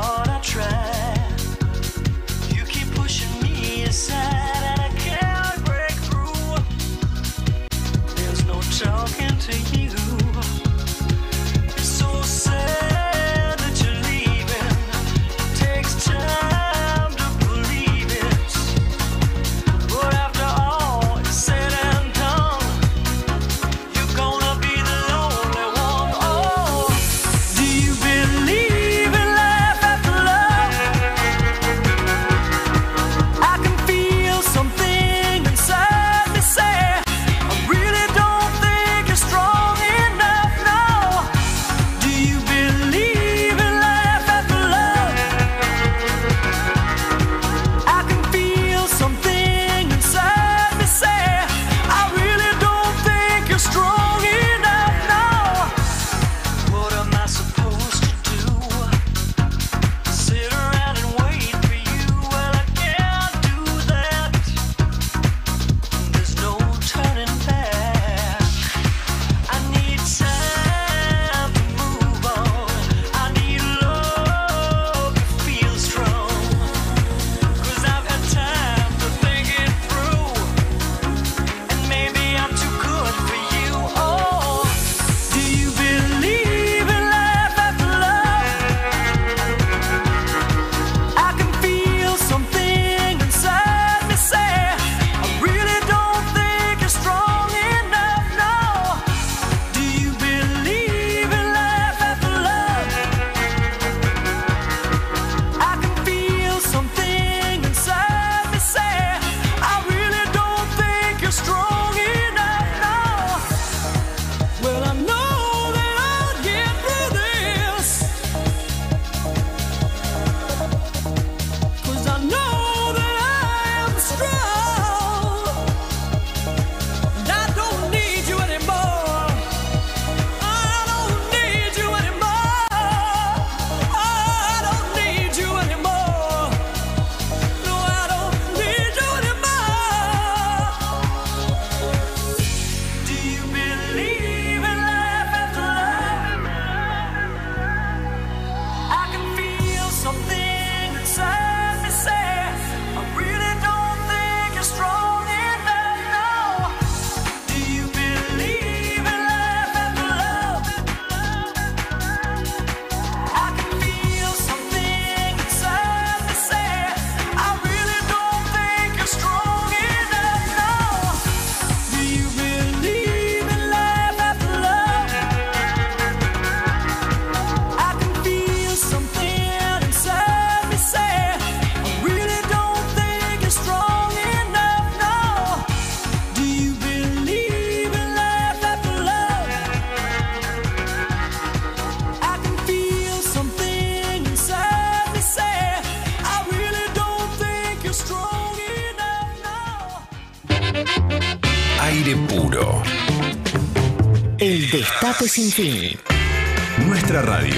Aire puro. El Destape Sin Fin. Nuestra radio.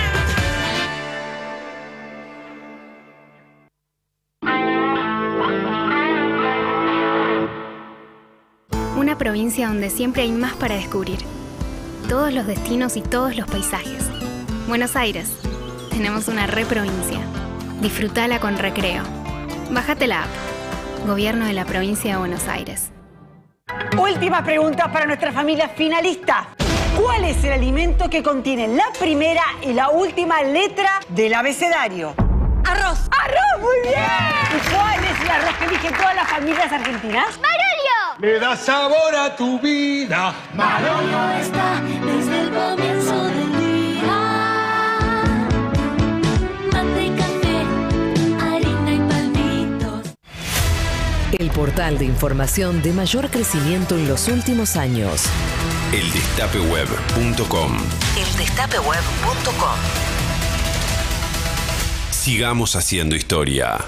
Una provincia donde siempre hay más para descubrir. Todos los destinos y todos los paisajes. Buenos Aires. Tenemos una provincia. Disfrutala con recreo. Bájate la app. Gobierno de la Provincia de Buenos Aires. Última pregunta para nuestra familia finalista. ¿Cuál es el alimento que contiene la primera y la última letra del abecedario? Arroz. ¡Arroz! ¡Muy bien! ¿Y cuál es el arroz que eligen todas las familias argentinas? Le da sabor a tu vida. Marolio está desde el comienzo del día. Mate, café, harina y palmitos. El portal de información de mayor crecimiento en los últimos años. Eldestapeweb.com. Eldestapeweb.com. Sigamos haciendo historia.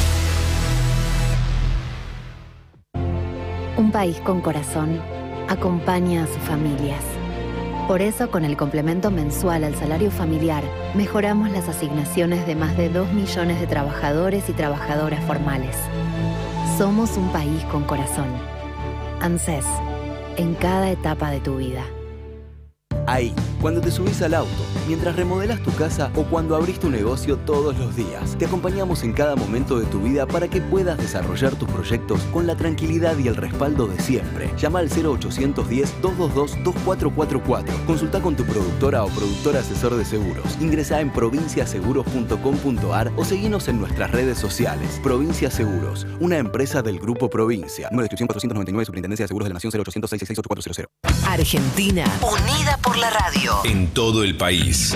Un país con corazón acompaña a sus familias. Por eso, con el complemento mensual al salario familiar, mejoramos las asignaciones de más de 2 millones de trabajadores y trabajadoras formales. Somos un país con corazón. ANSES, en cada etapa de tu vida. Ahí, cuando te subís al auto, mientras remodelás tu casa o cuando abrís tu negocio todos los días. Te acompañamos en cada momento de tu vida para que puedas desarrollar tus proyectos con la tranquilidad y el respaldo de siempre. Llama al 0810-222-2444. Consulta con tu productora o productor asesor de seguros. Ingresá en provinciaseguros.com.ar o seguinos en nuestras redes sociales. Provincia Seguros, una empresa del Grupo Provincia. Número de inscripción 499, Superintendencia de Seguros de la Nación, 0800-666-8400. Argentina, unida por la radio. En todo el país.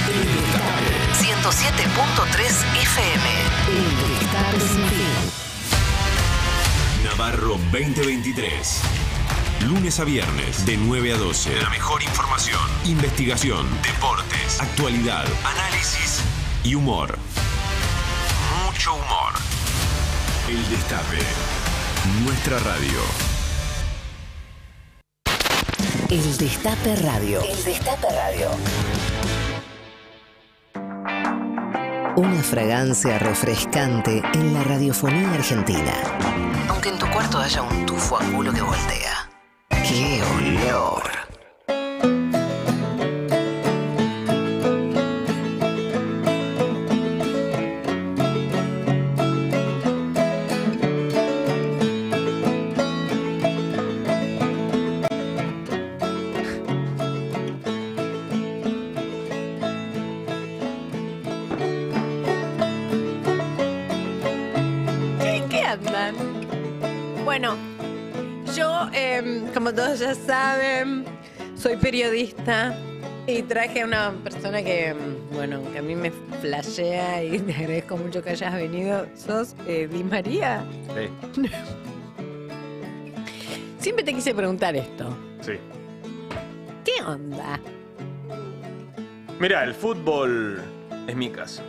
107.3 FM. El Destape Sin Fin. Navarro 2023. Lunes a viernes, de 9 a 12. La mejor información, investigación, deportes, actualidad, análisis y humor. Mucho humor. El Destape. Nuestra radio. El Destape Radio. El Destape Radio. Una fragancia refrescante en la radiofonía argentina. Aunque en tu cuarto haya un tufo a culo que voltea. ¡Qué olor! Bueno, yo, como todos ya saben, soy periodista y traje a una persona que, bueno, que a mí me flashea y te agradezco mucho que hayas venido. ¿Sos Di María? Sí. Siempre te quise preguntar esto. Sí. ¿Qué onda? Mira, el fútbol es mi casa.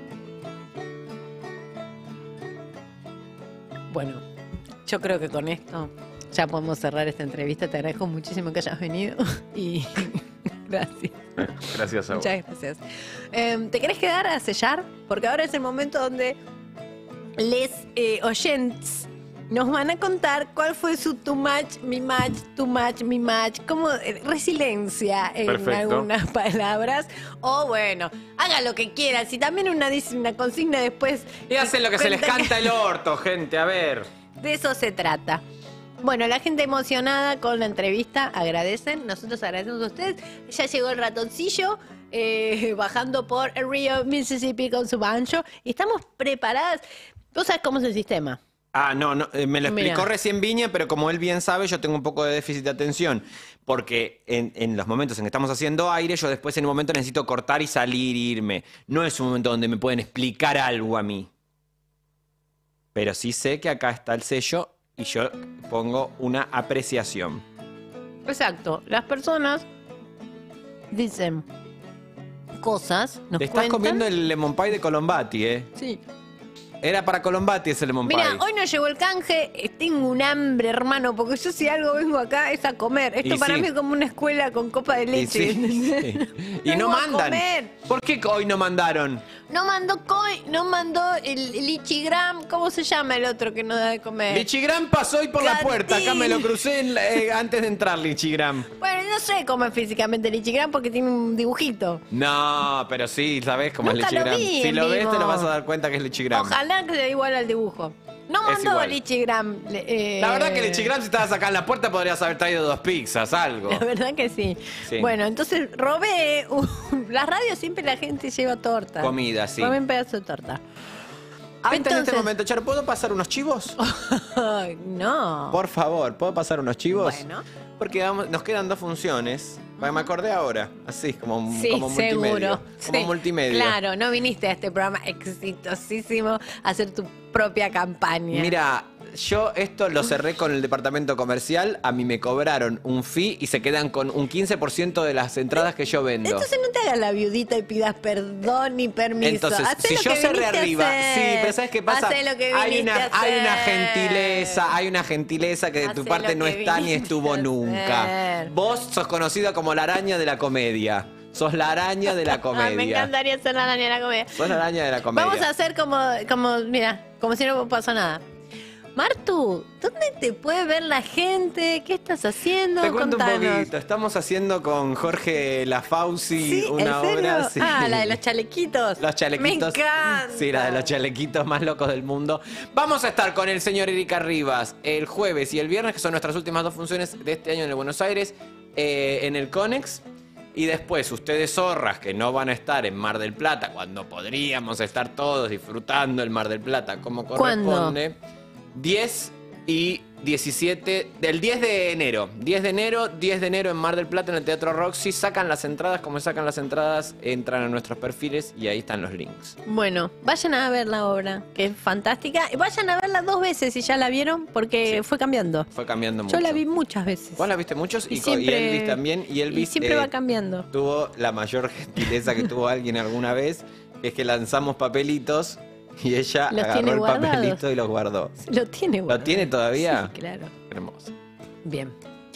Bueno, yo creo que con esto ya podemos cerrar esta entrevista. Te agradezco muchísimo que hayas venido y gracias. Gracias a vos. Muchas gracias. ¿Te querés quedar a sellar? Porque ahora es el momento donde les oyentes nos van a contar cuál fue su too much, mi match, como resiliencia en Perfecto. algunas palabras. O bueno, hagan lo que quieran. Si también dice una consigna después... Y hacen lo que se les canta el orto, gente, a ver. De eso se trata. Bueno, la gente emocionada con la entrevista, agradecen. Nosotros agradecemos a ustedes. Ya llegó el ratoncillo bajando por el río Mississippi con su banjo. Y estamos preparadas. ¿Vos sabés cómo es el sistema? Ah, no, me lo explicó Mirá. recién Viña, pero como él bien sabe, yo tengo un poco de déficit de atención. Porque en los momentos en que estamos haciendo aire, yo después en un momento necesito cortar y salir e irme. No es un momento donde me pueden explicar algo a mí. Pero sí sé que acá está el sello y yo pongo una apreciación. Exacto. Las personas dicen cosas, nos Te estás cuentan. comiendo el lemon pie de Colombati, ¿eh? Sí. Era para Colombati ese lemon pie. Mira, hoy no llegó el canje, tengo un hambre, hermano, porque yo si algo vengo acá es a comer. Esto Y para sí. mí es como una escuela con copa de Y leche. sí. Y no Vengo a mandan. comer. ¿Por qué hoy no mandaron? No mandó el Lichigram, ¿cómo se llama el otro que nos da de comer? Lichigram pasó hoy por la Cantín. puerta. Acá me lo crucé antes de entrar, Lichigram. Bueno, no sé cómo es físicamente el Lichigram porque tiene un dibujito. No, pero sí, ¿sabés cómo Nunca es lo Lichigram? vi Si en lo ves, vivo. te lo vas a dar cuenta que es Lichigram. Ojalá que sea igual al dibujo. No Es mandó igual. Lichigram. La verdad que Lichigram, si estabas acá en la puerta, podrías haber traído 2 pizzas, algo. La verdad que sí. Sí. Bueno, entonces robé. Las radios siempre la gente lleva torta. Comida, sí. Robé un pedazo de torta. Antes en este Entonces- momento, Charo, ¿puedo pasar unos chivos? Ay, no. Por favor, ¿puedo pasar unos chivos? Bueno. Porque nos quedan 2 funciones. Me acordé ahora, así, como Sí, multimedia. seguro. Como Sí, multimedia. Claro, no viniste a este programa exitosísimo a hacer tu propia campaña. Mira, yo esto lo cerré con el departamento comercial. A mí me cobraron un fee y se quedan con un 15% de las entradas que yo vendo. Entonces no te hagas la viudita y pidas perdón ni permiso. Entonces, Hacé si lo yo que cerré viniste a arriba, hacer. sí, pero ¿sabes qué pasa? Hacé lo que hay viniste a hay una hacer. gentileza que de tu Hacé parte lo no que está ni viniste estuvo a nunca. hacer. Vos sos conocida como la araña de la comedia. Sos la araña de la comedia. Ah, me encantaría ser la araña de la comedia. Sos la araña de la comedia. Vamos a hacer mira, como si no pasó nada. Martu, ¿dónde te puede ver la gente? ¿Qué estás haciendo? Te cuento Contanos. un poquito. Estamos haciendo con Jorge Lafauci Sí, una ¿en serio? obra. Sí. Ah, la de los chalequitos. Los chalequitos. Me encanta. Sí, la de los chalequitos más locos del mundo. Vamos a estar con el señor Erika Rivas el jueves y el viernes, que son nuestras últimas 2 funciones de este año en el Buenos Aires, en el Conex. Y después, ustedes zorras que no van a estar en Mar del Plata, cuando podríamos estar todos disfrutando el Mar del Plata como corresponde. 10 y 17, del 10 de enero. 10 de enero en Mar del Plata en el Teatro Roxy. Sacan las entradas, como sacan las entradas, entran a nuestros perfiles y ahí están los links. Bueno, vayan a ver la obra, que es fantástica. Y vayan a verla 2 veces si ya la vieron, porque fue cambiando. Fue cambiando mucho. Yo la vi muchas veces. Vos la viste muchos y siempre- Elvis también. Y Elvis siempre va cambiando. tuvo la mayor gentileza que tuvo alguien alguna vez, que es que lanzamos papelitos y ella Los agarró tiene el guardados. papelito y los guardó. Lo tiene, ¿Lo guardado. tiene todavía? Sí, claro. Hermoso. Bien.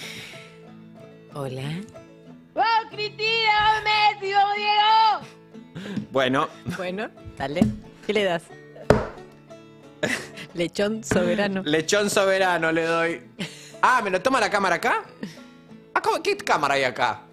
Hola. ¡Vamos, Cristina! ¡Vamos, Messi! ¡Vamos, Diego! Bueno, Bueno, dale. ¿Qué le das? Lechón soberano. lechón soberano le doy. Ah, ¿me lo toma la cámara acá? Ah, ¿qué cámara hay acá?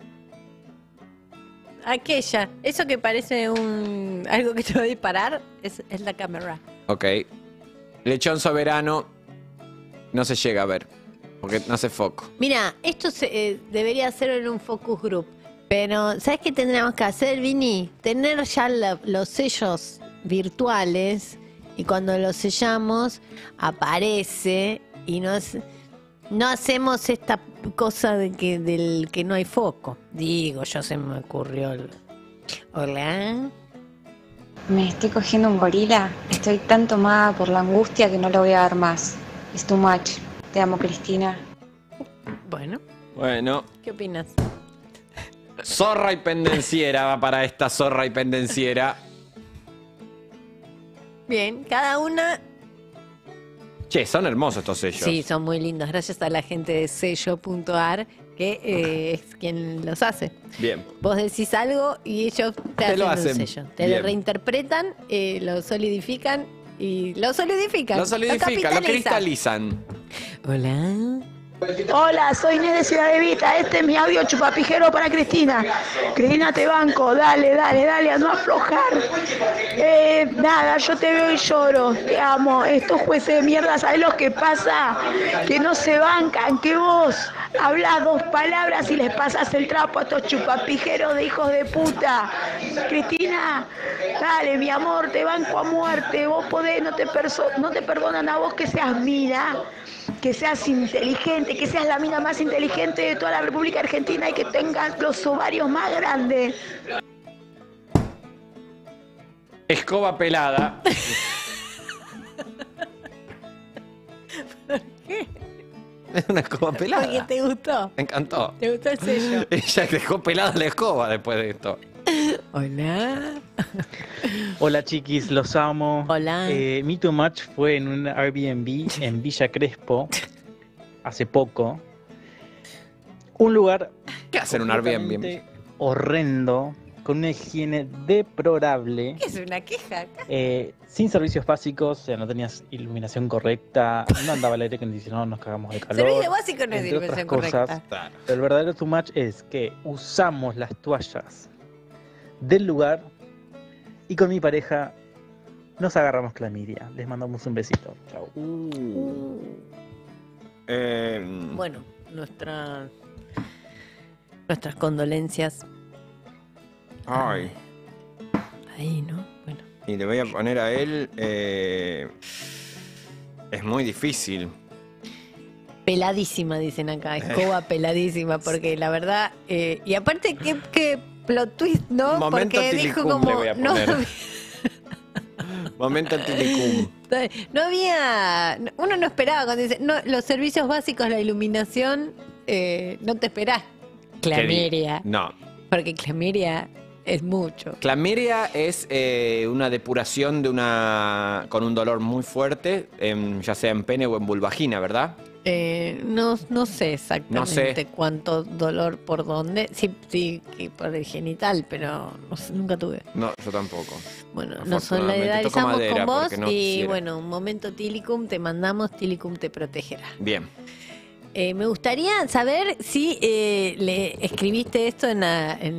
Aquella. Eso que parece algo que te va a disparar es la cámara. Ok. Lechón soberano no se llega a ver, porque no hace foco. Mira, esto debería ser en un focus group. Pero, ¿sabes qué tendríamos que hacer, Vini? Tener ya los sellos virtuales y cuando los sellamos aparece y no hacemos esta cosa del que no hay foco. Digo, yo se me ocurrió. Hola. Me estoy cogiendo un gorila. Estoy tan tomada por la angustia que no lo voy a dar más. Es too much. Te amo, Cristina. Bueno, Bueno, ¿qué opinas? zorra y pendenciera va para esta zorra y pendenciera. Bien, cada una. Che, son hermosos estos sellos. Sí, son muy lindos. Gracias a la gente de sello.ar que es quien los hace. Bien. Vos decís algo y ellos te lo hacen hacen. un sello. Te Bien. lo reinterpretan, lo solidifican y lo solidifican. Lo solidifican, lo capitalizan. cristalizan. Hola. Hola, soy Inés de Ciudad de Vita. Este es mi audio chupapijero para Cristina. Cristina, te banco. Dale, a no aflojar. Nada, yo te veo y lloro. Te amo. Estos jueces de mierda, ¿sabes lo que pasa? Que no se bancan, que vos hablas 2 palabras y les pasas el trapo a estos chupapijeros de hijos de puta. Cristina, dale, mi amor, te banco a muerte. Vos podés, no te perdonan a vos que seas mina. Que seas inteligente, que seas la mina más inteligente de toda la República Argentina y que tengas los ovarios más grandes. Escoba pelada. ¿Por qué? Es una escoba Porque pelada. te gustó. Me encantó. ¿Te gustó el sello? Ella dejó pelada la escoba después de esto. Hola. Hola chiquis, los amo. Hola. Mi Too Much fue en un Airbnb en Villa Crespo hace poco. Un lugar ¿Qué hacen un Airbnb? completamente horrendo, con una higiene deplorable. ¿Qué es una queja acá? Sin servicios básicos, o sea, no tenías iluminación correcta, no andaba el aire acondicionado, nos cagamos de calor. Servicio básico no es entre otras iluminación cosas. correcta. Pero el verdadero too much es que usamos las toallas del lugar y con mi pareja nos agarramos clamidia. Les mandamos un besito. Chau. Bueno, nuestras condolencias. Ay. Ahí, ¿no? Bueno. Y le voy a poner a él. Es muy difícil. Peladísima, dicen acá. Escoba peladísima, porque la verdad. Y aparte, qué plot twist, ¿no? Momento Porque dijo tilicum como. le voy a poner. Momento tilicum. No había. Uno no esperaba cuando dice. No, los servicios básicos, la iluminación. No te esperás. Clamiria. No. Porque clamiria es mucho. Clamiria es una depuración de con un dolor muy fuerte, ya sea en pene o en vulvagina, ¿verdad? No sé exactamente cuánto dolor por dónde. Sí, por el genital, pero no sé, nunca tuve. No, yo tampoco. Bueno, nos solidarizamos con vos no y quisiera. bueno, un momento Tilicum, te mandamos, Tilicum te protegerá. Bien. Me gustaría saber si le escribiste esto en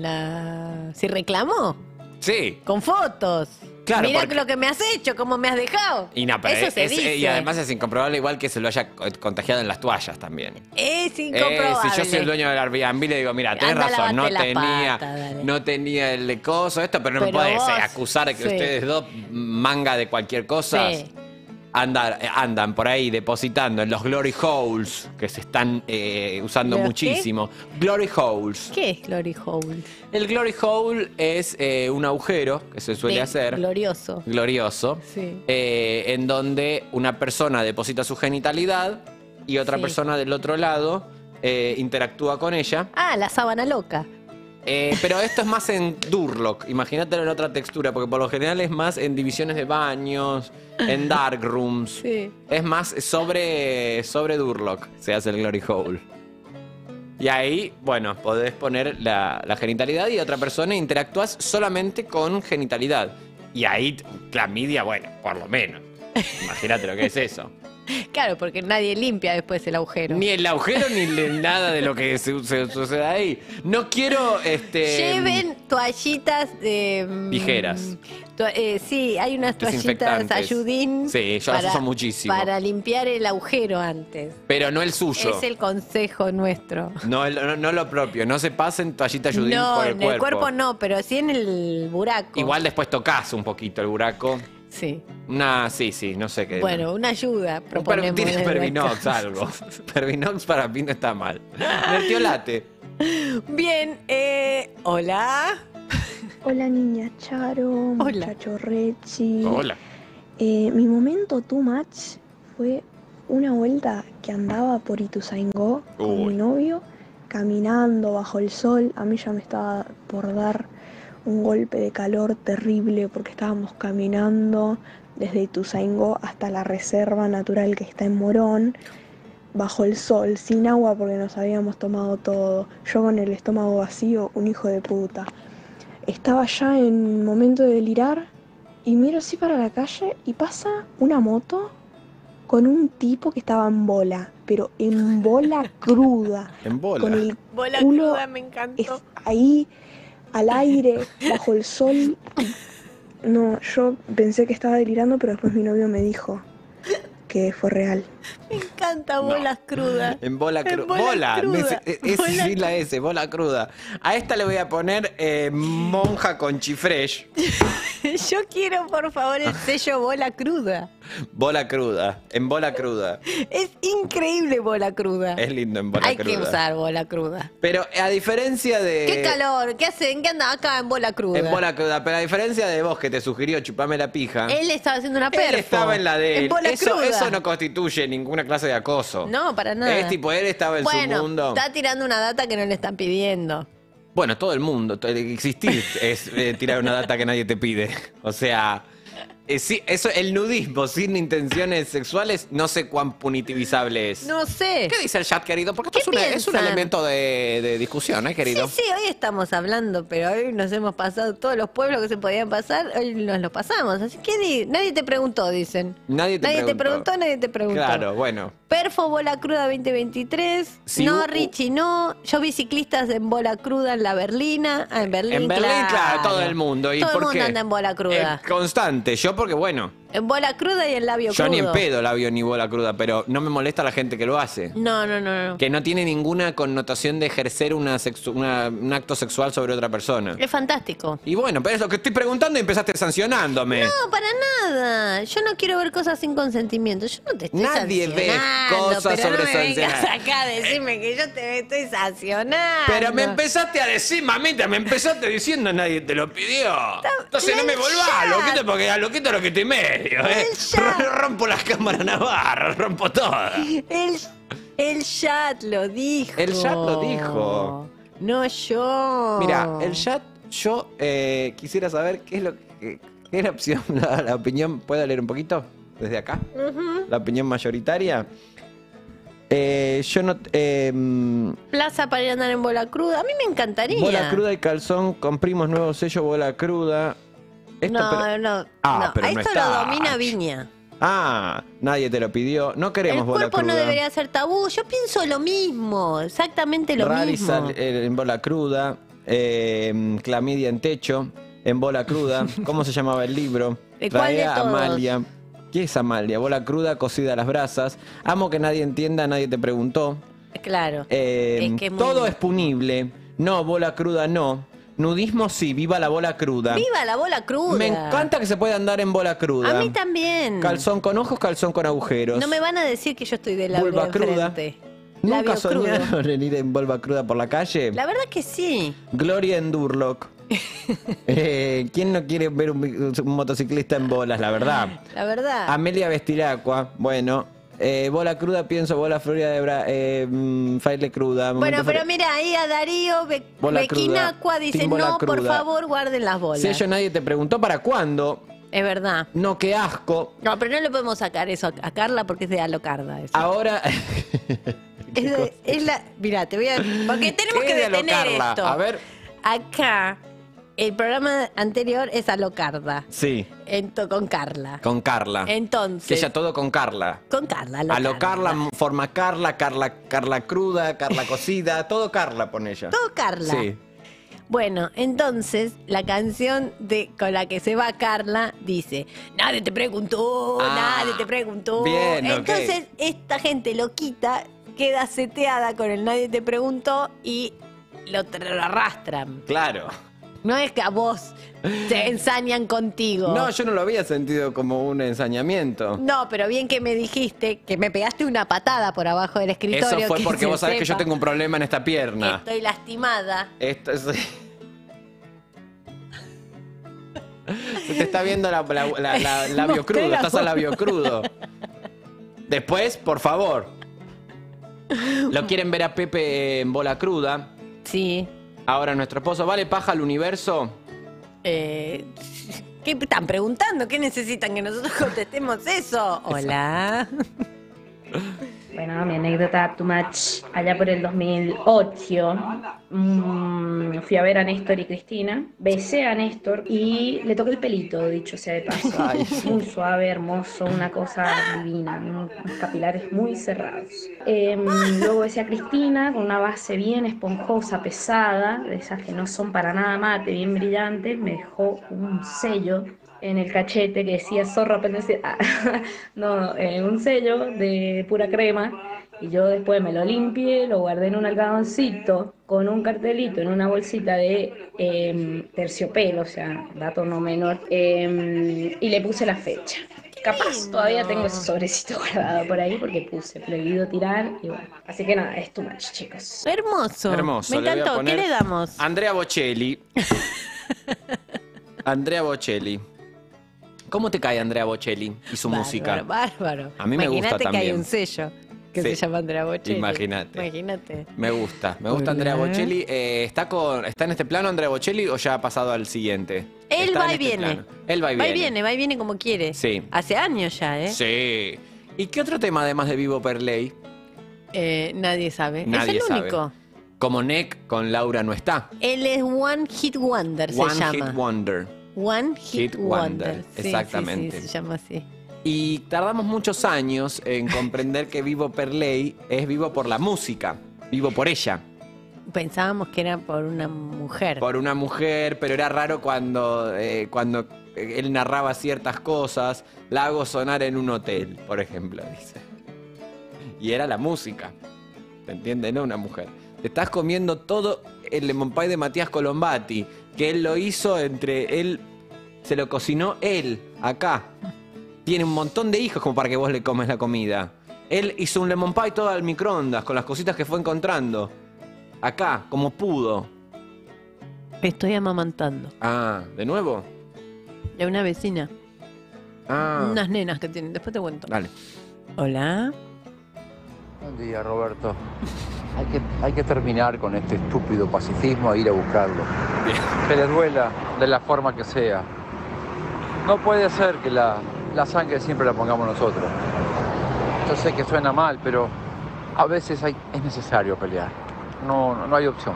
la... ¿Si reclamó? Sí. Con fotos. Claro, Mira porque- lo que me has hecho, cómo me has dejado. Y no, pero Eso se dice. y además es incomprobable igual que se lo haya contagiado en las toallas también. Es incomprobable. Si yo soy el dueño del Airbnb le digo, mira, tenés Anda, razón, lavate la pata, dale. no tenía el coso, esto, pero no me Pero podés vos, acusar de que sí. ustedes dos, manga de cualquier cosa, Sí. andan por ahí depositando en los glory holes, que se están usando ¿Los qué? muchísimo. Glory holes. ¿Qué es Glory Hole? El glory hole es un agujero que se suele Sí, hacer. glorioso. Glorioso. Sí. En donde una persona deposita su genitalidad y otra Sí. persona del otro lado interactúa con ella. Ah, la sábana loca. Pero esto es más en Durlock, imagínatelo en otra textura, porque por lo general es más en divisiones de baños, en dark rooms. Sí. Es más sobre Durlock se hace el glory hole. Y ahí, bueno, podés poner la genitalidad y otra persona interactúas solamente con genitalidad. Y ahí, clamidia, bueno, por lo menos. Imagínate lo que es eso. Claro, porque nadie limpia después el agujero. Ni el agujero ni nada de lo que sucede ahí. No quiero, Lleven toallitas de... tijeras. Sí, hay unas toallitas Desinfectantes. ayudín. Sí, yo las uso muchísimo. Para limpiar el agujero antes. Pero no el suyo. Es el consejo nuestro. No lo propio. No se pasen toallita Judín No, por el en cuerpo. el cuerpo no, pero sí en el buraco. Igual después tocas un poquito el buraco. Sí. Sí, no sé qué. Bueno, una ayuda proponemos. Tiene desde Pervinox acá. algo. Pervinox para mí no está mal. Mertiolate. Bien, hola. Hola niña Charo, Hola. muchacho Rechi. Hola. Mi momento too much fue una vuelta que andaba por Ituzaingó con mi novio, caminando bajo el sol. A mí ya me estaba por dar un golpe de calor terrible porque estábamos caminando desde Ituzaingó hasta la reserva natural que está en Morón, bajo el sol, sin agua porque nos habíamos tomado todo. Yo con el estómago vacío, un hijo de puta. Estaba ya en momento de delirar y miro así para la calle y pasa una moto con un tipo que estaba en bola, pero en bola cruda. En bola. Con el Bola culo cruda, me encantó. ahí al aire, bajo el sol. No, yo pensé que estaba delirando, pero después mi novio me dijo que fue real. Me encanta bolas crudas. En bola En cruda. bola Bola. cruda. Es Bola sí la S, bola cruda. A esta le voy a poner monja con chifresh. Yo quiero, por favor, el sello bola cruda. Bola cruda. En bola cruda. Es increíble bola cruda. Es lindo en bola Hay cruda. que usar bola cruda. Pero a diferencia de. ¡Qué calor! ¿Qué hacen? ¿Qué anda acá en bola cruda? En bola cruda, pero a diferencia de vos que te sugirió chupame la pija. Él estaba haciendo una perfo. Él estaba en la de él. En bola cruda. Eso no constituye ninguna clase de acoso. No, para nada. Es tipo, él estaba en bueno, su mundo. está tirando una data que no le están pidiendo. Bueno, todo el mundo, existir es tirar una data que nadie te pide. O sea, sí, eso, el nudismo sin intenciones sexuales, no sé cuán punitivizable es. No sé. ¿Qué dice el chat, querido? Porque esto es un elemento de discusión, querido? Sí, hoy estamos hablando, pero hoy nos hemos pasado todos los pueblos que se podían pasar, hoy nos lo pasamos. Así que nadie te preguntó, dicen. Nadie te preguntó. Nadie te preguntó. Claro, bueno. Perfo, bola cruda 2023. Sí, no, Richie, no. Yo vi ciclistas en bola cruda en la Berlina. En Berlín, claro, todo el mundo. ¿Y todo por el mundo qué? anda en bola cruda. Constante. Yo porque, bueno, En bola cruda y en labio yo crudo. ni en pedo labio ni bola cruda, pero no me molesta la gente que lo hace. No. Que no tiene ninguna connotación de ejercer un acto sexual sobre otra persona. Es fantástico. Y bueno, pero es lo que estoy preguntando y empezaste sancionándome. No, para nada. Yo no quiero ver cosas sin consentimiento. Yo no te estoy Nadie ve sancionando, cosas pero sobre no me vengas sancionar. acá a decirme que yo te estoy sancionando. Pero me empezaste a decir, mamita, me empezaste diciendo nadie te lo pidió. Entonces no me volvás, loquito, porque a loquito lo que estoy medio, Rompo las cámaras Navarra, rompo todas. El chat lo dijo. El chat lo dijo. No yo. Mira, el chat, yo quisiera saber qué es lo que... ¿Qué es la opción, la opinión? ¿Puedo leer un poquito desde acá? La opinión mayoritaria. Yo no... Plaza para ir a andar en bola cruda. A mí me encantaría. Bola cruda y calzón, comprimos nuevo sello, bola cruda. No. pero A no esto está. lo domina Viña. Nadie te lo pidió. No queremos El bola cuerpo cruda. no debería ser tabú. Yo pienso lo mismo, exactamente lo Rally mismo. en bola cruda, clamidia en techo, en bola cruda. ¿Cómo se llamaba el libro? ¿De cuál de Trae a todos? Amalia. ¿Qué es Amalia? Bola cruda, cocida a las brasas. Amo que nadie entienda, nadie te preguntó. Claro. Es que muy- Todo es punible. No, bola cruda no. Nudismo sí, viva la bola cruda. ¡Viva la bola cruda! Me encanta que se pueda andar en bola cruda. A mí también. Calzón con ojos, calzón con agujeros. No me van a decir que yo estoy de labio Vulva cruda. enfrente. ¿Nunca Labio crudo. soñaron en ir en vulva cruda por la calle? La verdad que sí. Gloria en Durlock. ¿Quién no quiere ver un motociclista en bolas, la verdad? La verdad. Amelia Vestiracua, bueno. Bola cruda, pienso, bola Florida de fraile cruda. Bueno, momento pero mira, ahí a Darío Bola Bequinacua cruda. dice, Team bola no, por cruda. favor, guarden las bolas. Si ello nadie te preguntó para cuándo. Es verdad. No, qué asco. No, pero no le podemos sacar eso a Carla porque es de Alocarda. Eso. Ahora. Es la... Mirá, te voy a... Porque tenemos ¿Qué que es de detener Alocarla? esto. A ver. Acá, el programa anterior es Alocarda. Sí, Con Carla. con Carla. Entonces... Que ella todo con Carla. Con Carla, A lo Carla, forma Carla, Carla cruda, Carla cocida, todo Carla pone ella. Todo Carla. Sí. Bueno, entonces la canción con la que se va Carla dice, nadie te preguntó, nadie te preguntó. bien, ok. Entonces esta gente loquita queda seteada con el nadie te preguntó y lo arrastran. Claro. No es que a vos te ensañan contigo. No, yo no lo había sentido como un ensañamiento. No, pero bien que me dijiste que me pegaste una patada por abajo del escritorio. Eso fue que porque se vos sabés que yo sepa. tengo un problema en esta pierna. Estoy lastimada. Esto es... Se te está viendo labio Mostré crudo, la estás a foto. labio crudo. Después, por favor. Lo quieren ver a Pepe en bola cruda. Sí. Ahora nuestro esposo, ¿vale paja al universo? ¿Qué están preguntando? ¿Qué necesitan que nosotros contestemos eso? Hola. Bueno, mi anécdota too much. Allá por el 2008 fui a ver a Néstor y Cristina. Besé a Néstor y le toqué el pelito, dicho sea de paso. Ay. Muy suave, hermoso, una cosa divina, unos capilares muy cerrados. Luego besé a Cristina con una base bien esponjosa, pesada, de esas que no son para nada mate, bien brillante. Me dejó un sello en el cachete que decía zorro pendencia. No, un sello de pura crema. Y yo después me lo limpié, lo guardé en un algodoncito con un cartelito en una bolsita de terciopelo, o sea, dato no menor, y le puse la fecha. Capaz todavía tengo ese sobrecito guardado por ahí porque puse prohibido tirar y bueno. Así que nada, es too much, chicos. Hermoso. Hermoso. Me le voy a encantó. poner ¿Qué le damos? Andrea Bocelli. Andrea Bocelli. ¿Cómo te cae Andrea Bocelli y su música? Bárbaro. A mí me gusta Imagínate que hay también. un sello. que Sí. se llama Andrea Bocelli. Imagínate. Imagínate. Me gusta Andrea Bocelli. ¿Está en este plano Andrea Bocelli o ya ha pasado al siguiente? Él Está va en y este viene. plano. Él va y viene. Va y viene como quiere. Sí. Hace años ya, ¿eh? Sí. ¿Y qué otro tema además de Vivo per Ley? Nadie sabe. Nadie es el sabe. único. Como Neck con Laura no está. Él es One Hit Wonder, se One llama. Hit Wonder. One Hit Wonder. Sí, Exactamente. Sí, se llama así. Y tardamos muchos años en comprender que Vivo per Ley es vivo por la música, vivo por ella. Pensábamos que era por una mujer. Por una mujer, pero era raro cuando él narraba ciertas cosas. La hago sonar en un hotel, por ejemplo, dice. Y era la música. ¿Se entiende? No una mujer. Te estás comiendo todo el lemon pie de Matías Colombati, que él lo hizo se lo cocinó él, acá. Tiene un montón de hijos como para que vos le comes la comida. Él hizo un lemon pie todo al microondas, con las cositas que fue encontrando. Acá, como pudo. Estoy amamantando. Ah, ¿de nuevo? De una vecina. Ah. Unas nenas que tienen. Después te cuento. Dale. Hola. Buen día, Roberto. Hay que terminar con este estúpido pacifismo e ir a buscarlo. Que le duela de la forma que sea. No puede ser que la sangre siempre la pongamos nosotros. Yo sé que suena mal, pero a veces es necesario pelear. No hay opción.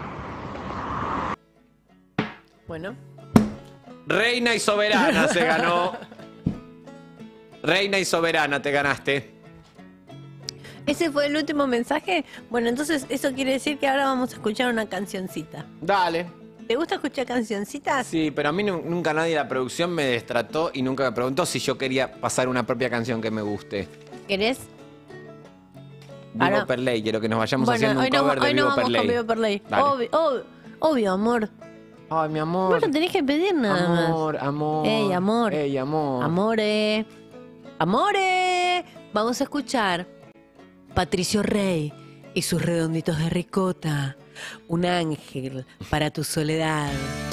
Bueno. Reina y soberana se ganó. Reina y soberana te ganaste. ¿Ese fue el último mensaje? Bueno, entonces eso quiere decir que ahora vamos a escuchar una cancioncita. Dale. ¿Te gusta escuchar cancioncitas? Sí, pero a mí nunca nadie de la producción me destrató y nunca me preguntó si yo quería pasar una propia canción que me guste. ¿Querés? Vivo Ahora- per Ley, quiero que nos vayamos Bueno, haciendo un cover de hoy no Vivo per vamos Ley. con Vivo per Ley. Dale. Obvio, amor. Ay, mi amor. Vos no tenés que pedir nada más. Amor. Ey, amor. Ey, amor. Amore. Vamos a escuchar Patricio Rey y sus redonditos de ricota. Un ángel para tu soledad.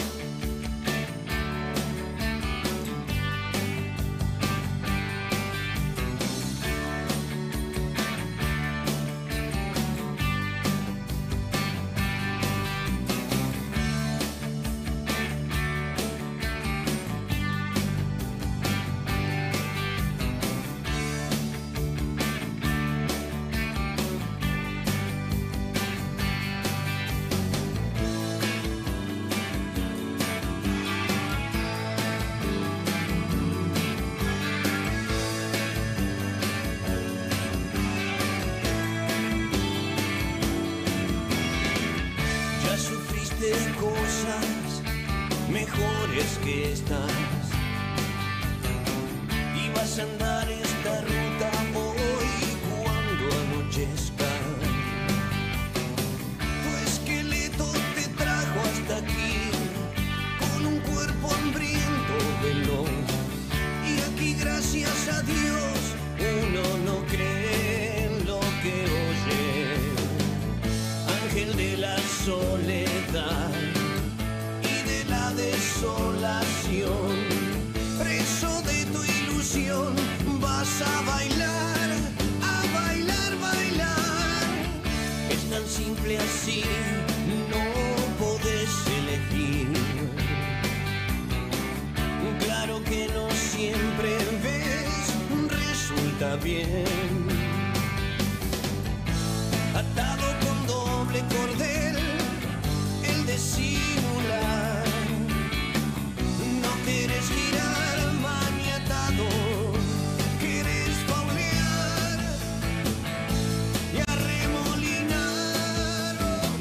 Ya sufriste cosas mejores que estas y vas a andar esta ruta hoy cuando anochezca. Tu esqueleto te trajo hasta aquí con un cuerpo hambriento veloz y aquí gracias a Dios uno no cree en lo que oye. Ángel de la soledad y de la desolación, preso de tu ilusión, vas a bailar, bailar. Es tan simple así, no podés elegir. Claro que no siempre ves, resulta bien. Atado con doble cordel, el de simular. No quieres girar maniatado, quieres faulear y arremolinar.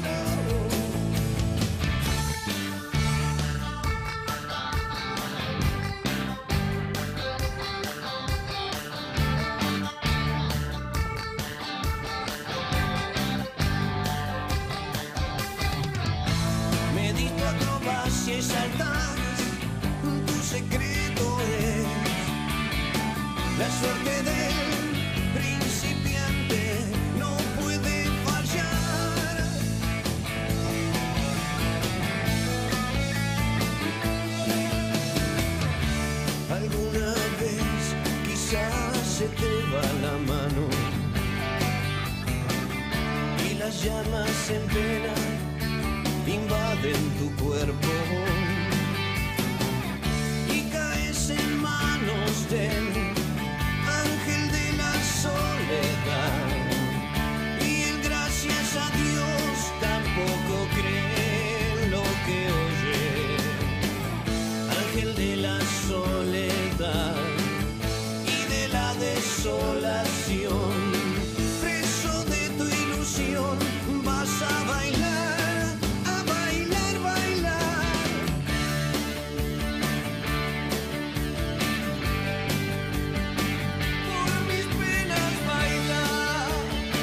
Me diste acrobacia y saltás, tu secreto es la suerte del principiante, no puede fallar. Alguna vez quizás se te va la mano llamas en pena invaden tu cuerpo y caes en manos del ángel de la soledad. Y el gracias a Dios tampoco cree lo que oye. Ángel de la soledad y de la desolación, preso de tu ilusión, vas a bailar, bailar. Por mis penas bailar.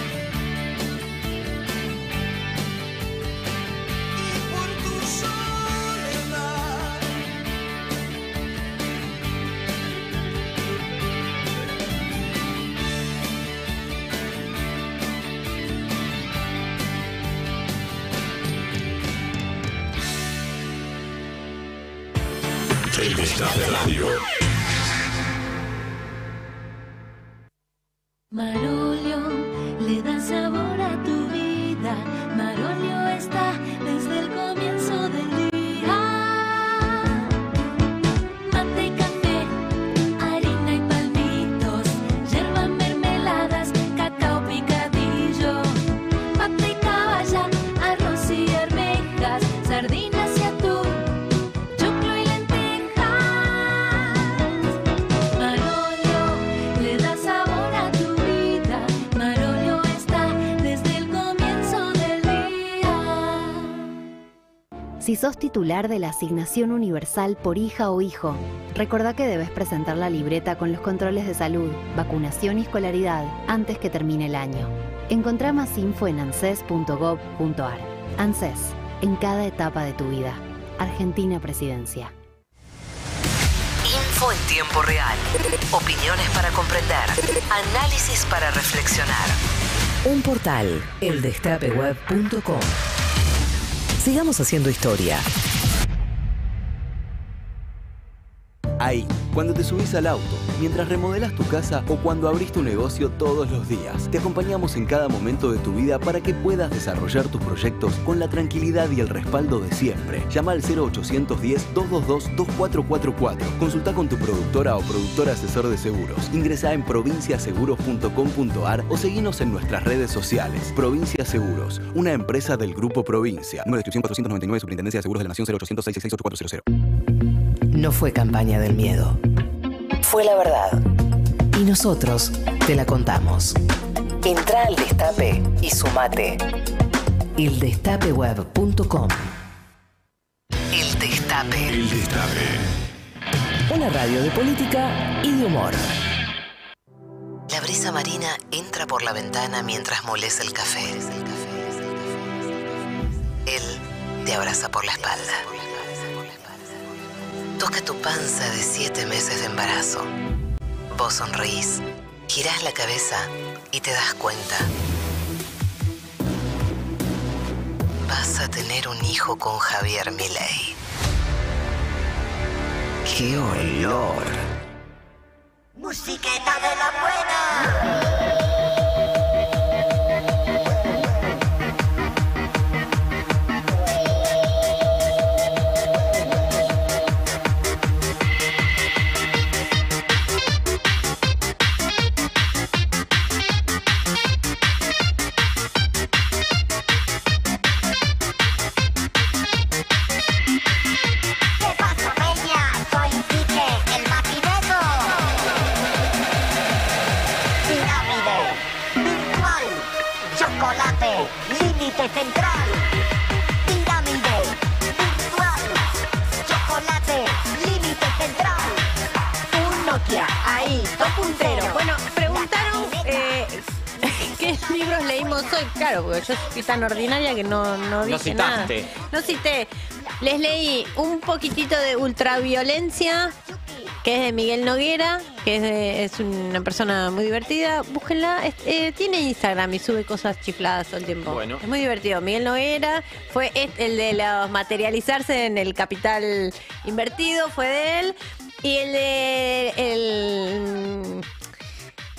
Y por tu soledad. El Destape Radio. Marolio le da sabor a tu vida. Marolio está desde el comienzo del día. Mate y café, harina y palmitos, yerba, mermeladas, cacao picadillo. Mate y caballa, arroz y arvejas, sardinas y atún, choclo y lentejas. Marolio le da sabor a tu vida. Marolio está desde el comienzo del día. Si sos titular de la Asignación Universal por hija o hijo, recordá que debes presentar la libreta con los controles de salud, vacunación y escolaridad antes que termine el año. Encontrá más info en anses.gov.ar. ANSES, en cada etapa de tu vida. Argentina Presidencia. Info en tiempo real. Opiniones para comprender. Análisis para reflexionar. Un portal, eldestapeweb.com. Sigamos haciendo historia. Ahí, cuando te subís al auto, mientras remodelas tu casa o cuando abrís tu negocio todos los días. Te acompañamos en cada momento de tu vida para que puedas desarrollar tus proyectos con la tranquilidad y el respaldo de siempre. Llama al 0810-222-2444. Consulta con tu productora o productor asesor de seguros. Ingresá en provinciaseguros.com.ar o seguinos en nuestras redes sociales. Provincia Seguros, una empresa del Grupo Provincia. Número de inscripción 499, Superintendencia de Seguros de la Nación, 0800 666 8400. No fue campaña del miedo. Fue la verdad. Y nosotros te la contamos. Entrá al Destape y sumate. eldestapeweb.com. El Destape. El Destape. Una radio de política y de humor. La brisa marina entra por la ventana mientras molece el café. Él te abraza por la espalda. Toca tu panza de 7 meses de embarazo. Vos sonreís, girás la cabeza y te das cuenta. Vas a tener un hijo con Javier Milei. ¡Qué olor! Musiqueta de la buena. Central, pirámide, virtual, chocolate, límite central, un Nokia, ahí, top puntero. Bueno, preguntaron qué libros leímos hoy. Claro, porque yo soy tan ordinaria que no dije nada. No cité. Les leí un poquitito de Ultraviolencia, que es de Miguel Noguera, que es una persona muy divertida. Búsquenla. Tiene Instagram y sube cosas chifladas todo el tiempo. Bueno. Es muy divertido. Miguel Noguera fue el de los materializarse en el capital invertido, fue de él. Y el de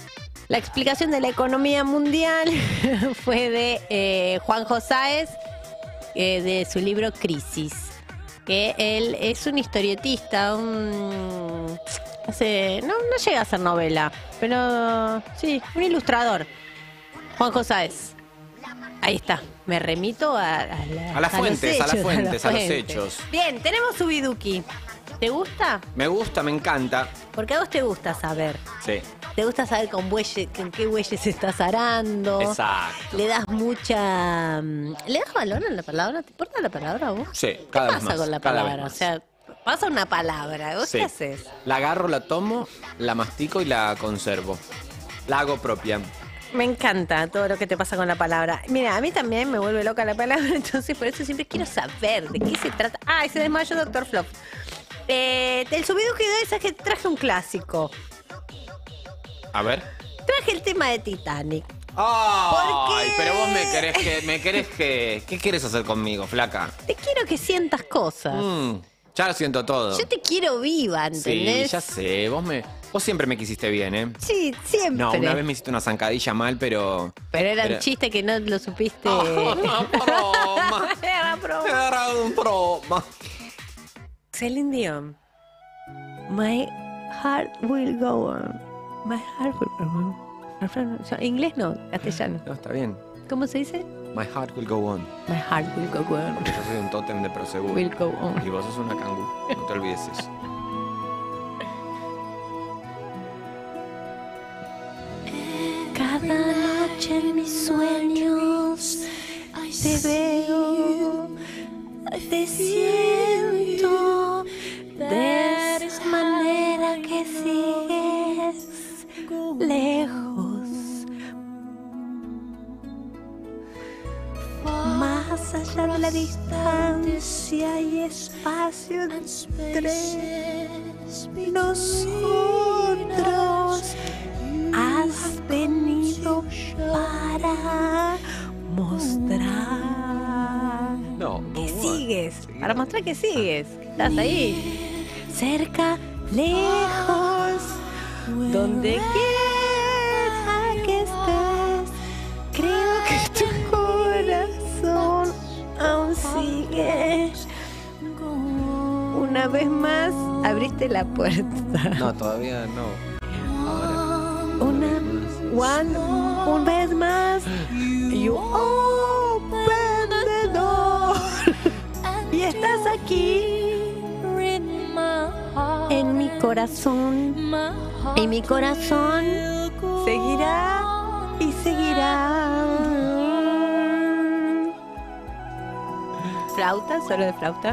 La explicación de la economía mundial fue de Juanjo Sáez, de su libro Crisis, que él es un historietista, no llega a ser novela, pero sí, un ilustrador. Juanjo Sáez. Ahí está, me remito a las fuentes, a los hechos. Bien, tenemos Subiduki. ¿Te gusta? Me gusta, me encanta. Porque a vos te gusta saber. Sí. Te gusta saber con qué bueyes estás arando. Exacto. Le das mucha... ¿Le das valor a la palabra? ¿Te importa la palabra a vos? Sí, ¿Qué cada vez pasa más. con la cada vez palabra? O más. sea, pasa una palabra. ¿Vos Sí. qué haces? La agarro, la tomo, la mastico y la conservo. La hago propia. Me encanta todo lo que te pasa con la palabra. Mira, a mí también me vuelve loca la palabra, entonces por eso siempre quiero saber de qué se trata. Ah, y se desmayó Dr. Flop. Del Subiduki de hoy es que traje un clásico. A ver. Traje el tema de Titanic. Ay, pero vos me querés que... ¿Qué quieres hacer conmigo, flaca? Te quiero que sientas cosas. Ya lo siento todo. Yo te quiero viva, ¿entendés? Sí, ya sé. Vos siempre me quisiste bien, ¿eh? Sí, siempre. No, una vez me hiciste una zancadilla mal, pero... Pero era un chiste que no lo supiste. Una broma. Era broma. Era un broma. Celine Dion. My heart will go on. My heart will go on. Inglés no, castellano. No, está bien. ¿Cómo se dice? My heart will go on. My heart will go on. Yo soy un tótem de Prosegur. Will go on. Y vos sos una cangú. No te olvides eso. Cada noche en mis sueños te veo, te siento de esa manera que sigues lejos, más allá de la distancia y espacio entre nosotros. Has venido para mostrar que sigues, para mostrar que sigues, que estás ahí, cerca, lejos, donde quiera que estés. Creo que tu corazón aún sigue. Una vez más abriste la puerta. No, todavía no. Una vez más, you open the door. Y estás aquí en mi corazón. Y mi corazón seguirá y seguirá. ¿Flauta? ¿Solo de flauta?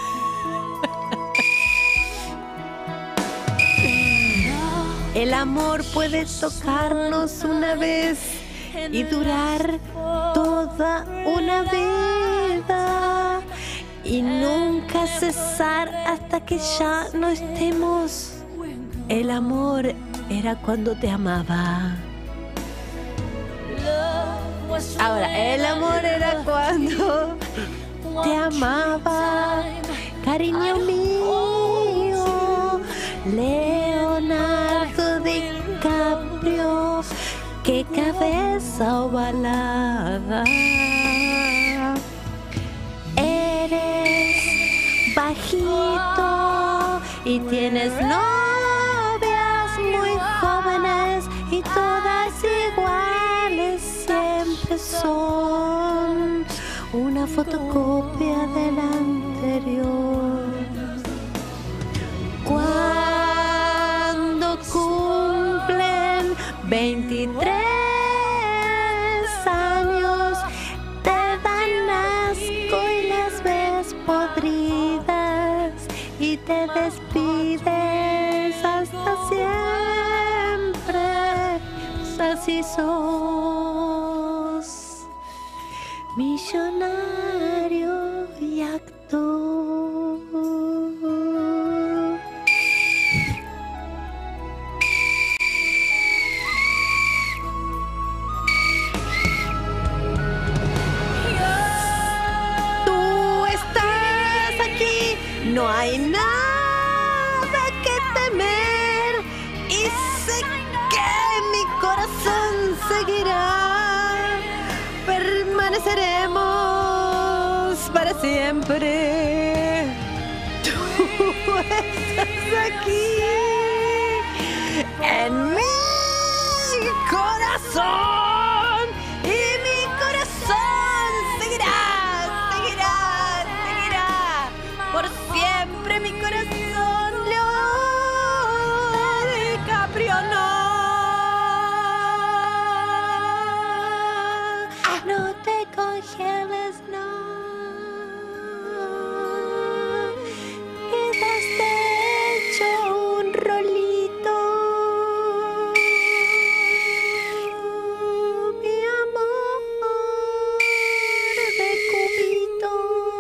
El amor puede tocarnos una vez y durar toda una vida y nunca cesar hasta que ya no estemos. El amor era cuando te amaba. Ahora, el amor era cuando te amaba, cariño mío, Leonardo DiCaprio, qué cabeza ovalada. Eres bajito y tienes novias muy jóvenes y todas iguales siempre son una fotocopia de la anterior. Cuando cumplen 23 años, te dan asco y las ves podridas y te despides hasta siempre. Así sos, millonario y actor. Tú estás aquí, no hay nada que temer y sé que mi corazón permaneceremos para siempre. Tú estás aquí en mi corazón y mi corazón seguirá por siempre. Mi corazón, Leo DiCaprio, no. No te congeles, no. Quedaste hecho un rolito, mi amor de cubito.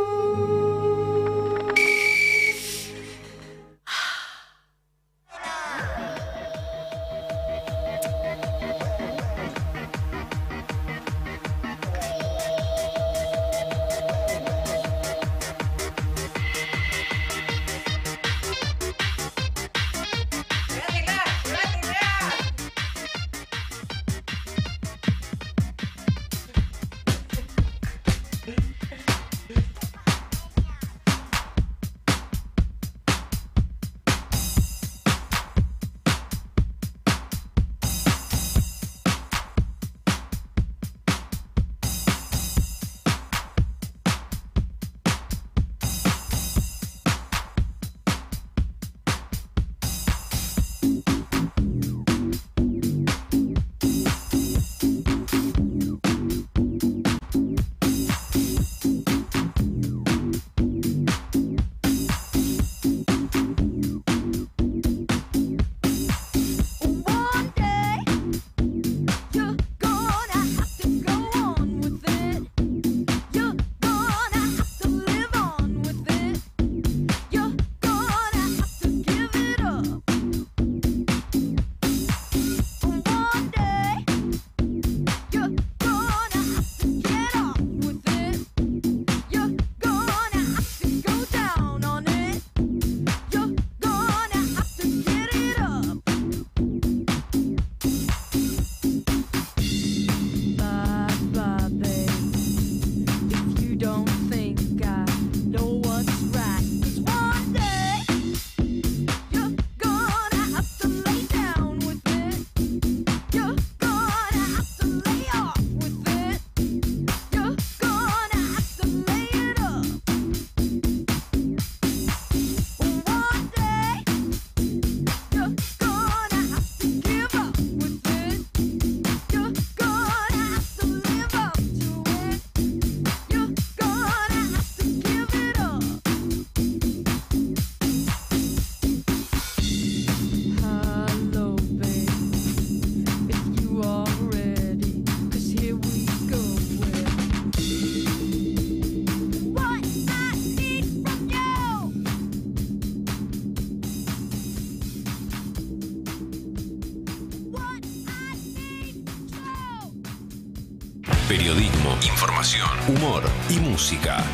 Periodismo, información, humor y música.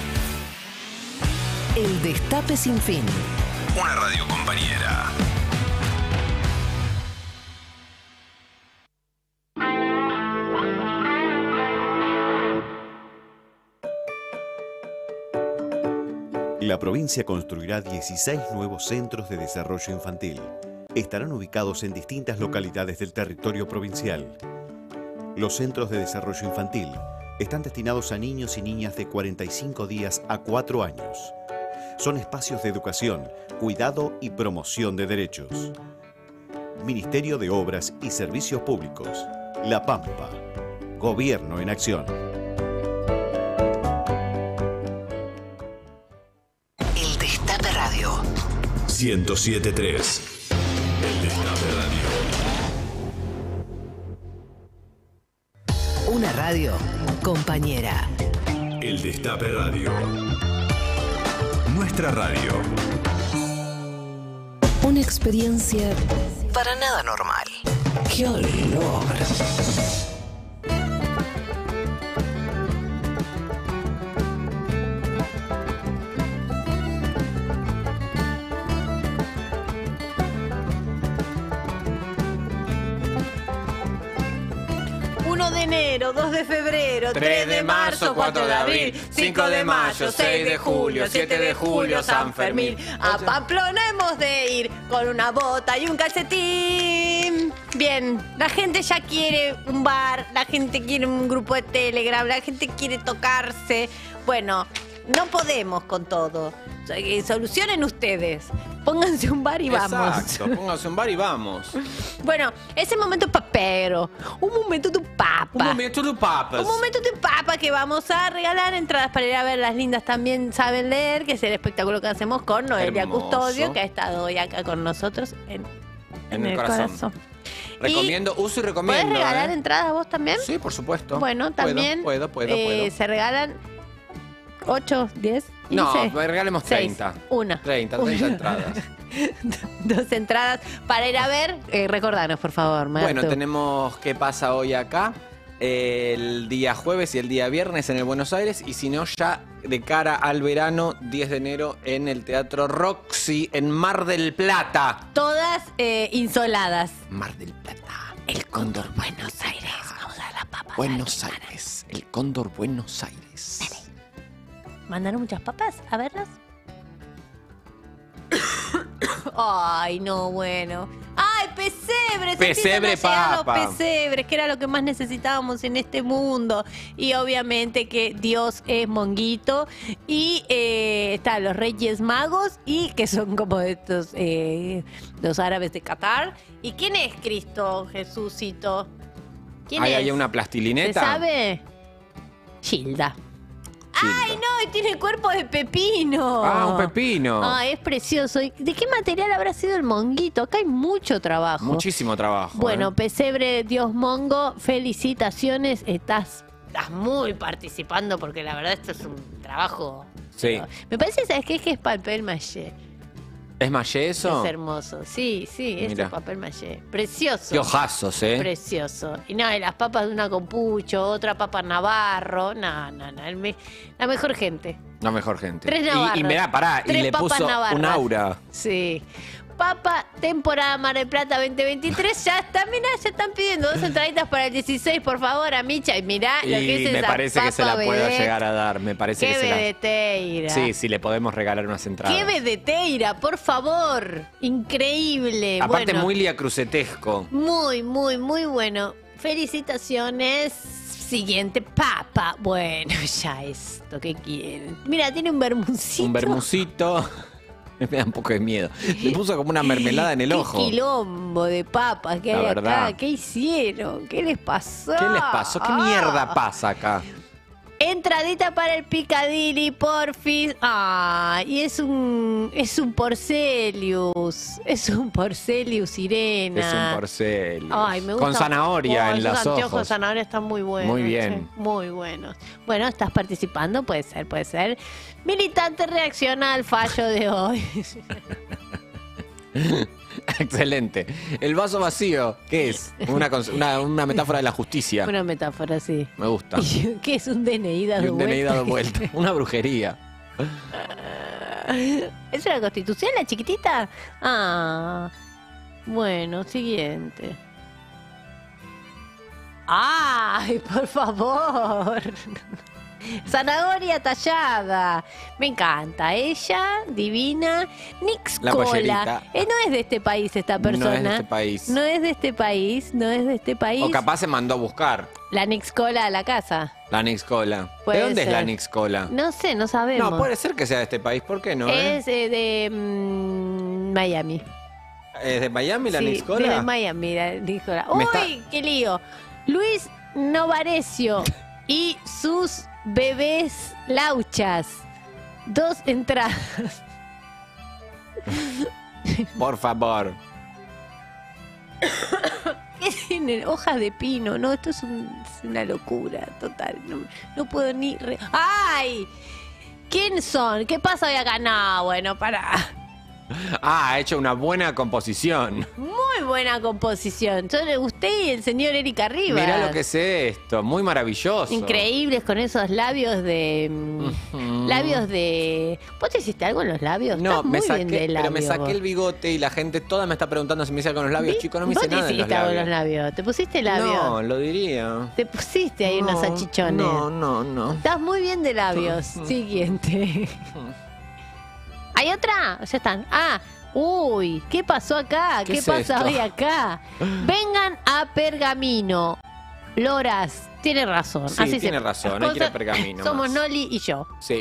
El Destape Sin Fin. Una radio compañera. La provincia construirá 16 nuevos centros de desarrollo infantil. Estarán ubicados en distintas localidades del territorio provincial. Los centros de desarrollo infantil están destinados a niños y niñas de 45 días a 4 años. Son espacios de educación, cuidado y promoción de derechos. Ministerio de Obras y Servicios Públicos. La Pampa. Gobierno en acción. El Destape Radio. 107.3. El Destape Radio. Una radio compañera. El Destape Radio. Nuestra radio. Una experiencia para nada normal. ¡Qué olor! de enero, 2 de febrero, 3 de marzo, 4 de abril, 5 de mayo, 6 de julio, 7 de julio, San Fermín. A Pamplona hemos de ir con una bota y un calcetín. Bien, la gente ya quiere un bar, la gente quiere un grupo de Telegram, la gente quiere tocarse. Bueno, no podemos con todo. Solucionen ustedes. Pónganse un bar y vamos. Exacto, pónganse un bar y vamos. Bueno, ese momento papero. Un momento de papa. Un momento de papas. Un momento de papa que vamos a regalar entradas para ir a ver Las Lindas También Saben Leer, que es el espectáculo que hacemos con Noelia Hermoso. Custodio, que ha estado hoy acá con nosotros en el corazón. Recomiendo, uso y recomiendo. ¿Puedes regalar entradas vos también? Sí, por supuesto. Bueno, también. Puedo. Se regalan 8, 10, 15. No, regalemos 30. 30 entradas. 2 entradas para ir a ver. Recordanos, por favor, Martu. Bueno, tenemos qué pasa hoy acá. El día jueves y el día viernes en el Buenos Aires. Y si no, ya de cara al verano, 10 de enero en el Teatro Roxy en Mar del Plata. Todas insoladas. Mar del Plata. El Cóndor Buenos Aires. Vamos a las papas. Buenos Aires. El Cóndor Buenos Aires. Dale. ¿Mandaron muchas papas? A verlas. Ay, no, bueno. ¡Ay, pesebres! Pesebre, Empiezan a llegar papa. los pesebres, que era lo que más necesitábamos en este mundo. Y obviamente que Dios es monguito. Y están los Reyes Magos, y que son como estos, los árabes de Qatar. ¿Y quién es Cristo, Jesúsito? ¿Quién es? ¿Hay una plastilineta? ¿Se sabe? Gilda. ¡Ay, no! Y tiene cuerpo de pepino. Ah, un pepino. Ay, es precioso. ¿Y de qué material habrá sido el monguito? Acá hay mucho trabajo. Muchísimo trabajo. Bueno, Pesebre Dios Mongo, felicitaciones. Estás muy participando porque la verdad esto es un trabajo. Sí. Me parece, ¿sabes qué? Que es papel maché. ¿Es maché eso? Es hermoso. Sí, esto Mira. es papel maché. Precioso. Qué hojazos, Precioso. Y no, y las papas de una con pucho, otra papa navarro. No. La mejor gente. La mejor gente. 3 navarros. Y mirá, pará, y 3 le papas puso navarras. un aura. Sí. Papa, temporada Mar del Plata 2023. Ya está, mirá, ya están pidiendo 2 entraditas para el 16, por favor, a Micha. Y mirá lo que es Y me esa parece que se la papa puedo vedette. llegar a dar. Me parece Qué que se la... vedeteira. Sí, le podemos regalar unas entradas. Qué vedeteira, por favor. Increíble. Aparte, bueno, muy liacrucetesco. muy bueno. Felicitaciones. Siguiente papa. Bueno, ya esto, ¿qué quieren? Mira, tiene un bermucito. Un bermucito. Me da un poco de miedo. Le puso como una mermelada en el ojo. Qué quilombo de papas que La hay verdad. acá. ¿Qué hicieron? ¿Qué les pasó? ¿Qué les pasó? ¿Qué mierda pasa acá? Entradita para el Piccadilly, porfis. Ah, y es un Porcelius. Es un Porcelius Irena. Es un porcel. Ay, me gusta. Con zanahoria en esos los anteojos de ojos. zanahoria están muy buenos. Muy bien. che, muy buenos. Bueno, ¿estás participando? Puede ser. Militante reacciona al fallo de hoy. Excelente. El vaso vacío, ¿qué es? Una metáfora de la justicia. Una metáfora, sí. Me gusta. ¿Qué es un DNI dado Y un DNI vuelta? dado vuelta. Una brujería. ¿Es una constitución la chiquitita? Ah. Bueno, siguiente. ¡Ay, por favor! Zanahoria tallada. Me encanta. Ella, divina. Nix La Cola. pollerita. No es de este país esta persona. No es de este país. No es de este país. No es de este país. O capaz se mandó a buscar La Nix Cola a la casa. la Nix Cola. Puede ¿De dónde ser. es la Nix Cola? No sé, no sabemos. No, puede ser que sea de este país. ¿Por qué no? Es de Miami. ¿Es de Miami la Sí, Nix Cola? viene de Miami, la Nix Cola. Me ¡Uy, qué lío! Luis Novarecio y sus bebés lauchas. 2 entradas. Por favor. ¿Qué tienen? Hojas de pino. No, esto es una locura total. No puedo ni... ¡Ay! ¿Quién son? ¿Qué pasa hoy acá? No, bueno, pará. Ah, ha hecho una buena composición. Muy buena composición. Son usted y el señor Erika Rivas. Mirá lo que es esto. Muy maravilloso. Increíbles con esos labios de Labios de... ¿Vos te hiciste algo en los labios? No, Estás muy me saqué, bien de pero me labios, saqué vos. el bigote y la gente toda me está preguntando si me hice algo en los labios. Chico, no me hice nada en los ¿Vos te hiciste algo en labios. los labios? ¿Te pusiste labios? No, lo diría. Te pusiste ahí unos achichones. No. Estás muy bien de labios. Siguiente. ¿Hay otra? Ya están. Uy, ¿qué pasó acá? ¿Qué es pasa esto? hoy acá? Vengan a Pergamino. Loras, tiene razón. Sí, Así tiene se- razón, las hay que ir a cosas- Pergamino Somos más. Noli y yo. Sí.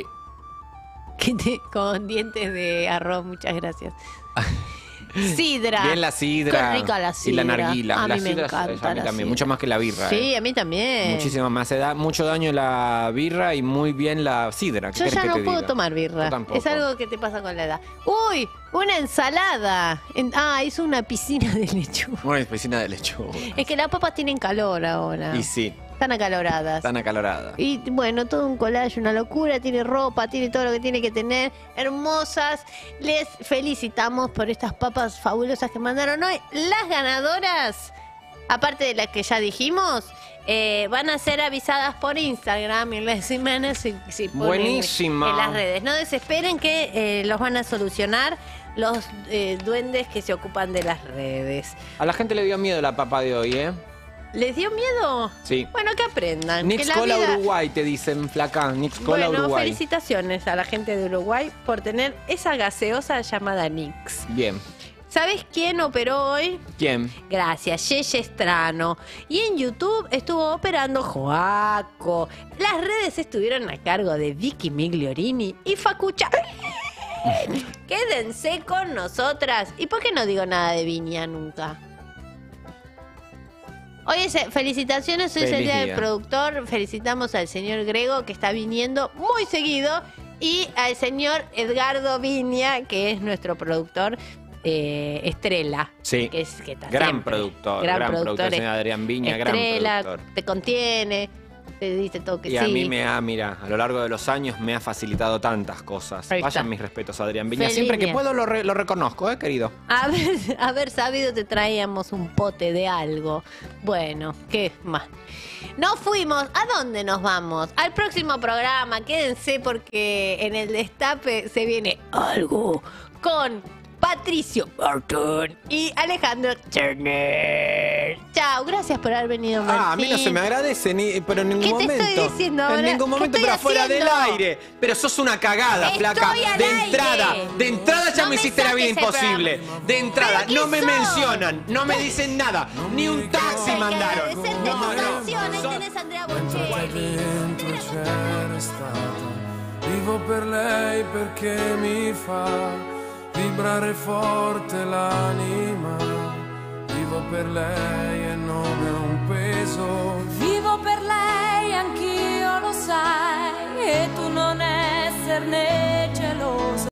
Con dientes de arroz, muchas gracias. Sidra. Bien la sidra. Qué rica la Y sidra. la narguila. A la mí me sidra encanta a mí la también, sidra. mucho más que la birra. Sí, a mí también. Muchísimo, me hace mucho daño la birra y muy bien la sidra. ¿Qué Yo querés ya que no te puedo diga? tomar birra. Yo tampoco. Es algo que te pasa con la edad. ¡Uy! Una ensalada. Hizo una piscina de lechuga. Una piscina de lechuga. Es que las papas tienen calor ahora. Y sí, Están acaloradas. tan acalorada. Y bueno, todo un collage, una locura, tiene ropa, tiene todo lo que tiene que tener, hermosas. Les felicitamos por estas papas fabulosas que mandaron hoy. Las ganadoras, aparte de las que ya dijimos, van a ser avisadas por Instagram en las semanas si ponen Buenísima. en las redes. No desesperen que los van a solucionar los duendes que se ocupan de las redes. A la gente le dio miedo la papa de hoy, ¿eh? ¿Les dio miedo? Sí. Bueno, que aprendan. que Nix la Cola vida- Uruguay, te dicen, flaca. Nix Cola Bueno, Uruguay. felicitaciones a la gente de Uruguay por tener esa gaseosa llamada Nix. Bien. ¿Sabes quién operó hoy? ¿Quién? Gracias, Yeye Estrano. Y en YouTube estuvo operando Joaco. Las redes estuvieron a cargo de Vicky Migliorini y Facucha. Quédense con nosotras. ¿Y por qué no digo nada de Viña nunca? Hoy es, felicitaciones, hoy es el Feliz día del día. productor. Felicitamos al señor Grego, que está viniendo muy seguido, y al señor Edgardo Viña, que es nuestro productor estrella. Sí. Que está Gran siempre. productor, Gran gran productor, productor, señor Adrián Viña, Estrella, gran productor. te contiene, te dice todo que Y sí. a mí mira, a lo largo de los años me ha facilitado tantas cosas. Ahí está. Vayan mis respetos a Adrián Viña. Feliz Siempre que día. puedo lo reconozco, querido. Haber sabido te traíamos un pote de algo. Bueno, ¿qué más? Nos fuimos. ¿A dónde nos vamos? Al próximo programa. Quédense porque en el Destape se viene algo con Patricio Barton y Alejandro Turner. Chao, gracias por haber venido, Martín. A mí no se me agradece, pero en ningún ¿Qué te momento. estoy diciendo ahora? En ningún ¿Qué momento, estoy pero afuera del haciendo? aire. Pero sos una cagada, Estoy flaca. al De aire. entrada ya No me me hiciste la vida saques el imposible. De entrada, ¿Pero no qué me sos? mencionan, no me dicen nada. Ni un taxi Hay que mandaron. agradecerte tu canción. Ahí tenés a Andrea Bocelli. Dentro c'era stata, vivo per lei perché mi fa vibrare forte l'anima, vivo per lei e non è un peso. Vivo per lei, anch'io lo sai, e tu non esserne